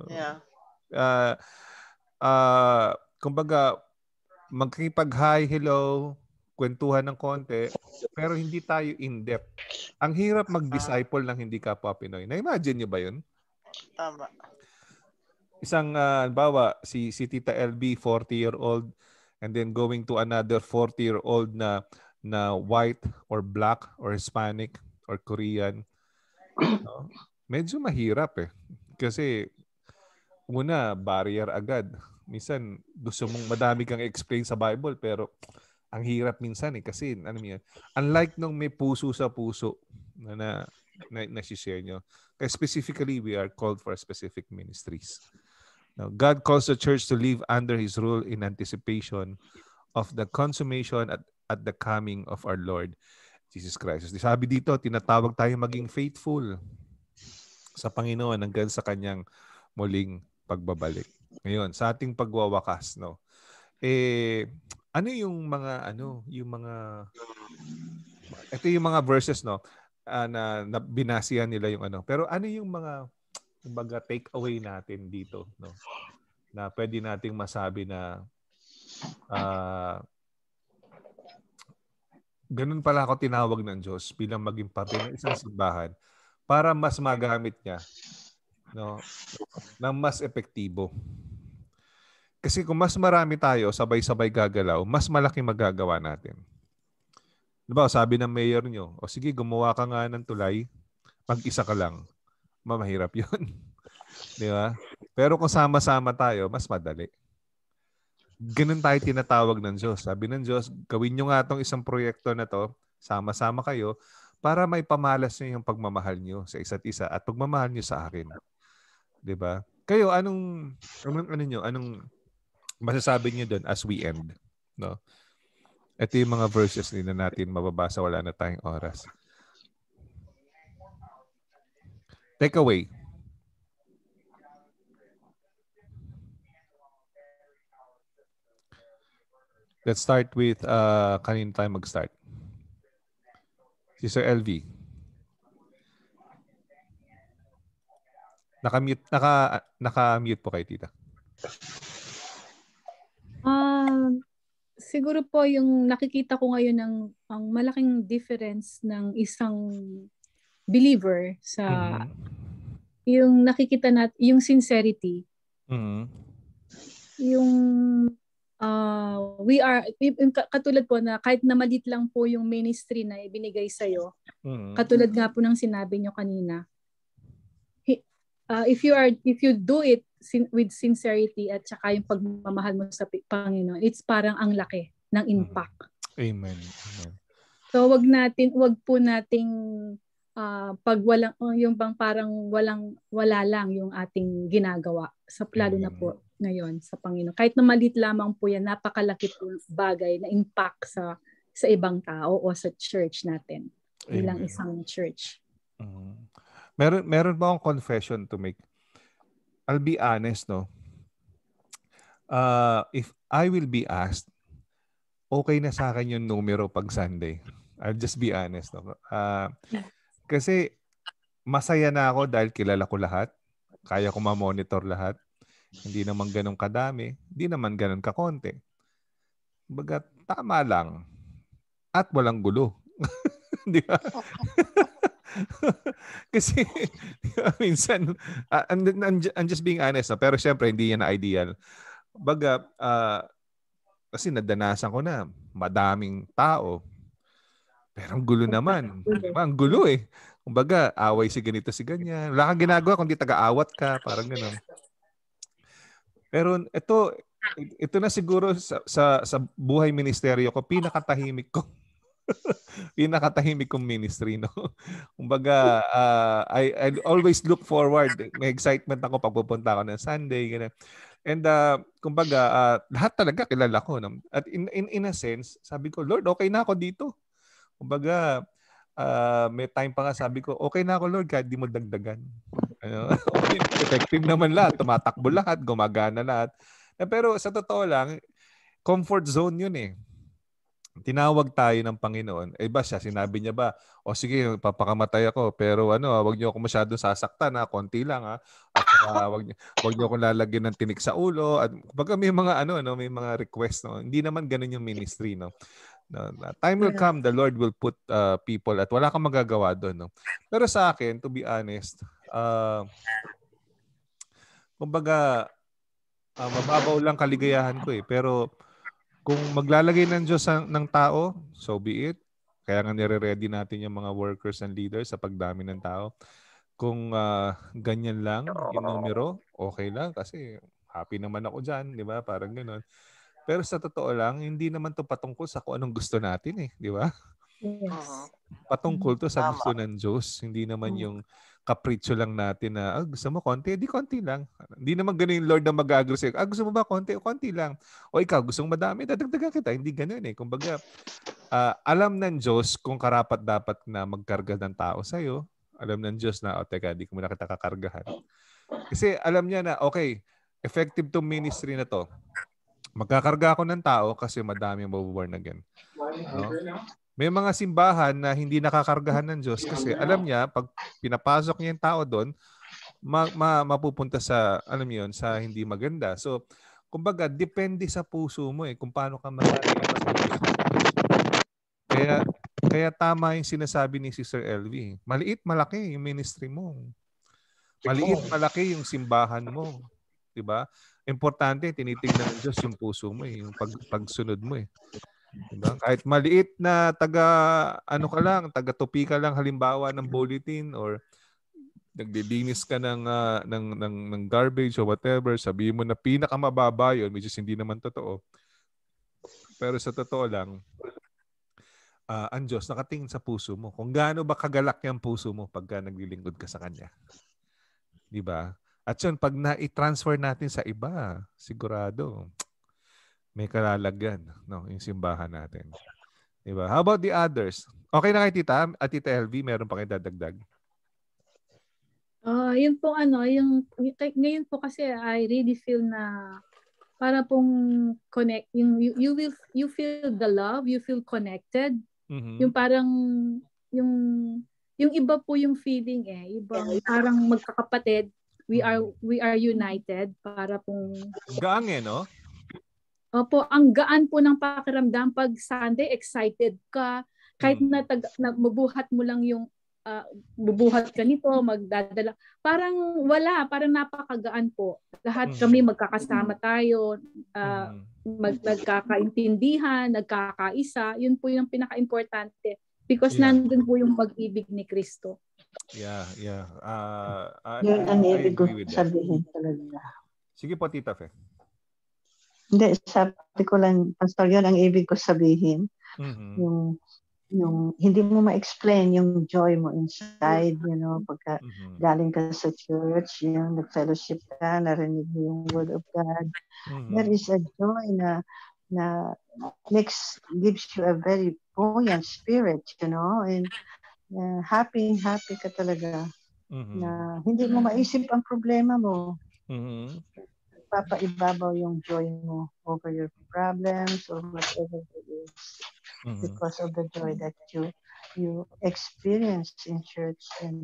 Kumbaga, magkikipag-hi, hello, kwentuhan ng konti, pero hindi tayo in-depth. Ang hirap mag-disciple ng hindi kapwa Pinoy. Na-imagine niyo ba yun? Tama. Isang, bawa, si Tita LB, 40-year-old, and then going to another 40-year-old na white or black or Hispanic or Korean. No? Medyo mahirap eh. Kasi, una, barrier agad. Minsan, gusto mong madami kang explain sa Bible, pero ang hirap minsan eh. Kasi, ano yun, unlike nung may puso sa puso, na na share nyo. Kaya specifically, we are called for specific ministries. Now, God calls the church to live under His rule in anticipation of the consummation at the coming of our Lord Jesus Christ. Sabi dito, tinatawag tayo maging faithful sa Panginoon hanggang sa Kanyang muling pagbabalik. Ngayon, sa ating pagwawakas, no? Ano yung mga ito yung mga verses, no? Na binasihan nila yung ano. Pero ano yung mga kumbaga take away natin dito, no? Na pwede nating masabi na ganun pala ako tinawag ng Diyos bilang maging parte ng isang simbahan para mas magamit niya, no, ng mas epektibo. Kasi kung mas marami tayo sabay-sabay gagalaw, mas malaki magagawa natin. Diba, sabi ng mayor nyo, o sige, gumawa ka nga ng tulay, mag-isa ka lang. Mahirap yun. Di ba? Pero kung sama-sama tayo, mas madali. Ganun tayo tinatawag ng Diyos. Sabi ng Diyos, gawin nyo nga itong isang proyekto na to, sama-sama kayo, para may pamalas nyo yung pagmamahal nyo sa isa't isa at pagmamahal nyo sa akin. Di ba? Kayo, anong masasabi nyo doon as we end? No? Ito yung mga verses nila natin mababasa, wala na tayong oras. Take away. Let's start with kanina tayo mag-start. Sister LV. Naka-mute po kay tita. Siguro po yung nakikita ko ngayon ang malaking difference ng isang believer sa yung nakikita natin, yung sincerity. Yung we are, katulad po na kahit na maliit lang po yung ministry na ibinigay sa'yo, katulad nga po ng sinabi nyo kanina, if you do it with sincerity at saka yung pagmamahal mo sa Panginoon, it's parang ang laki ng impact. Amen. So wag po nating pag walang yung bang parang wala lang yung ating ginagawa sa lalo na po ngayon sa Panginoon. Kahit na maliit lamang po yan, napakalaki po bagay na impact sa ibang tao o sa church natin bilang isang church. Meron ba akong confession to make? I'll be honest, no? If I will be asked, okay na sa akin yung numero pag Sunday. I'll just be honest, no? Kasi masaya na ako dahil kilala ko lahat. Kaya ko ma-monitor lahat. Hindi naman ganun kadami. Hindi naman ganun kakonti. Baga, tama lang. At walang gulo. Di ba? Kasi minsan, I'm just being honest. No? Pero syempre, hindi yan na ideal. Baga, kasi nadanasan ko na madaming tao. Pero ang gulo naman. Diba? Ang gulo eh. Kumbaga, away si ganito si ganyan. Wala kang ginagawa kundi taga-awat ka. Parang gano'n. Pero ito na siguro sa buhay ministeryo ko, pinakatahimik kong ministry, no? Kumbaga, I always look forward. May excitement ako pag pupunta ako ng Sunday, ganun. And kumbaga, lahat talaga kilala ko, no? At in a sense, sabi ko, Lord, okay na ako dito. Kumbaga, may time pa nga sabi ko, okay na ako, Lord, kahit di mo dagdagan. Okay, effective naman lahat, tumatakbo lahat, gumagana lahat. Pero sa totoo lang, comfort zone yun eh. Tinawag tayo ng Panginoon. Ba siya, sinabi niya ba, o sige, papakamatay ako, pero wag niyo ako masyadong sasaktan, konti lang ha. At wag niyo ako lalagyan ng tinik sa ulo. At kapag may mga may mga request, no. Hindi naman ganoon yung ministry, no. Time will come, the Lord will put people at wala kang magagawa doon, no. Pero sa akin, to be honest, kumbaga mababaw lang kaligayahan ko eh. Pero kung maglalagay ng Diyos ng tao, so be it. Kaya nga nire-ready natin yung mga workers and leaders sa pagdami ng tao. Kung ganyan lang yung numero, okay lang kasi happy naman ako dyan, di ba? Parang gano'n. Pero sa totoo lang, hindi naman to patungkol sa kung anong gusto natin eh, di ba? Yes. Patungkol to sa gusto ng Diyos. Hindi naman yung kapritsyo lang natin na, gusto mo konti? Di konti lang. Hindi naman ganun yung Lord na mag-agree sa'yo. Gusto mo ba konti? O konti lang. O ikaw, gusto mo madami? Dadagdagan kita. Hindi ganun eh. Kumbaga, alam ng Diyos kung karapat-dapat na magkarga ng tao sa'yo. Alam ng Diyos na, teka, di ko muna kita kakargahan. Kasi alam niya na, okay, effective tong ministry na to. Magkakarga ako ng tao kasi madami mabuborn again. No? May mga simbahan na hindi nakakargahan ng Diyos kasi alam niya, pag pinapasok niya yung tao doon, mapupunta sa, alam niyo yun, sa hindi maganda. So, kumbaga, depende sa puso mo kung paano ka mag-iingat sa puso. Kaya tama yung sinasabi ni Sister LV. Maliit, malaki yung ministry mo. Maliit, malaki yung simbahan mo. Diba? Importante, tinitingnan ng Diyos yung puso mo, yung pagsunod mo. Diba? Kahit maliit na taga-tupi ka lang halimbawa ng bulletin or nagdidinis ka ng garbage or whatever, sabihin mo na pinakamababa yun, which is hindi naman totoo. Pero sa totoo lang, ang Diyos nakatingin sa puso mo. Kung gaano ba kagalak yung puso mo pagka naglilingkod ka sa Kanya. Diba? At yun, pag na-transfer natin sa iba, sigurado, may kalalagyan, no, yung simbahan natin. Diba? How about the others? Okay na kay Tita? At Tita LV, meron pa kayo dadagdag? Yun po ngayon po kasi I really feel na para pong connect, you feel the love, you feel connected. Yung parang yung iba po yung feeling ibang parang magkakapatid, we are united para pong gaan no? Opo, ang gaan po ng pakiramdam pag Sunday, excited ka. Kahit na mabuhat mo lang yung bubuhat ka nito, magdadala. Parang parang napakagaan po. Lahat kami magkakasama tayo, nagkakaintindihan, nagkakaisa. Yun po yung pinaka-importante. Because nandun po yung pag-ibig ni Kristo. Yeah. Yun ang ibig ko sabihin talaga. Sige po, Tita Fe. Hindi, sabi ko lang, Pastor, yun ang ibig ko sabihin. Yung hindi mo ma-explain yung joy mo inside, pagka galing ka sa church, yung nag-fellowship ka, narinig mo yung Word of God. There is a joy na gives you a very buoyant spirit, and happy ka talaga. Na hindi mo maisip ang problema mo. Papaibabaw yung joy mo over your problems or whatever it is because of the joy that you experience in church,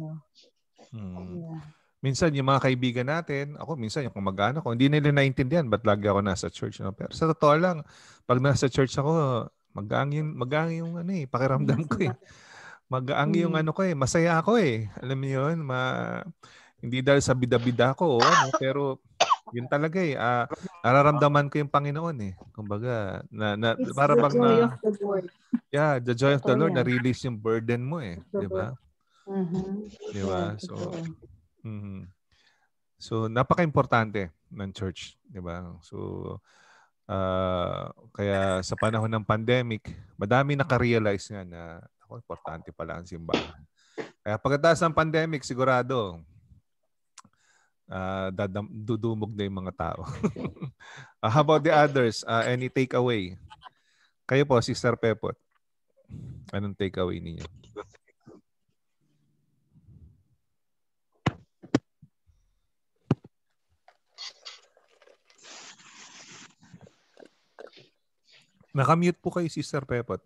Yeah. Minsan yung mga kaibigan natin, ako minsan yung kamag-anak ko, hindi nila naintindihan ba't lagi ako nasa church, no? Pero sa totoo lang, pag nasa church ako, magaang yung pakiramdam ko Magaang yung masaya ako Alam mo yun, hindi dahil sa bida-bida ko pero yun talaga nararamdaman ko yung Panginoon Kumbaga, para bang joy of the Lord. Yeah, the joy of the Lord, na-release yung burden mo di ba? Di ba? So napaka-importante ng church, di ba? So kaya sa panahon ng pandemic, madami naka-realize nga na importante pala ang simbahan. Kaya pagkatapos ng pandemic, sigurado dudumog na yung mga tao. How about the others? Any takeaway? Kayo po, Sister Pepot. Anong takeaway ninyo? Nakamute po kayo, Sister Pepot.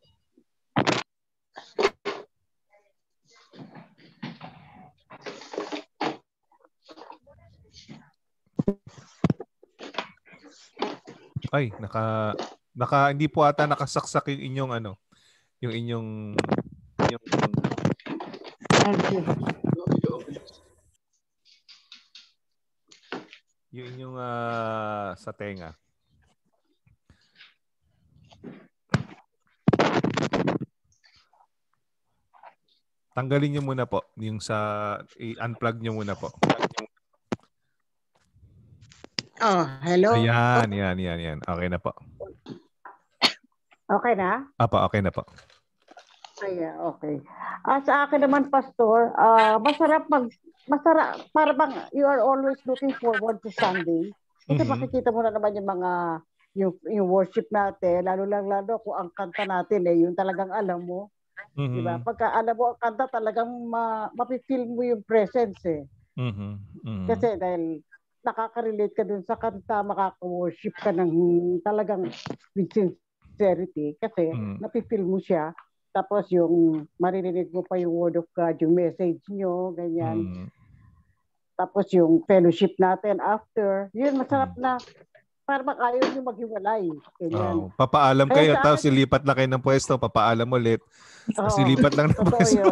Ay, hindi po ata nakasaksak yung inyong yung inyong sa tenga. Tanggalin niyo muna po yung i-unplug niyo muna po. Hello? Yan. Okay na po. Okay na? Apa, okay na po. Okay. Sa akin naman, Pastor, masarap para bang you are always looking forward to Sunday. Kasi makikita mo na naman yung worship natin, lalo kung ang kanta natin yung talagang alam mo. Diba? Pagka alam mo ang kanta, talagang mapifeel mo yung presence Kasi dahil nakaka-relate ka dun sa kanta, makaka-worship ka ng talagang with sincerity kasi napifeel mo siya. Tapos yung maririnig mo pa yung word of God, yung message nyo, ganyan. Tapos yung fellowship natin after, yun masarap na para ayaw nyo maghiwalay. Ganyan. Papaalam kayo, tapos ilipat na kayo ng pwesto, papaalam ulit. Tapos ilipat lang ng pwesto.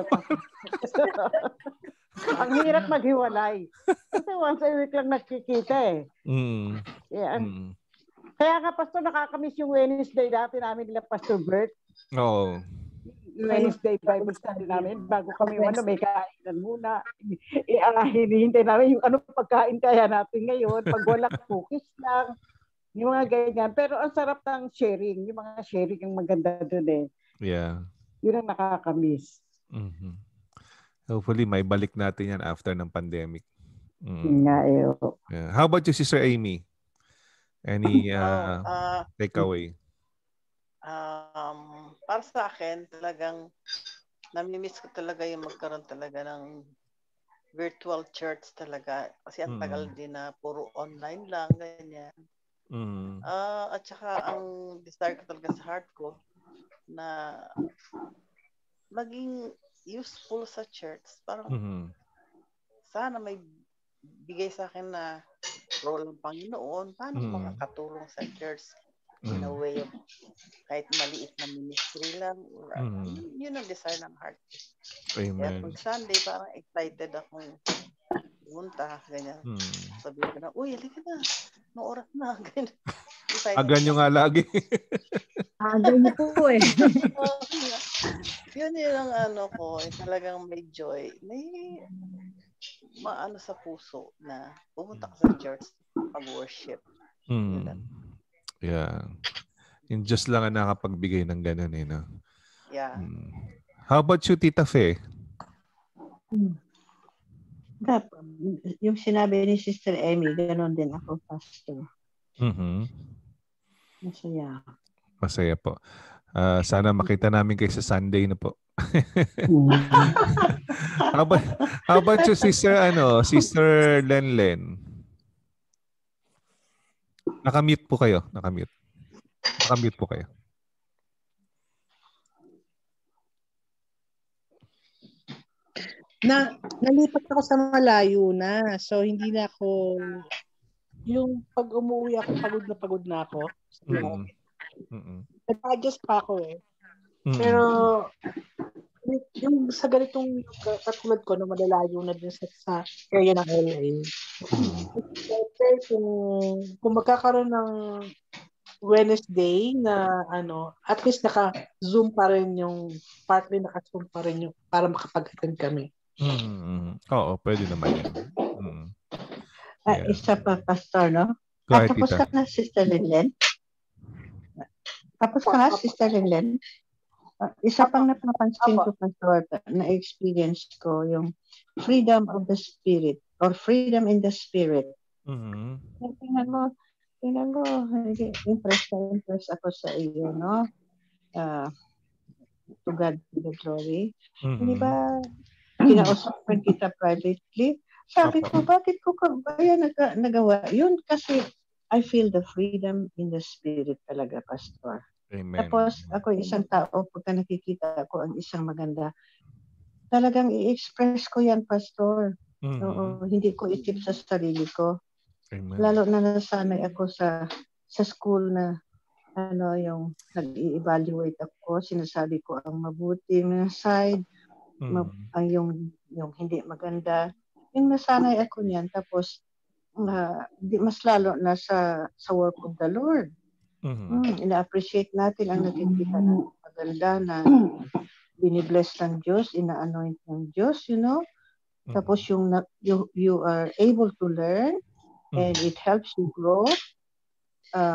Ang hirap maghiwalay. Kasi once a week lang nakikita Yeah. Kaya nga, Pastor, nakakamiss yung Wednesday dati namin nila Pastor Bert. Oo. Wednesday Bible study namin. Bago kami may kainan muna. Hinihintay namin yung pagkain kaya natin ngayon. Pag wala, cookies lang. Yung mga ganyan. Pero ang sarap ng sharing. Yung mga sharing ang maganda dun Yeah. Yun ang nakakamiss. Hopefully, may balik natin yan after ng pandemic. Yeah. How about you, Sister Amy? Any takeaway? Para sa akin, talagang namimiss ko talaga yung magkaroon talaga ng virtual church talaga. Kasi ang tagal din na puro online lang, ganyan. At saka ang desire ko talaga sa heart ko na maging useful sa church. Parang sana may bigay sa akin na role ng Panginoon, paano makakatulong sa church in a way of kahit maliit na ministry lang. Yun ang desire ng heart. Amen. Kaya pag Sunday, parang excited akong pumunta, ganyan. Sabihin ko na, uy, halika na. Noong oras na. Ganyan nga lagi. Ganyan po Yun ang ko, talagang may joy. May maano sa puso na pumunta ka sa church pag-worship. Yeah. Yung Diyos lang ang nakapagbigay ng ganun no? Yeah. How about you, Tita Fe? Yung sinabi ni Sister Amy, gano'n din ako, Pastor. Masaya po. Sana makita namin kayo sa Sunday na po. How about you, Sister Lenlen? Nakamute po kayo. Nakamute po kayo. Nalipat ako sa malayo na. So, hindi na ako, yung pag umuwi ako, pagod na ako. Nag-adjust pa ako Pero, yung sa ganitong katulad ko na malalayo na din sa area ng LA. Kung magkakaroon ng Wednesday na at least naka-Zoom pa rin yung partly naka-Zoom pa rin yung para makapag-attend kami. Oo, pwede naman yan. Isa pa, Pastor, no? Tapos ka na, Sister Lenlen? Isa pang napapansin ko, Pastor, na-experience ko yung freedom of the spirit or freedom in the spirit. Tingnan mo, impress ako sa iyo, no? To God be the glory. Hindi ba, kinausapan kita privately? Sabi ko, bakit ko kaya nagawa? Yun kasi, I feel the freedom in the spirit talaga, Pastor. Amen. Tapos, ako isang tao, pagka nakikita ko ang isang maganda, talagang i-express ko yan, Pastor. Oo, hindi ko itip sa sarili ko. Amen. Lalo na nasanay ako sa school na yung nag-i-evaluate ako, sinasabi ko ang mabuting side, ang yung hindi maganda. Yung nasanay ako niyan, tapos mas lalo na sa work of the Lord. Ina-appreciate natin ang nakikita ng maganda na binibless ng Diyos, ina-anoint ng Diyos, Tapos you are able to learn and it helps you grow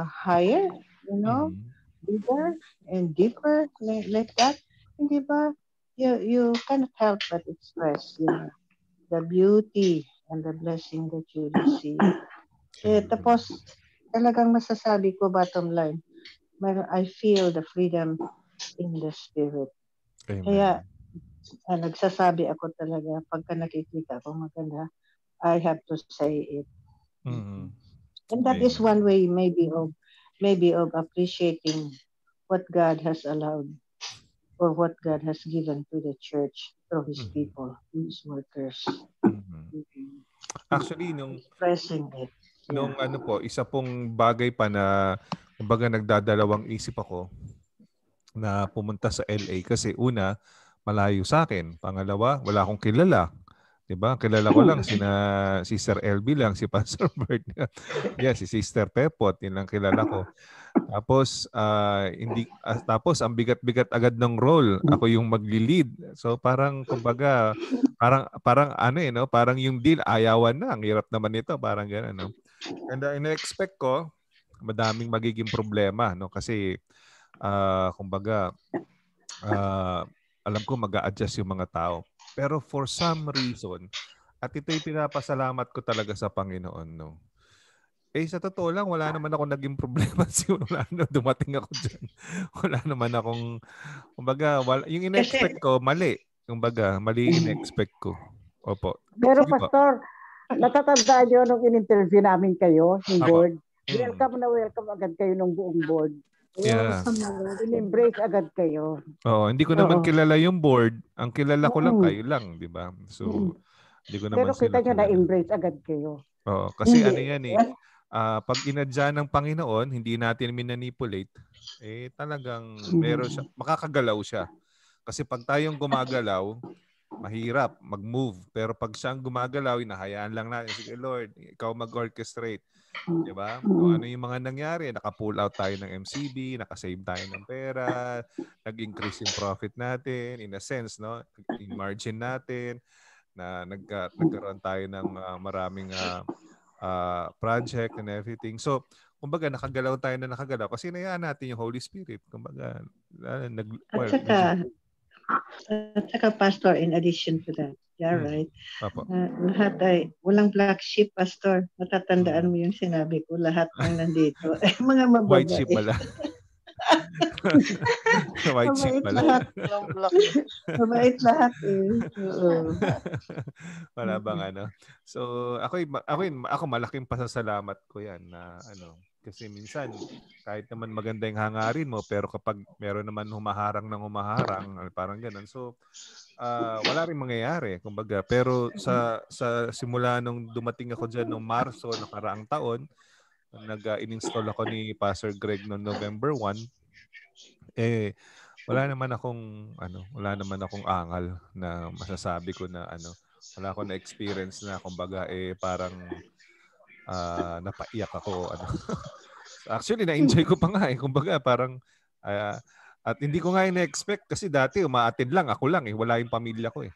higher, bigger and deeper like that. Hindi ba? you cannot help but express the beauty and the blessing that you receive. Tapos, talagang masasabi ko, bottom line, I feel the freedom in the spirit. Amen. Kaya, nagsasabi ako talaga, pagka nakikita ko maganda, I have to say it. Mm-hmm. And that is one way maybe of appreciating what God has allowed or what God has given to the church through His people, His workers. Actually, nung expressing it. Nung ano po, isa pong bagay pa na kumbaga nagdadalawang isip ako na pumunta sa LA kasi una, malayo sa akin. Pangalawa, wala akong kilala. 'Di ba? Kilala ko lang si Sister LB lang, si Pastor Bert. Si Sister Pepot, yun lang kilala ko. Tapos tapos ang bigat-bigat agad ng role. Ako yung magli-lead. So parang kumbaga parang ano no, parang yung deal ayawan na. Ang hirap naman nito, parang gano'n no. And ina-expect ko madaming magiging problema no kasi kumbaga alam ko mag-a-adjust yung mga tao. Pero for some reason, at ito'y pinapasalamat ko talaga sa Panginoon no. Sa totoo lang, wala naman ako naging problema. Wala na dumating ako dyan. Wala naman akong, kumbaga, yung in-expect ko, mali. Kumbaga, mali in-expect ko. Opo. Pero Pastor, natatandaan nyo nung in-interview namin kayo, yung board. Welcome na welcome agad kayo ng buong board. Yeah. In-embrace agad kayo. Oo, hindi ko naman kilala yung board. Ang kilala ko lang kayo lang, di ba? So, hindi ko naman pero kita nyo na-embrace agad kayo. Oo, kasi ano yan pag inadya ng Panginoon, hindi natin minanipulate, talagang meron siya, makakagalaw siya. Kasi pag tayong gumagalaw, mahirap mag-move. Pero pag siyang gumagalaw, hinahayaan lang natin. Sige Lord, ikaw mag-orchestrate. Diba? Kung ano yung mga nangyari, naka-pull out tayo ng MCB, naka-save tayo ng pera, nag-increase yung profit natin, in a sense, no? Yung margin natin, na nagkaroon tayo ng maraming project and everything. So, kumbaga, nakagalaw tayo na nakagalaw kasi hinayaan natin yung Holy Spirit. Kumbaga, At saka, Pastor, in addition to that, right? Lahat ay, walang black sheep, Pastor. Natatandaan mo yung sinabi ko, lahat ng nandito. Mga mababae. White sheep pala. White sheep pala. Mabait lahat Wala bang ano? So, ako malaking pasasalamat ko yan na kasi minsan kahit naman maganda yung hangarin mo pero kapag meron naman humaharang parang ganun. So, wala rin mangyayari kumbaga. Pero sa simula nung dumating ako diyan noong Marso nakaraang taon, nag-install ako ni Pastor Greg noong November 1. Wala naman akong angal na masasabi ko na wala akong na-experience na kumbaga parang napaiyak ako Actually na-enjoy ko pa nga kumbaga parang at hindi ko nga na-expect kasi dati umaattend lang ako lang wala yung pamilya ko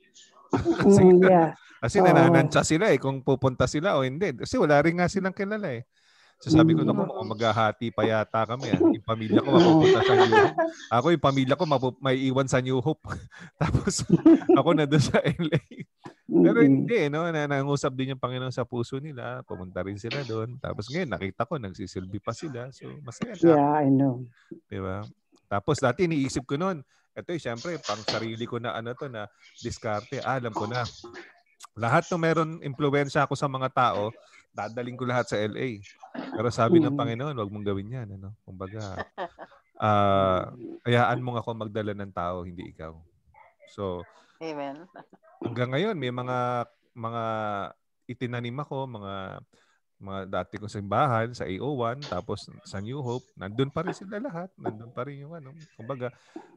kasi nananantsa sila kung pupunta sila o hindi kasi wala rin nga silang kilala So sabi ko, naku, maghahati pa yata kami. Yung pamilya ko mapupunta sa New Hope. Ako yung pamilya ko may iwan sa New Hope. Tapos ako na doon sa LA. Pero hindi, nangusap din yung Panginoon sa puso nila. Pumunta rin sila doon. Tapos ngayon, nakita ko, nagsisilbi pa sila. So masaya na. Yeah, I know. Diba? Tapos dati iniisip ko noon, ito syempre, pang sarili ko na na diskarte. Alam ko na. Lahat ng meron impluwensya ako sa mga tao, dadaling ko lahat sa LA. Pero sabi ng Panginoon, wag mong gawin yan. Kumbaga, hayaan mo ako magdala ng tao, hindi ikaw. So, Amen. Hanggang ngayon, may mga itinanim ako, mga dati kong simbahan sa AO1, tapos sa New Hope, nandun pa rin sila lahat. Nandun pa rin yung kumbaga,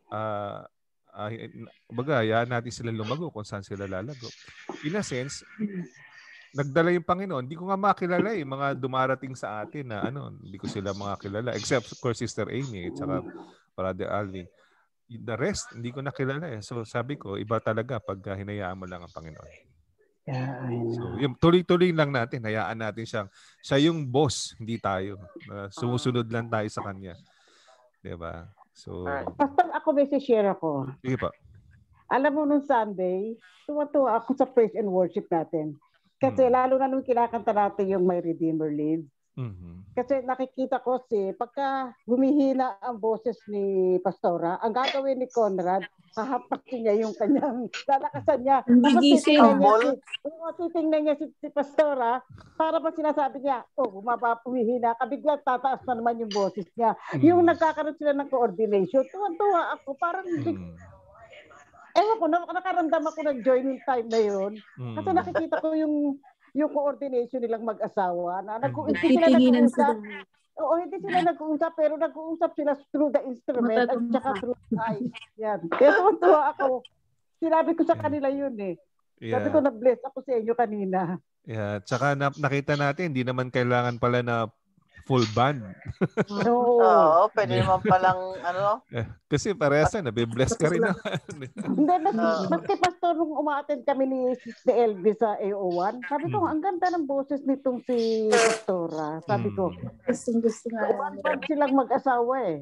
hayaan natin sila lumago kung saan sila lalago. In a sense, nagdala yung Panginoon. Hindi ko nga makilala mga dumarating sa atin na hindi ko sila makilala. Except, of course, Sister Amy at saka Padre Alvin. The rest, hindi ko nakilala So sabi ko, iba talaga pag hinayaan mo lang ang Panginoon. Yeah, I know. So yung tuloy-tuloy lang natin. Hayaan natin siya yung boss, hindi tayo. Sumusunod lang tayo sa Kanya. Diba? So, Pastor, ako may share ako. Sige pa. Alam mo, nung Sunday, tuwa-tuwa ako sa praise and worship natin. Kasi lalo na nung kinakanta natin yung My Redeemer Lives. Kasi nakikita ko pagka humihina ang boses ni Pastora, ang gagawin ni Conrad, hahapakin niya yung kanyang, lalakasan niya. Tapos titingnan niya si Pastora, para ba sinasabi niya, humihina ka, bigla tataas na naman yung boses niya. Yung nagkakaroon sila ng coordination, tuwa-tuwa ako, parang ewan ko, nakaramdam ako ng joining time na yun. Kasi nakikita ko yung coordination nilang mag-asawa na hindi sila nag-uusap. Oo, hindi sila nag-uusap, pero nag-uusap sila through the instrument at saka through the eyes. Yan. Kaya tuwa ako. Sinabi ko sa kanila yun eh. Sabi ko, na-bless ako sa inyo kanina. Yeah, tsaka nakita natin, hindi naman kailangan pala na full band. Oo, pwede naman palang Kasi parehas na, nabibless ka rin naman. Hindi, maski pastor, nung umaattend kami ni Elvis sa AO1, sabi ko, ang ganda ng boses nitong si Pastora. Sabi ko, gusto nga. Umaattend silang mag-asawa eh.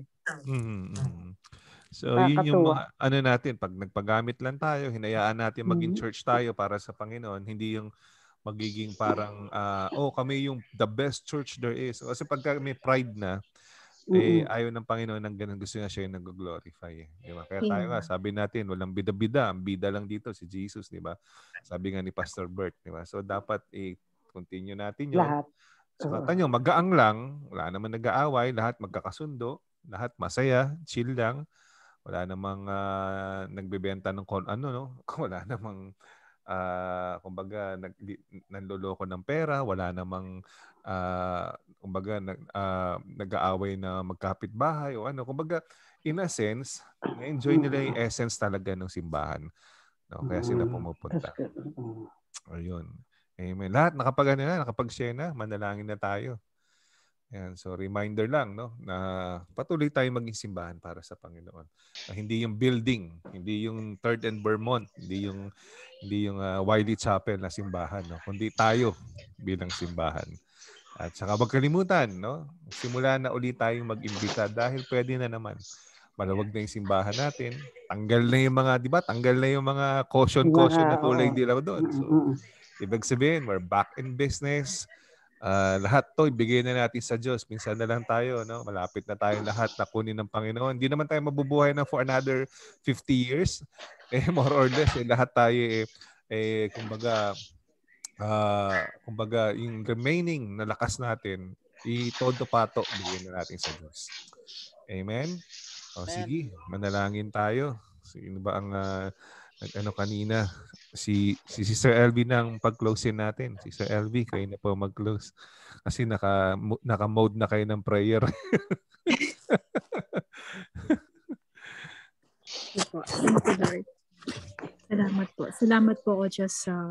So, yun yung mga, natin, pag nagpagamit lang tayo, hinayaan natin maging church tayo para sa Panginoon, hindi yung magiging parang, kami yung the best church there is. Kasi pagka may pride na, ayaw ng Panginoon ng ganun. Gusto niya siya yung nag-glorify. Diba? Kaya tayo nga, sabi natin, walang bida-bida. Ang bida lang dito, si Jesus. Diba? Sabi nga ni Pastor Bert. Diba? So, dapat continue natin yun. Lahat. So, tanyo, magaang lang. Wala naman nag-aaway. Lahat magkakasundo. Lahat masaya. Chill lang. Wala namang nagbebenta ng wala namang kumbaga nanloloko ng pera, wala namang kumbaga nag-aaway na magkapitbahay o kumbaga in a sense na-enjoy nila yung essence talaga ng simbahan, no? Kaya sila pumupunta. Ayun. Amen. Lahat nakapag-share na, manalangin na tayo. Ayan, so reminder lang, no, na patuloy tayong maging simbahan para sa Panginoon. Hindi yung building, hindi yung 3rd and Vermont, hindi yung Wiley Chapel na simbahan, no, kundi tayo bilang simbahan. At saka wag kalimutan, no, simula na ulit tayong mag-imbita dahil pwede na naman. Malawag na yung simbahan natin. Tanggal na yung mga, di ba? Tanggal na yung mga caution na tulay nila doon. So, ibig sabihin, we're back in business. Lahat to ibigay na natin sa Diyos. Minsan na lang tayo, no? Malapit na tayo lahat na kunin ng Panginoon. Hindi naman tayo mabubuhay na for another 50 years. More or less, lahat tayo kumbaga yung remaining na lakas natin, todo pato bigyan na natin sa Diyos. Amen? Sige, manalangin tayo. Sino ba ang kanina? Si Sister LV nang pag-closein natin. Sister LV, kayo na po mag-close. Kasi naka-mode na kayo ng prayer. Salamat po. Salamat po, O Diyos, sa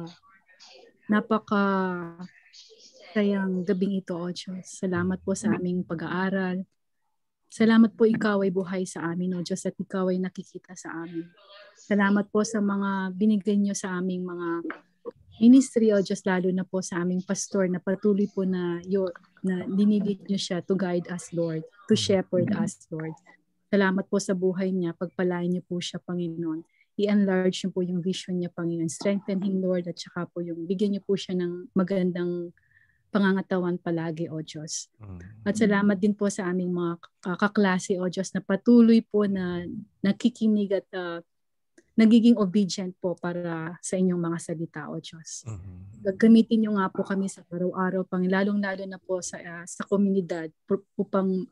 sayang gabing ito, O Diyos. Salamat po sa aming pag-aaral. Salamat po ikaw ay buhay sa amin, O Diyos, at ikaw ay nakikita sa amin. Salamat po sa mga binigay niyo sa aming mga ministry, O Diyos, lalo na po sa aming pastor na patuloy po na linigit niyo siya to guide us, Lord, to shepherd us, Lord. Salamat po sa buhay niya. Pagpalain niyo po siya, Panginoon. I-enlarge niyo po yung vision niya, Panginoon. Strengthen him, Lord, at saka po bigyan niyo po siya ng magandang pangangatawan palagi, O Diyos. At salamat din po sa aming mga kaklase, O Diyos, na patuloy po na nakikinig at nagiging obedient po para sa inyong mga salita, O Diyos. Gagamitin niyo nga po kami sa araw-araw, lalong-lalo na po sa komunidad upang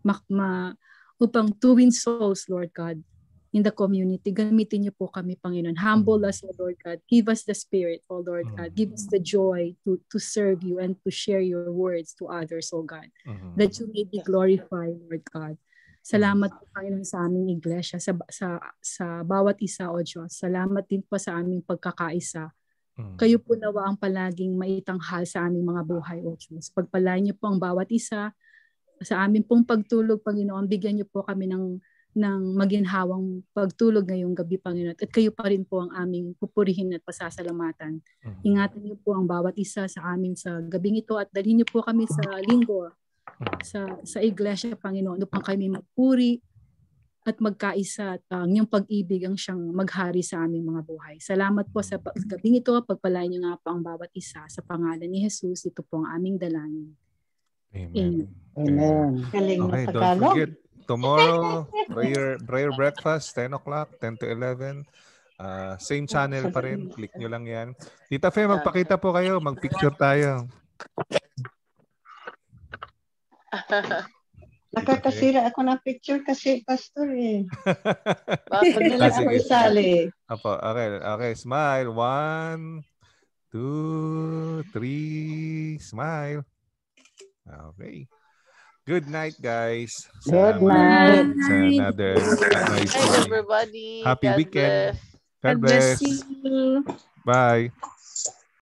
to win souls, Lord God, in the community. Gamitin niyo po kami, Panginoon. Humble us, O Lord God. Give us the spirit, O Lord God. Give us the joy to serve you and to share your words to others, O God. That you may be glorified, Lord God. Salamat po, Panginoon, sa aming iglesia, sa bawat isa, O Diyos. Salamat din po sa aming pagkakaisa. Kayo po nawa ang palaging maitanghal sa aming mga buhay, O Diyos. Pagpalain niyo po ang bawat isa. Sa aming pong pagtulog, Panginoon, bigyan niyo po kami ng maginhawang pagtulog ngayong gabi, Panginoon. At kayo pa rin po ang aming pupurihin at pasasalamatan. Ingatan niyo po ang bawat isa sa amin sa gabing ito at dalhin niyo po kami sa linggo, sa iglesia, Panginoon, upang kami magpuri at magkaisa at yung pag-ibig ang siyang maghari sa aming mga buhay. Salamat po sa gabing ito. Pagpalain niyo nga po ang bawat isa sa pangalan ni Jesus. Ito po ang aming dalangin. Amen. Amen. Galing Okay, na don't Tagalog. forget, tomorrow, prayer breakfast, 10 o'clock, 10 to 11. Same channel pa rin. Click nyo lang yan. Tita Fe, magpakita po kayo. Mag-picture tayo. Nakakasira ako ng picture kasi, Pastor eh. Bakit Pagdala ako isali. Apo, okay. Smile. 1, 2, 3. Smile. Okay. Good night, guys. Good night. Sa another nice Hey, everybody. Happy God weekend. bless. God bless. you. Bye.